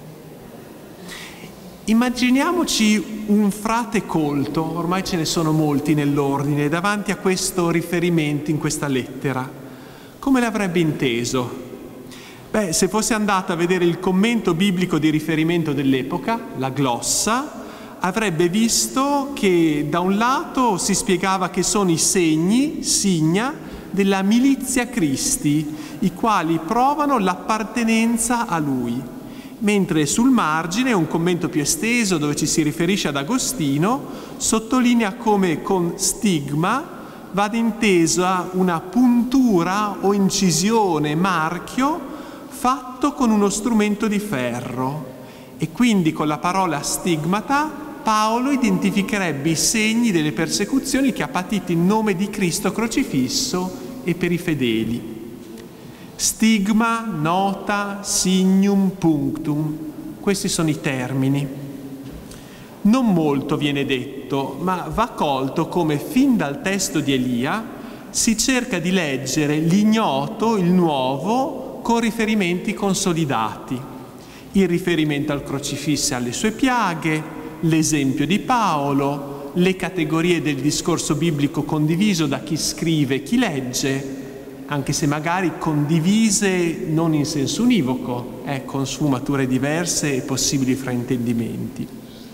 Immaginiamoci un frate colto, ormai ce ne sono molti nell'ordine, davanti a questo riferimento in questa lettera. Come l'avrebbe inteso? Beh, se fosse andato a vedere il commento biblico di riferimento dell'epoca, la glossa, avrebbe visto che da un lato si spiegava che sono i segni, signa, della milizia Christi, i quali provano l'appartenenza a Lui. Mentre sul margine, un commento più esteso dove ci si riferisce ad Agostino, sottolinea come con stigma vada intesa una puntura o incisione, marchio, fatto con uno strumento di ferro. E quindi con la parola stigmata Paolo identificherebbe i segni delle persecuzioni che ha patito in nome di Cristo crocifisso e per i fedeli. Stigma, nota, signum, punctum. Questi sono i termini. Non molto viene detto, ma va colto come fin dal testo di Elia si cerca di leggere l'ignoto, il nuovo, con riferimenti consolidati. Il riferimento al crocifisso e alle sue piaghe, l'esempio di Paolo, le categorie del discorso biblico condiviso da chi scrive e chi legge, anche se magari condivise non in senso univoco, eh, con sfumature diverse e possibili fraintendimenti.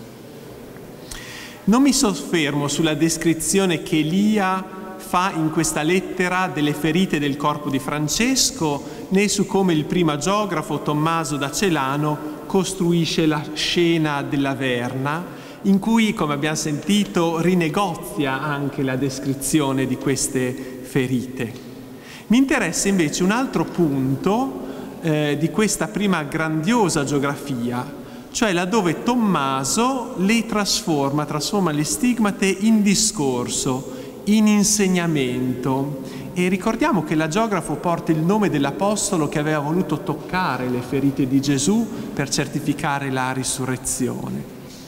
Non mi soffermo sulla descrizione che Elia fa in questa lettera delle ferite del corpo di Francesco, né su come il primo agiografo Tommaso da Celano costruisce la scena della Verna, in cui, come abbiamo sentito, rinegozia anche la descrizione di queste ferite. Mi interessa invece un altro punto eh, di questa prima grandiosa geografia, cioè laddove Tommaso le trasforma, trasforma le stigmate in discorso, in insegnamento. E ricordiamo che l'agiografo porta il nome dell'apostolo che aveva voluto toccare le ferite di Gesù per certificare la risurrezione.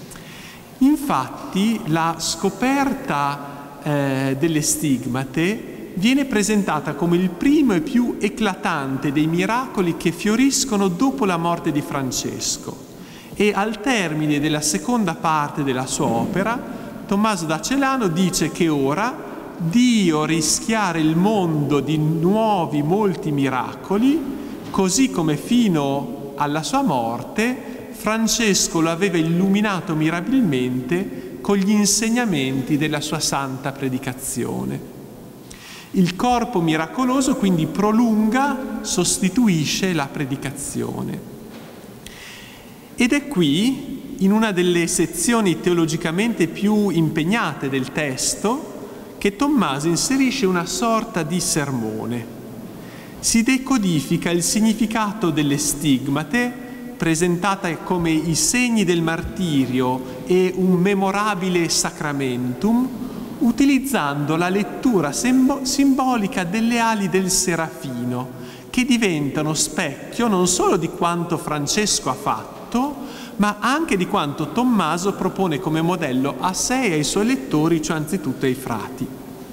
Infatti la scoperta eh, delle stigmate viene presentata come il primo e più eclatante dei miracoli che fioriscono dopo la morte di Francesco. E al termine della seconda parte della sua opera, Tommaso da Celano dice che ora Dio rischiare il mondo di nuovi molti miracoli, così come fino alla sua morte Francesco lo aveva illuminato mirabilmente con gli insegnamenti della sua santa predicazione. Il corpo miracoloso quindi prolunga, sostituisce la predicazione. Ed è qui, in una delle sezioni teologicamente più impegnate del testo, che Tommaso inserisce una sorta di sermone. Si decodifica il significato delle stigmate, presentata come i segni del martirio e un memorabile sacramentum, utilizzando la lettura sembo- simbolica delle ali del serafino, che diventano specchio non solo di quanto Francesco ha fatto, ma anche di quanto Tommaso propone come modello a sé e ai suoi lettori, cioè anzitutto ai frati.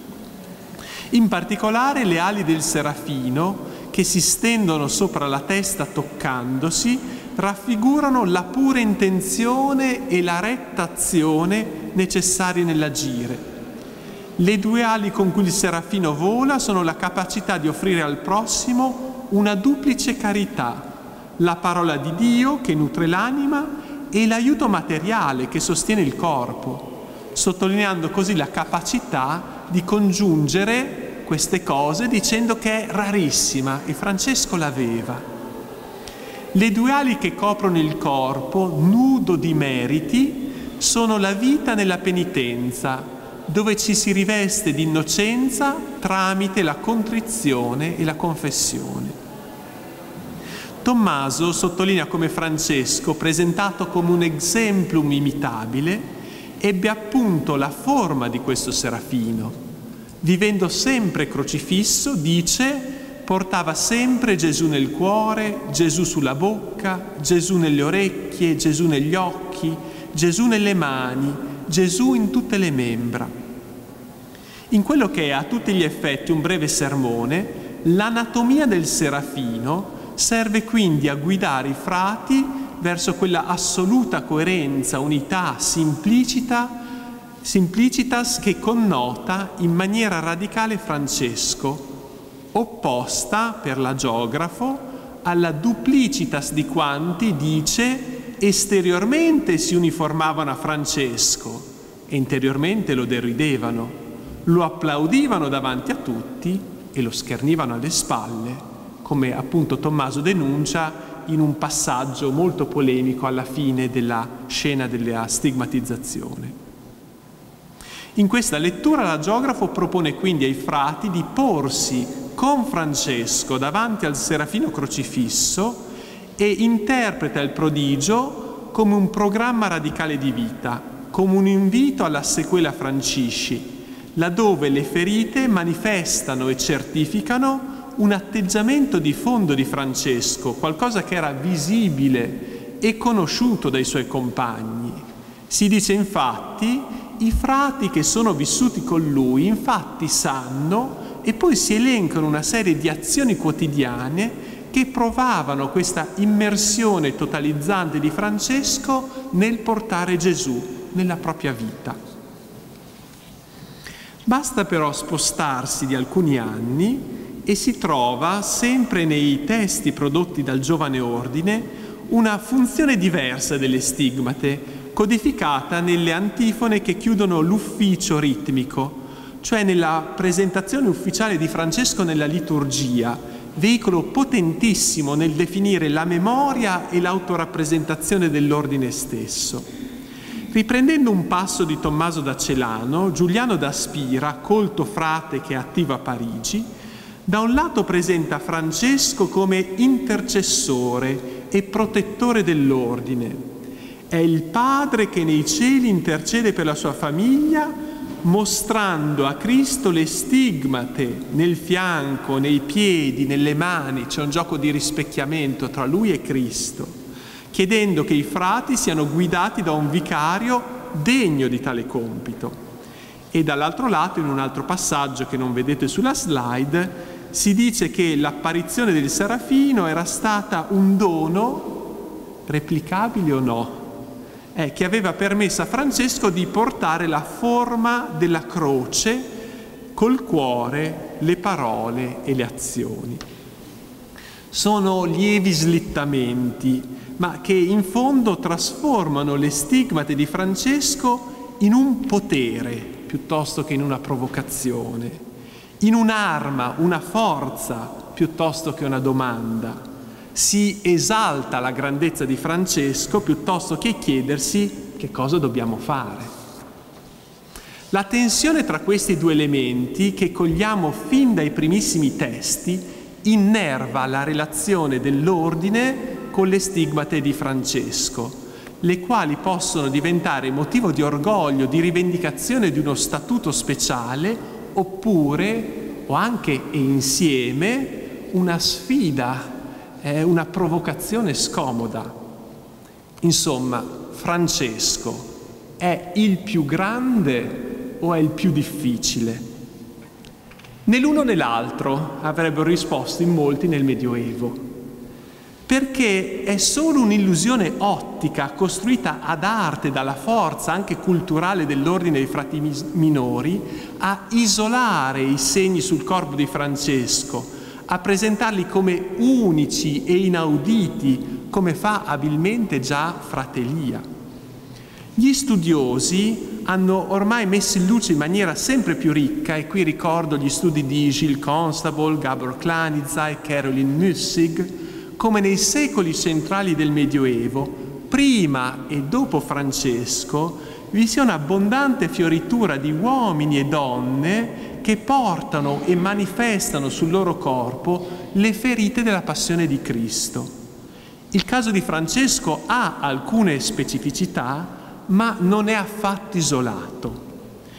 In particolare le ali del serafino, che si stendono sopra la testa toccandosi, raffigurano la pura intenzione e la retta azione necessarie nell'agire. Le due ali con cui il serafino vola sono la capacità di offrire al prossimo una duplice carità, la parola di Dio che nutre l'anima e l'aiuto materiale che sostiene il corpo, sottolineando così la capacità di congiungere queste cose dicendo che è rarissima e Francesco l'aveva. Le due ali che coprono il corpo, nudo di meriti, sono la vita nella penitenza, dove ci si riveste di innocenza tramite la contrizione e la confessione. Tommaso sottolinea come Francesco, presentato come un exemplum imitabile, ebbe appunto la forma di questo serafino. Vivendo sempre crocifisso, dice, portava sempre Gesù nel cuore, Gesù sulla bocca, Gesù nelle orecchie, Gesù negli occhi, Gesù nelle mani, Gesù in tutte le membra. In quello che è a tutti gli effetti un breve sermone, l'anatomia del serafino serve quindi a guidare i frati verso quella assoluta coerenza, unità, simplicità, simplicitas che connota in maniera radicale Francesco, opposta per l'agiografo alla duplicitas di quanti, dice, esteriormente si uniformavano a Francesco e interiormente lo deridevano, lo applaudivano davanti a tutti e lo schernivano alle spalle, come appunto Tommaso denuncia in un passaggio molto polemico alla fine della scena della stigmatizzazione. In questa lettura l'agiografo propone quindi ai frati di porsi con Francesco davanti al serafino crocifisso e interpreta il prodigio come un programma radicale di vita, come un invito alla sequela Francisci, laddove le ferite manifestano e certificano un atteggiamento di fondo di Francesco, qualcosa che era visibile e conosciuto dai suoi compagni. Si dice infatti, i frati che sono vissuti con lui infatti sanno e poi si elencano una serie di azioni quotidiane che provavano questa immersione totalizzante di Francesco nel portare Gesù nella propria vita. Basta però spostarsi di alcuni anni e si trova, sempre nei testi prodotti dal giovane ordine, una funzione diversa delle stigmate, codificata nelle antifone che chiudono l'ufficio ritmico, cioè nella presentazione ufficiale di Francesco nella liturgia, veicolo potentissimo nel definire la memoria e l'autorappresentazione dell'ordine stesso. Riprendendo un passo di Tommaso da Celano, Giuliano da Spira, colto frate che è attivo a Parigi, da un lato presenta Francesco come intercessore e protettore dell'ordine. È il Padre che nei cieli intercede per la sua famiglia, mostrando a Cristo le stigmate nel fianco, nei piedi, nelle mani. C'è un gioco di rispecchiamento tra lui e Cristo, chiedendo che i frati siano guidati da un vicario degno di tale compito. E dall'altro lato, in un altro passaggio che non vedete sulla slide, si dice che l'apparizione del Serafino era stata un dono, replicabile o no, eh, che aveva permesso a Francesco di portare la forma della croce col cuore, le parole e le azioni. Sono lievi slittamenti, ma che in fondo trasformano le stigmate di Francesco in un potere piuttosto che in una provocazione, in un'arma, una forza piuttosto che una domanda. Si esalta la grandezza di Francesco piuttosto che chiedersi che cosa dobbiamo fare. La tensione tra questi due elementi, che cogliamo fin dai primissimi testi, innerva la relazione dell'ordine con le stigmate di Francesco, le quali possono diventare motivo di orgoglio, di rivendicazione di uno statuto speciale, oppure, o anche e insieme, una sfida, eh, una provocazione scomoda. Insomma, Francesco è il più grande o è il più difficile? Né l'uno né l'altro avrebbero risposto in molti nel Medioevo, perché è solo un'illusione ottica costruita ad arte dalla forza anche culturale dell'ordine dei frati minori a isolare i segni sul corpo di Francesco, a presentarli come unici e inauditi, come fa abilmente già Fratelia. Gli studiosi hanno ormai messo in luce in maniera sempre più ricca, e qui ricordo gli studi di Gilles Constable, Gabor Klanitza e Caroline Müssig, come nei secoli centrali del Medioevo, prima e dopo Francesco, vi sia un'abbondante fioritura di uomini e donne che portano e manifestano sul loro corpo le ferite della passione di Cristo. Il caso di Francesco ha alcune specificità, ma non è affatto isolato.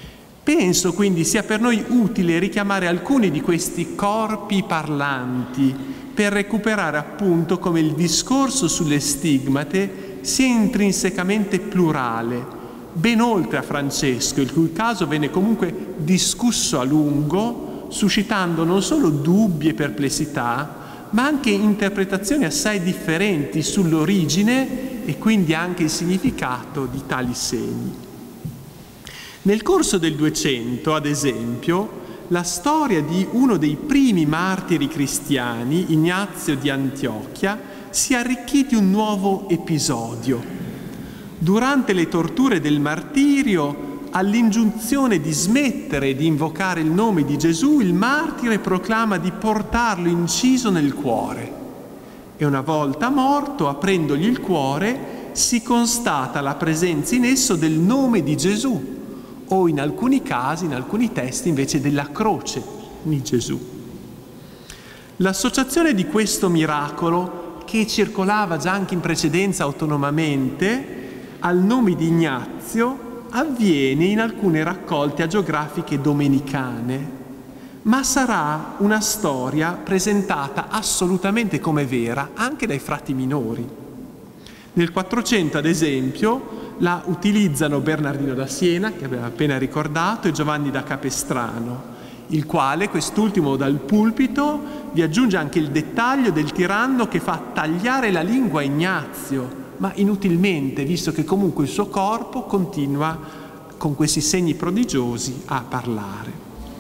Penso quindi sia per noi utile richiamare alcuni di questi corpi parlanti per recuperare appunto come il discorso sulle stigmate sia intrinsecamente plurale, ben oltre a Francesco, il cui caso venne comunque discusso a lungo, suscitando non solo dubbi e perplessità, ma anche interpretazioni assai differenti sull'origine e quindi anche il significato di tali segni. Nel corso del Duecento, ad esempio, la storia di uno dei primi martiri cristiani, Ignazio di Antiochia, si arricchì di un nuovo episodio. Durante le torture del martirio, all'ingiunzione di smettere di invocare il nome di Gesù, il martire proclama di portarlo inciso nel cuore. E una volta morto, aprendogli il cuore, si constata la presenza in esso del nome di Gesù, o in alcuni casi, in alcuni testi, invece della croce di Gesù. L'associazione di questo miracolo, che circolava già anche in precedenza autonomamente, al nome di Ignazio, avviene in alcune raccolte agiografiche domenicane, ma sarà una storia presentata assolutamente come vera anche dai frati minori. Nel Quattrocento, ad esempio, la utilizzano Bernardino da Siena, che aveva appena ricordato, e Giovanni da Capestrano, il quale, quest'ultimo dal pulpito, vi aggiunge anche il dettaglio del tiranno che fa tagliare la lingua a Ignazio, ma inutilmente, visto che comunque il suo corpo continua con questi segni prodigiosi a parlare.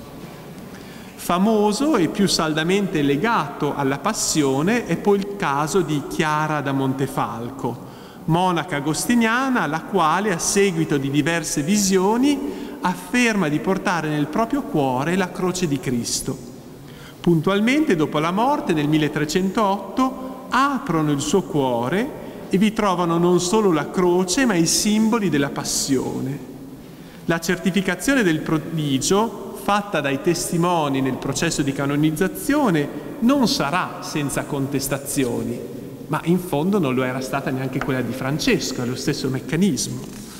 Famoso e più saldamente legato alla passione è poi il caso di Chiara da Montefalco, monaca agostiniana, la quale, a seguito di diverse visioni, afferma di portare nel proprio cuore la croce di Cristo. Puntualmente, dopo la morte, nel milletrecentootto, aprono il suo cuore e vi trovano non solo la croce, ma i simboli della passione. La certificazione del prodigio, fatta dai testimoni nel processo di canonizzazione, non sarà senza contestazioni, ma in fondo non lo era stata neanche quella di Francesco, è lo stesso meccanismo.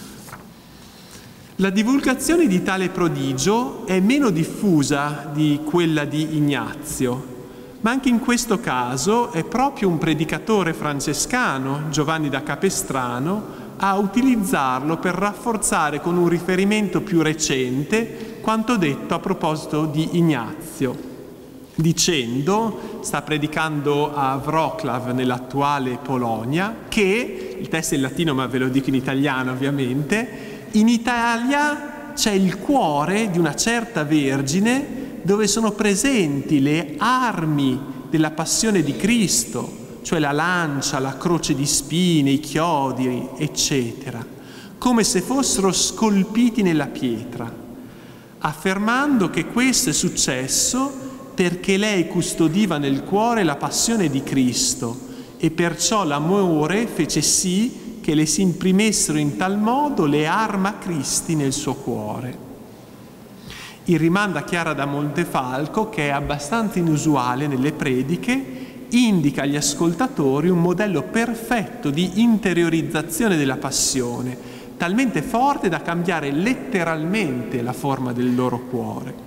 La divulgazione di tale prodigio è meno diffusa di quella di Ignazio, ma anche in questo caso è proprio un predicatore francescano, Giovanni da Capestrano, a utilizzarlo per rafforzare con un riferimento più recente quanto detto a proposito di Ignazio, dicendo, sta predicando a Wrocław nell'attuale Polonia, che, il testo è in latino ma ve lo dico in italiano ovviamente, in Italia c'è il cuore di una certa vergine dove sono presenti le armi della passione di Cristo, cioè la lancia, la croce di spine, i chiodi, eccetera, come se fossero scolpiti nella pietra, affermando che questo è successo perché lei custodiva nel cuore la passione di Cristo e perciò l'amore fece sì che le si imprimessero in tal modo le arma Cristi nel suo cuore. Il rimando a Chiara da Montefalco, che è abbastanza inusuale nelle prediche, indica agli ascoltatori un modello perfetto di interiorizzazione della passione, talmente forte da cambiare letteralmente la forma del loro cuore.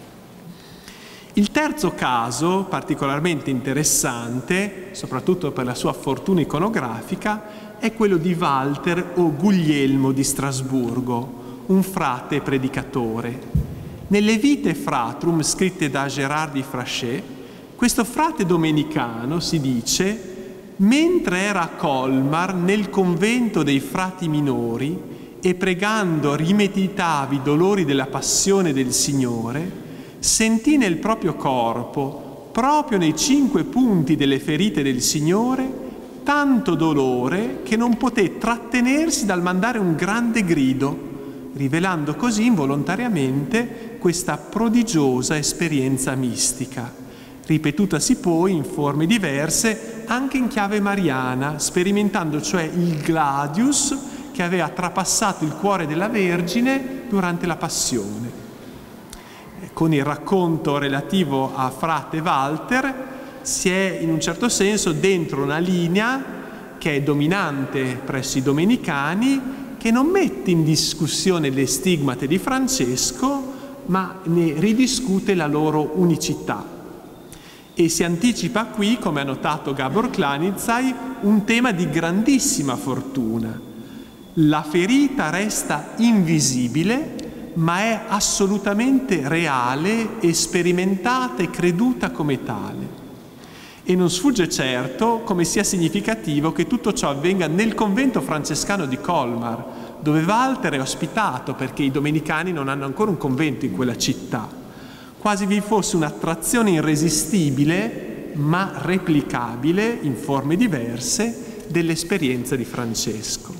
Il terzo caso, particolarmente interessante, soprattutto per la sua fortuna iconografica, è quello di Walter o Guglielmo di Strasburgo, un frate predicatore. Nelle Vitae Fratrum, scritte da Gérard di Frachet, questo frate domenicano, si dice, mentre era a Colmar nel convento dei frati minori e pregando rimeditava i dolori della passione del Signore, sentì nel proprio corpo, proprio nei cinque punti delle ferite del Signore, tanto dolore che non poté trattenersi dal mandare un grande grido, rivelando così involontariamente questa prodigiosa esperienza mistica, ripetutasi poi in forme diverse anche in chiave mariana, sperimentando cioè il gladius che aveva trapassato il cuore della Vergine durante la Passione. Con il racconto relativo a frate Walter si è in un certo senso dentro una linea che è dominante presso i domenicani, che non mette in discussione le stigmate di Francesco, ma ne ridiscute la loro unicità. E si anticipa qui, come ha notato Gabor Klanizai, un tema di grandissima fortuna. La ferita resta invisibile, ma è assolutamente reale e sperimentata e creduta come tale. E non sfugge certo come sia significativo che tutto ciò avvenga nel convento francescano di Colmar, dove Walter è ospitato perché i domenicani non hanno ancora un convento in quella città. Quasi vi fosse un'attrazione irresistibile, ma replicabile in forme diverse, dell'esperienza di Francesco.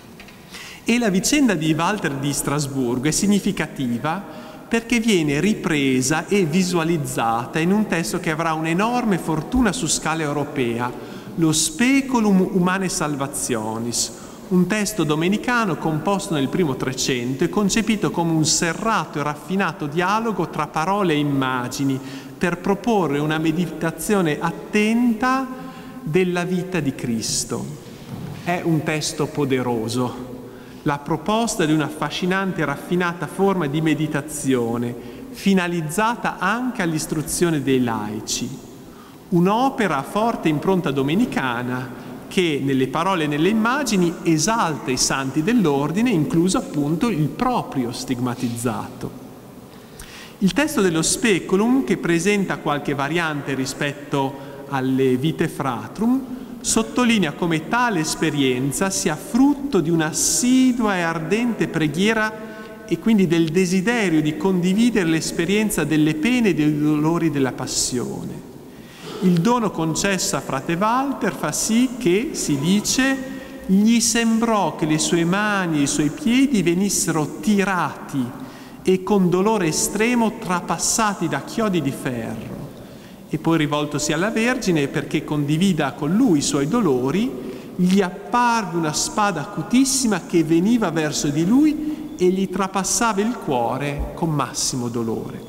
E la vicenda di Walter di Strasburgo è significativa perché viene ripresa e visualizzata in un testo che avrà un'enorme fortuna su scala europea, lo Speculum Humanae Salvationis, un testo domenicano composto nel primo Trecento e concepito come un serrato e raffinato dialogo tra parole e immagini per proporre una meditazione attenta della vita di Cristo. È un testo poderoso, la proposta di un'affascinante e raffinata forma di meditazione, finalizzata anche all'istruzione dei laici. Un'opera a forte impronta domenicana che, nelle parole e nelle immagini, esalta i santi dell'ordine, incluso appunto il proprio stigmatizzato. Il testo dello Speculum, che presenta qualche variante rispetto alle Vitae Fratrum, sottolinea come tale esperienza sia frutto di un'assidua e ardente preghiera e quindi del desiderio di condividere l'esperienza delle pene e dei dolori della passione. Il dono concesso a frate Walter fa sì che, si dice, gli sembrò che le sue mani e i suoi piedi venissero tirati e con dolore estremo trapassati da chiodi di ferro. E poi, rivoltosi alla Vergine perché condivida con lui i suoi dolori, gli apparve una spada acutissima che veniva verso di lui e gli trapassava il cuore con massimo dolore.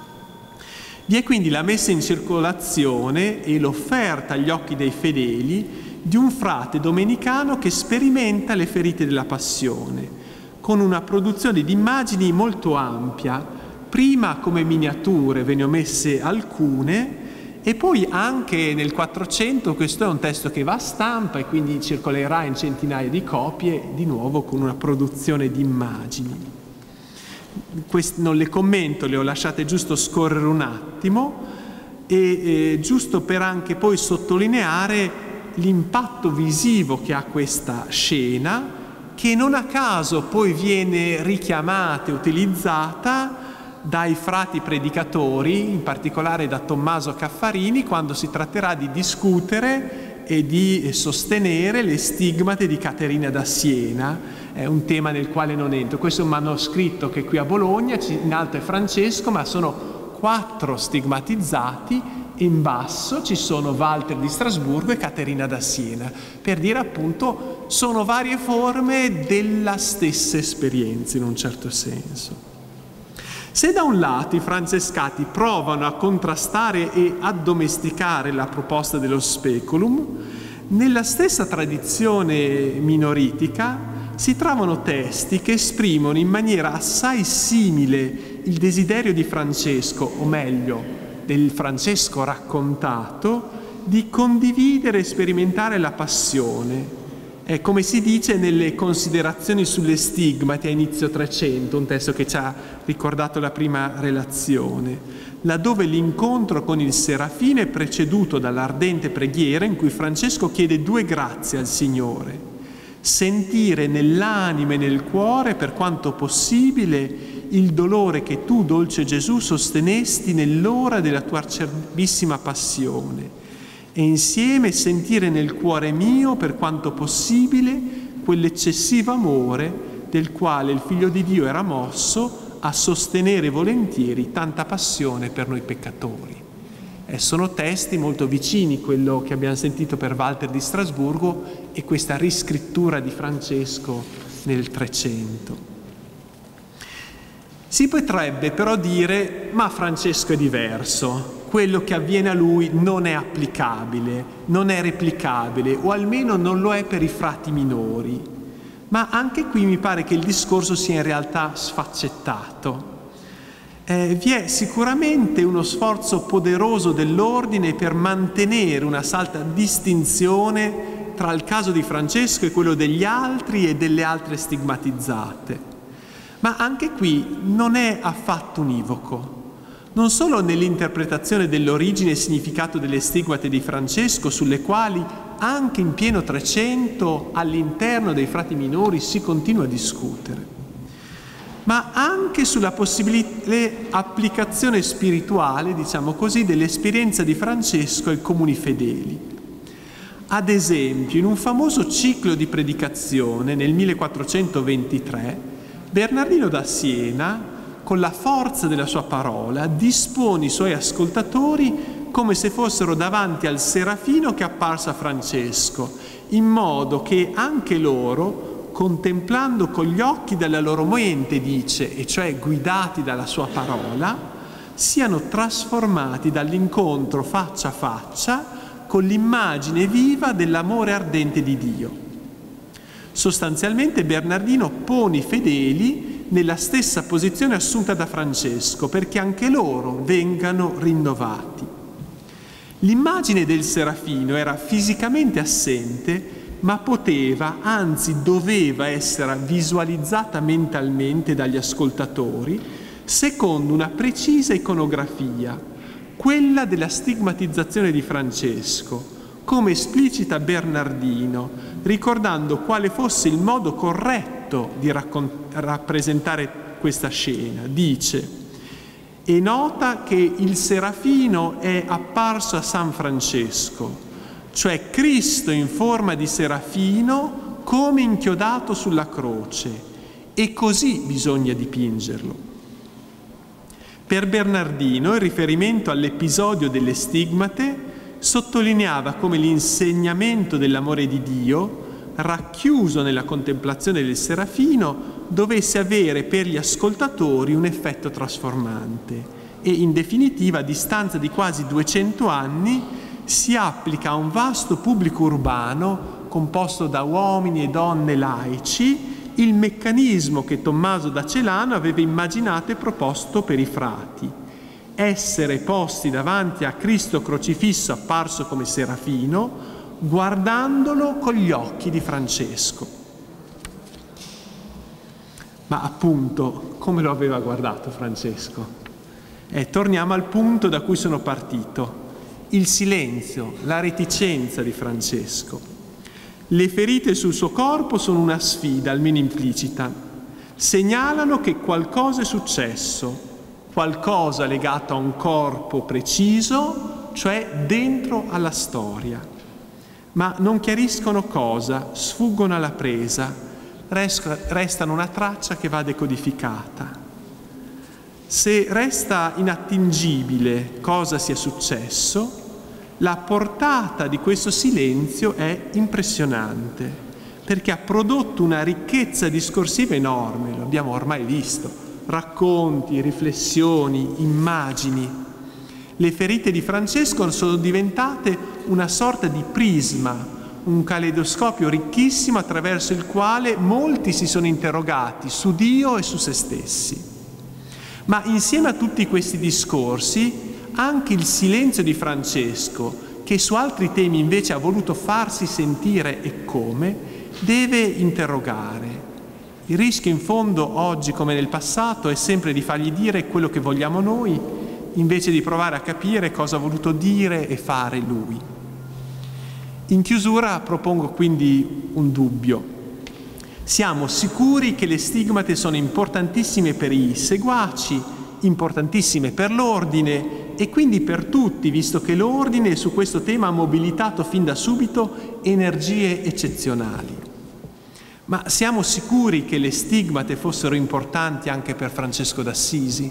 Vi è quindi la messa in circolazione e l'offerta agli occhi dei fedeli di un frate domenicano che sperimenta le ferite della passione, con una produzione di immagini molto ampia, prima come miniature, ve ne ho messe alcune, e poi anche nel quattrocento, questo è un testo che va a stampa e quindi circolerà in centinaia di copie, di nuovo con una produzione di immagini. Queste non le commento, le ho lasciate giusto scorrere un attimo, e eh, giusto per anche poi sottolineare l'impatto visivo che ha questa scena, che non a caso poi viene richiamata e utilizzata dai frati predicatori, in particolare da Tommaso Caffarini, quando si tratterà di discutere e di sostenere le stigmate di Caterina da Siena. È un tema nel quale non entro. Questo è un manoscritto che qui a Bologna, in alto è Francesco, ma sono quattro stigmatizzati e in basso ci sono Walter di Strasburgo e Caterina da Siena, per dire appunto sono varie forme della stessa esperienza in un certo senso. Se da un lato i francescati provano a contrastare e addomesticare la proposta dello Speculum, nella stessa tradizione minoritica si trovano testi che esprimono in maniera assai simile il desiderio di Francesco, o meglio, del Francesco raccontato, di condividere e sperimentare la passione. È come si dice nelle considerazioni sulle stigmati a inizio Trecento, un testo che ci ha ricordato la prima relazione, laddove l'incontro con il Serafino è preceduto dall'ardente preghiera in cui Francesco chiede due grazie al Signore: sentire nell'anima e nel cuore, per quanto possibile, il dolore che tu, dolce Gesù, sostenesti nell'ora della tua acerbissima passione, e insieme sentire nel cuore mio, per quanto possibile, quell'eccessivo amore del quale il Figlio di Dio era mosso a sostenere volentieri tanta passione per noi peccatori. Eh, sono testi molto vicini, quello che abbiamo sentito per Walter di Strasburgo e questa riscrittura di Francesco nel Trecento. Si potrebbe però dire, ma Francesco è diverso, quello che avviene a lui non è applicabile, non è replicabile, o almeno non lo è per i frati minori. Ma anche qui mi pare che il discorso sia in realtà sfaccettato. Eh, vi è sicuramente uno sforzo poderoso dell'ordine per mantenere una salda distinzione tra il caso di Francesco e quello degli altri e delle altre stigmatizzate. Ma anche qui non è affatto univoco. Non solo nell'interpretazione dell'origine e significato delle stigmate di Francesco, sulle quali anche in pieno Trecento all'interno dei frati minori si continua a discutere, ma anche sulla possibile applicazione spirituale, diciamo così, dell'esperienza di Francesco ai comuni fedeli. Ad esempio, in un famoso ciclo di predicazione nel millequattrocentoventitré, Bernardino da Siena, con la forza della sua parola, dispone i suoi ascoltatori come se fossero davanti al serafino che è apparso a Francesco, in modo che anche loro, contemplando con gli occhi della loro mente, dice, e cioè guidati dalla sua parola, siano trasformati dall'incontro faccia a faccia con l'immagine viva dell'amore ardente di Dio. Sostanzialmente Bernardino pone i fedeli nella stessa posizione assunta da Francesco, perché anche loro vengano rinnovati. L'immagine del serafino era fisicamente assente, ma poteva, anzi doveva essere visualizzata mentalmente dagli ascoltatori secondo una precisa iconografia, quella della stigmatizzazione di Francesco, come esplicita Bernardino, ricordando quale fosse il modo corretto di raccont- rappresentare questa scena. Dice: e nota che il serafino è apparso a San Francesco, cioè Cristo in forma di serafino come inchiodato sulla croce, e così bisogna dipingerlo. Per Bernardino il riferimento all'episodio delle stigmate sottolineava come l'insegnamento dell'amore di Dio, racchiuso nella contemplazione del serafino, dovesse avere per gli ascoltatori un effetto trasformante e, in definitiva, a distanza di quasi duecento anni, si applica a un vasto pubblico urbano composto da uomini e donne laici il meccanismo che Tommaso da Celano aveva immaginato e proposto per i frati: essere posti davanti a Cristo crocifisso apparso come serafino, guardandolo con gli occhi di Francesco. Ma appunto, come lo aveva guardato Francesco? Eh, torniamo al punto da cui sono partito: il silenzio, la reticenza di Francesco. Le ferite sul suo corpo sono una sfida, almeno implicita. Segnalano che qualcosa è successo, qualcosa legato a un corpo preciso, cioè dentro alla storia. Ma non chiariscono cosa, sfuggono alla presa, restano una traccia che va decodificata. Se resta inattingibile cosa sia successo, la portata di questo silenzio è impressionante, perché ha prodotto una ricchezza discorsiva enorme, lo abbiamo ormai visto, racconti, riflessioni, immagini. Le ferite di Francesco sono diventate una sorta di prisma, un caleidoscopio ricchissimo attraverso il quale molti si sono interrogati su Dio e su se stessi. Ma insieme a tutti questi discorsi, anche il silenzio di Francesco, che su altri temi invece ha voluto farsi sentire e come, deve interrogare. Il rischio in fondo oggi come nel passato è sempre di fargli dire quello che vogliamo noi, invece di provare a capire cosa ha voluto dire e fare lui. In chiusura propongo quindi un dubbio. Siamo sicuri che le stigmate sono importantissime per i seguaci, importantissime per l'ordine e quindi per tutti, visto che l'ordine su questo tema ha mobilitato fin da subito energie eccezionali. Ma siamo sicuri che le stigmate fossero importanti anche per Francesco d'Assisi?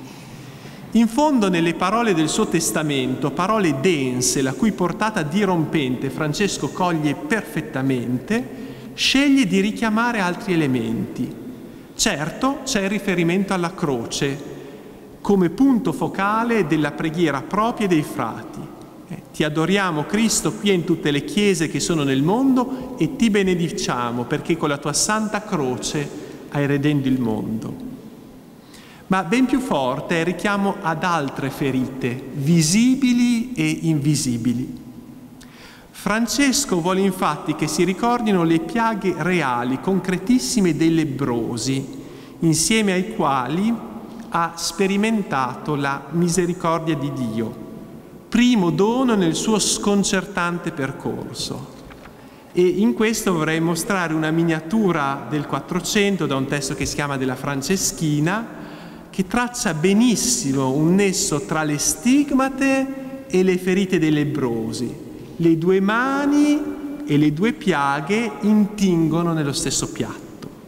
In fondo, nelle parole del suo testamento, parole dense, la cui portata dirompente Francesco coglie perfettamente, sceglie di richiamare altri elementi. Certo, c'è il riferimento alla croce, come punto focale della preghiera propria dei frati. Eh, ti adoriamo, Cristo, qui e in tutte le chiese che sono nel mondo e ti benediciamo perché con la tua santa croce hai redento il mondo. ma ben più forte è il richiamo ad altre ferite, visibili e invisibili. Francesco vuole infatti che si ricordino le piaghe reali, concretissime dei lebbrosi, insieme ai quali ha sperimentato la misericordia di Dio, primo dono nel suo sconcertante percorso. E in questo vorrei mostrare una miniatura del Quattrocento da un testo che si chiama della Franceschina, che traccia benissimo un nesso tra le stigmate e le ferite dei lebbrosi. Le due mani e le due piaghe intingono nello stesso piatto.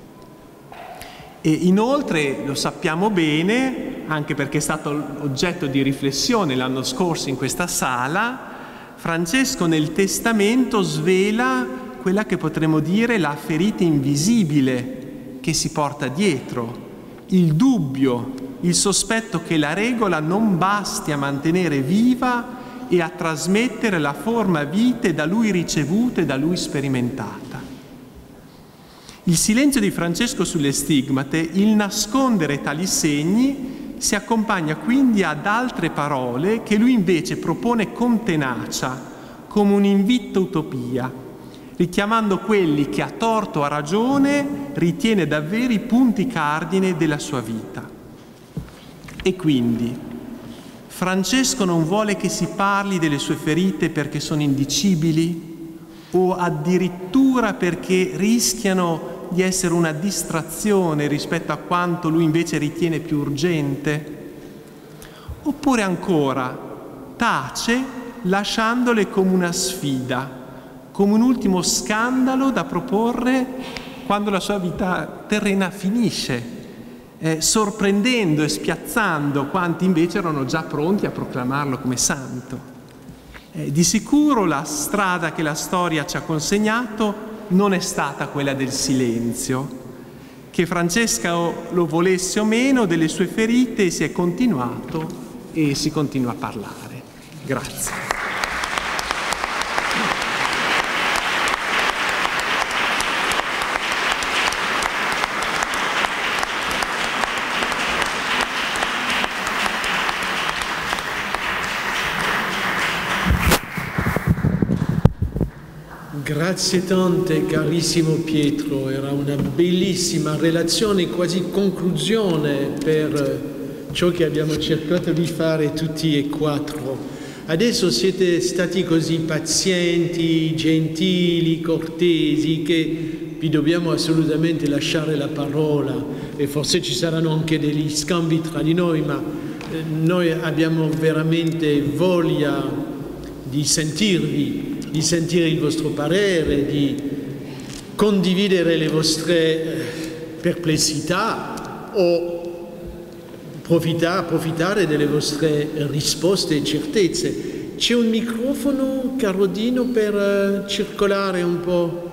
E inoltre, lo sappiamo bene, anche perché è stato oggetto di riflessione l'anno scorso in questa sala, Francesco nel testamento svela quella che potremmo dire la ferita invisibile che si porta dietro, il dubbio, il sospetto che la regola non basti a mantenere viva e a trasmettere la forma vitae da lui ricevuta e da lui sperimentata. Il silenzio di Francesco sulle stigmate, il nascondere tali segni, si accompagna quindi ad altre parole che lui invece propone con tenacia, come un'invitto utopia, richiamando quelli che a torto o a ragione ritiene davvero i punti cardine della sua vita. E quindi Francesco non vuole che si parli delle sue ferite perché sono indicibili o addirittura perché rischiano di essere una distrazione rispetto a quanto lui invece ritiene più urgente, oppure ancora tace lasciandole come una sfida, come un ultimo scandalo da proporre quando la sua vita terrena finisce, Eh, sorprendendo e spiazzando quanti invece erano già pronti a proclamarlo come santo. Eh, di sicuro la strada che la storia ci ha consegnato non è stata quella del silenzio. Che Francesco lo volesse o meno, delle sue ferite si è continuato e si continua a parlare. Grazie. Grazie tante, carissimo Pietro, era una bellissima relazione, quasi conclusione per ciò che abbiamo cercato di fare tutti e quattro. Adesso siete stati così pazienti, gentili, cortesi, che vi dobbiamo assolutamente lasciare la parola e forse ci saranno anche degli scambi tra di noi, ma noi abbiamo veramente voglia di sentirvi, di sentire il vostro parere, di condividere le vostre perplessità o profitare, approfittare delle vostre risposte e certezze. C'è un microfono, caro Dino, per circolare un po'?